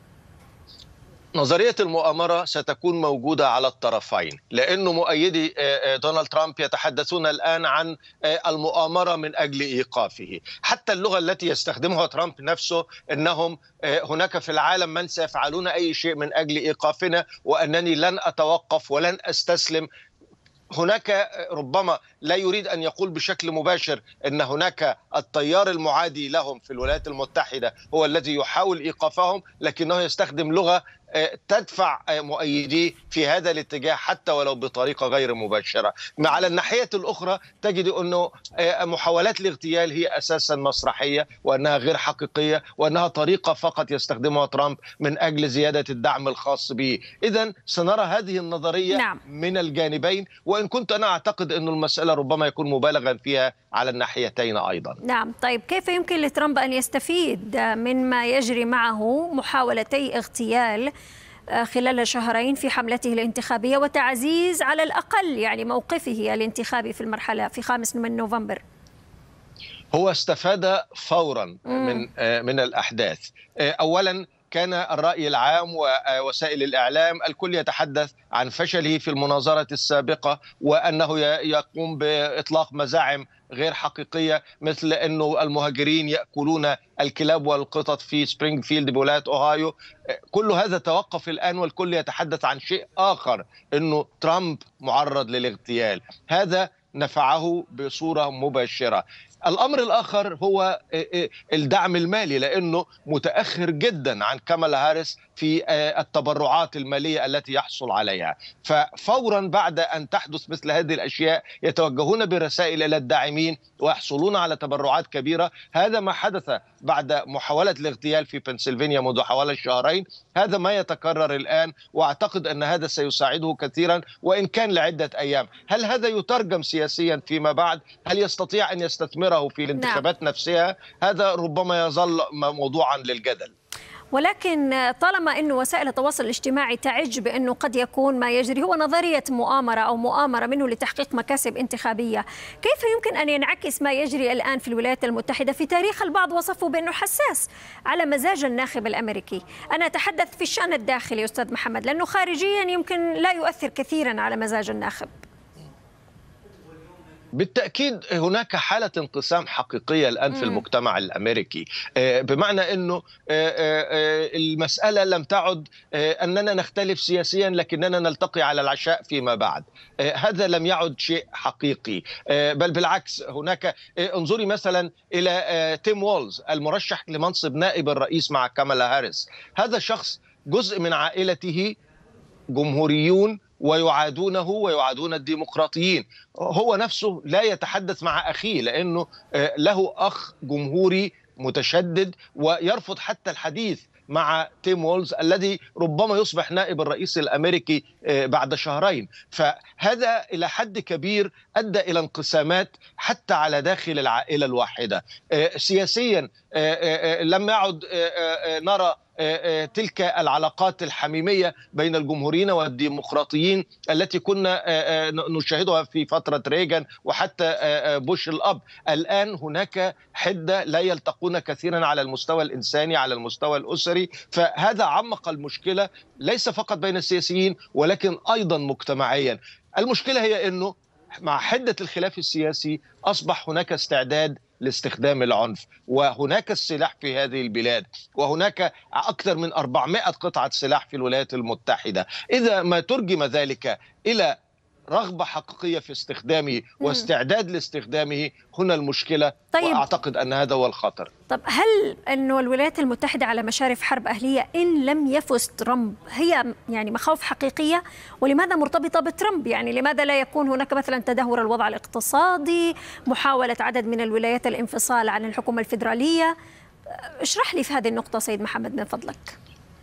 نظرية المؤامرة ستكون موجودة على الطرفين، لأنه مؤيدي دونالد ترامب يتحدثون الآن عن المؤامرة من أجل إيقافه. حتى اللغة التي يستخدمها ترامب نفسه أنهم هناك في العالم من سيفعلون أي شيء من أجل إيقافنا، وأنني لن أتوقف ولن أستسلم. هناك ربما لا يريد أن يقول بشكل مباشر أن هناك التيار المعادي لهم في الولايات المتحدة هو الذي يحاول إيقافهم، لكنه يستخدم لغة تدفع مؤيديه في هذا الاتجاه حتى ولو بطريقة غير مباشرة. على الناحية الأخرى تجد أنه محاولات الاغتيال هي أساسا مسرحية، وأنها غير حقيقية، وأنها طريقة فقط يستخدمها ترامب من أجل زيادة الدعم الخاص به. إذن سنرى هذه النظرية من الجانبين، وإن كنت أنا أعتقد أن المسألة ربما يكون مبالغا فيها على الناحيتين أيضا. نعم. طيب كيف يمكن لترامب أن يستفيد من ما يجري معه محاولتي اغتيال خلال شهرين في حملته الانتخابية وتعزيز على الأقل يعني موقفه الانتخابي في المرحلة في 5 من نوفمبر؟ هو استفاد فورا من الأحداث. أولا كان الرأي العام ووسائل الإعلام الكل يتحدث عن فشله في المناظرة السابقة، وأنه يقوم بإطلاق مزاعم غير حقيقية مثل أنه المهاجرين يأكلون الكلاب والقطط في سبرينغفيلد بولاية أوهايو. كل هذا توقف الآن والكل يتحدث عن شيء آخر، أنه ترامب معرض للاغتيال. هذا نفعه بصورة مباشرة. الأمر الآخر هو الدعم المالي، لأنه متأخر جدا عن كامالا هاريس في التبرعات المالية التي يحصل عليها، ففورا بعد أن تحدث مثل هذه الأشياء يتوجهون برسائل إلى الداعمين ويحصلون على تبرعات كبيرة. هذا ما حدث بعد محاولة الاغتيال في بنسلفانيا منذ حوالي شهرين، هذا ما يتكرر الآن، وأعتقد أن هذا سيساعده كثيرا وإن كان لعدة أيام. هل هذا يترجم سياسيا فيما بعد؟ هل يستطيع أن يستثمره في الانتخابات نفسها؟ هذا ربما يظل موضوعا للجدل. ولكن طالما أن وسائل التواصل الاجتماعي تعج بأنه قد يكون ما يجري هو نظرية مؤامرة أو مؤامرة منه لتحقيق مكاسب انتخابية، كيف يمكن أن ينعكس ما يجري الآن في الولايات المتحدة في تاريخ البعض وصفه بأنه حساس على مزاج الناخب الأمريكي؟ أنا أتحدث في الشأن الداخلي أستاذ محمد، لأنه خارجيا يمكن لا يؤثر كثيرا على مزاج الناخب. بالتأكيد هناك حالة انقسام حقيقية الآن في المجتمع الأمريكي، بمعنى أنه المسألة لم تعد أننا نختلف سياسيا لكننا نلتقي على العشاء فيما بعد. هذا لم يعد شيء حقيقي، بل بالعكس. هناك انظري مثلا إلى تيم وولز المرشح لمنصب نائب الرئيس مع كامالا هاريس. هذا شخص جزء من عائلته جمهوريون ويعادونه ويعادون الديمقراطيين. هو نفسه لا يتحدث مع أخيه لأنه له أخ جمهوري متشدد ويرفض حتى الحديث مع تيم وولز الذي ربما يصبح نائب الرئيس الأمريكي بعد شهرين. فهذا إلى حد كبير أدى إلى انقسامات حتى على داخل العائلة الواحدة. سياسيا لم يعد نرى تلك العلاقات الحميمية بين الجمهوريين والديمقراطيين التي كنا نشاهدها في فترة ريغان وحتى بوش الأب. الآن هناك حدة، لا يلتقون كثيرا على المستوى الإنساني، على المستوى الأسري. فهذا عمق المشكلة ليس فقط بين السياسيين ولكن أيضا مجتمعيا. المشكلة هي أنه مع حدة الخلاف السياسي أصبح هناك استعداد لاستخدام العنف، وهناك السلاح في هذه البلاد، وهناك أكثر من 400 قطعة سلاح في الولايات المتحدة. إذا ما ترجم ذلك إلى رغبة حقيقية في استخدامه واستعداد لاستخدامه، هنا المشكلة. طيب. وأعتقد أن هذا هو الخطر. طب هل أنه الولايات المتحدة على مشارف حرب أهلية إن لم يفز ترامب هي يعني مخاوف حقيقية؟ ولماذا مرتبطة بترامب؟ يعني لماذا لا يكون هناك مثلا تدهور الوضع الاقتصادي، محاولة عدد من الولايات الانفصال عن الحكومة الفيدرالية؟ اشرح لي في هذه النقطة سيد محمد من فضلك.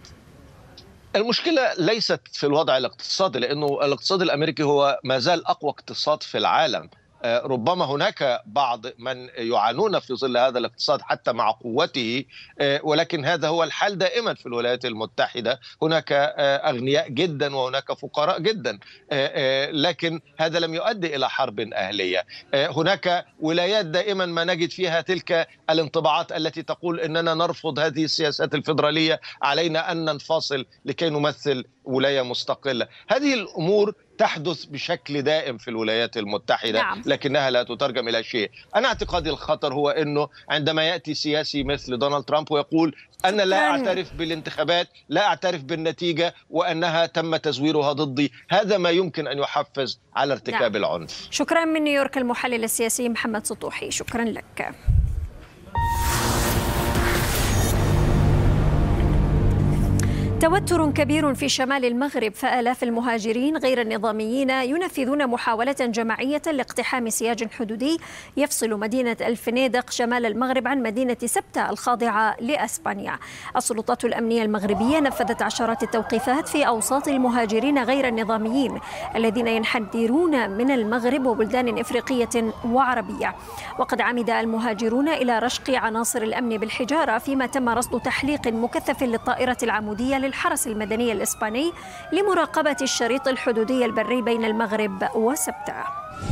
المشكلة ليست في الوضع الاقتصادي، لأنه الاقتصاد الأمريكي هو ما زال أقوى اقتصاد في العالم. ربما هناك بعض من يعانون في ظل هذا الاقتصاد حتى مع قوته، ولكن هذا هو الحال دائما في الولايات المتحدة. هناك أغنياء جدا وهناك فقراء جدا، لكن هذا لم يؤدي إلى حرب أهلية. هناك ولايات دائما ما نجد فيها تلك الانطباعات التي تقول أننا نرفض هذه السياسات الفيدرالية، علينا أن ننفصل لكي نمثل ولاية مستقلة. هذه الأمور تحدث بشكل دائم في الولايات المتحدة. نعم. لكنها لا تترجم إلى شيء. أنا اعتقادي الخطر هو أنه عندما يأتي سياسي مثل دونالد ترامب ويقول أنا لا أعترف بالانتخابات، لا أعترف بالنتيجة، وأنها تم تزويرها ضدي، هذا ما يمكن أن يحفز على ارتكاب العنف. شكرا من نيويورك المحلل السياسي محمد سطوحي، شكرا لك. توتر كبير في شمال المغرب، فآلاف المهاجرين غير النظاميين ينفذون محاولة جماعية لاقتحام سياج حدودي يفصل مدينة الفنيدق شمال المغرب عن مدينة سبتة الخاضعة لأسبانيا. السلطات الأمنية المغربية نفذت عشرات التوقيفات في أوساط المهاجرين غير النظاميين الذين ينحدرون من المغرب وبلدان إفريقية وعربية. وقد عمد المهاجرون إلى رشق عناصر الأمن بالحجارة، فيما تم رصد تحليق مكثف للطائرة العمودية للحرس المدني الإسباني لمراقبة الشريط الحدودي البري بين المغرب وسبتة.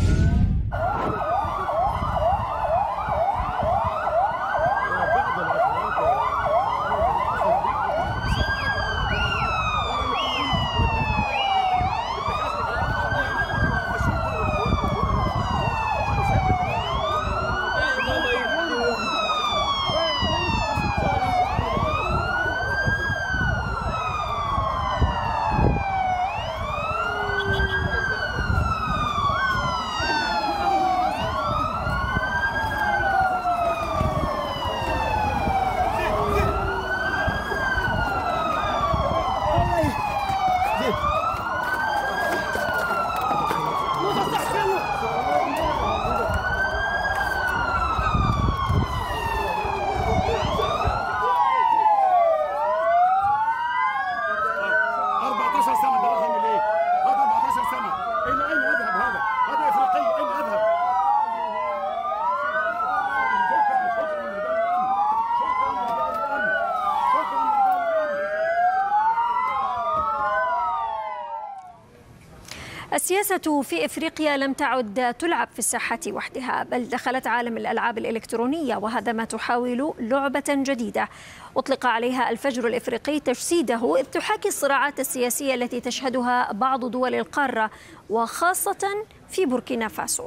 السياسة في إفريقيا لم تعد تلعب في الساحة وحدها، بل دخلت عالم الألعاب الإلكترونية، وهذا ما تحاول لعبة جديدة أطلق عليها الفجر الإفريقي تجسيده، إذ تحاكي الصراعات السياسية التي تشهدها بعض دول القارة وخاصة في بوركينا فاسو.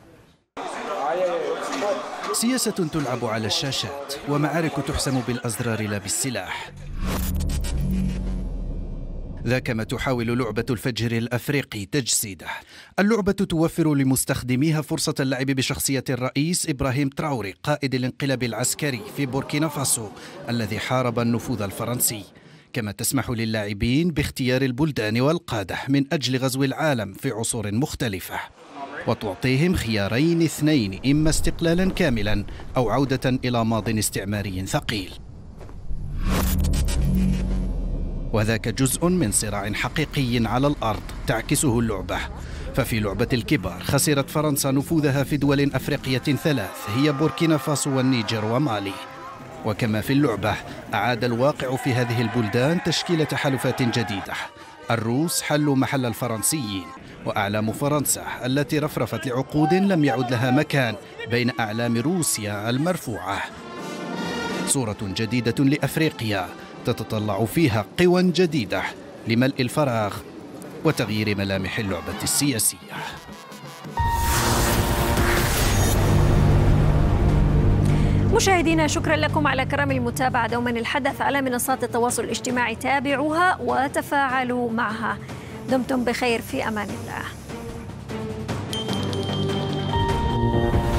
سياسة تلعب على الشاشات ومعارك تحسم بالأزرار لا بالسلاح. ذاك ما تحاول لعبة الفجر الأفريقي تجسيده. اللعبة توفر لمستخدميها فرصة اللعب بشخصية الرئيس إبراهيم تراوري قائد الانقلاب العسكري في بوركينا فاسو الذي حارب النفوذ الفرنسي، كما تسمح للاعبين باختيار البلدان والقادة من أجل غزو العالم في عصور مختلفة، وتعطيهم خيارين اثنين، إما استقلالا كاملا أو عودة إلى ماض استعماري ثقيل. وذاك جزء من صراع حقيقي على الأرض تعكسه اللعبة. ففي لعبة الكبار خسرت فرنسا نفوذها في دول أفريقية ثلاث هي بوركينا فاسو والنيجر ومالي. وكما في اللعبة أعاد الواقع في هذه البلدان تشكيل تحالفات جديدة. الروس حلوا محل الفرنسيين، وأعلام فرنسا التي رفرفت لعقود لم يعد لها مكان بين أعلام روسيا المرفوعة. صورة جديدة لأفريقيا تتطلع فيها قوى جديدة لملء الفراغ وتغيير ملامح اللعبة السياسية. مشاهدينا، شكرا لكم على كرم المتابعة. دوما الحدث على منصات التواصل الاجتماعي، تابعوها وتفاعلوا معها. دمتم بخير، في أمان الله.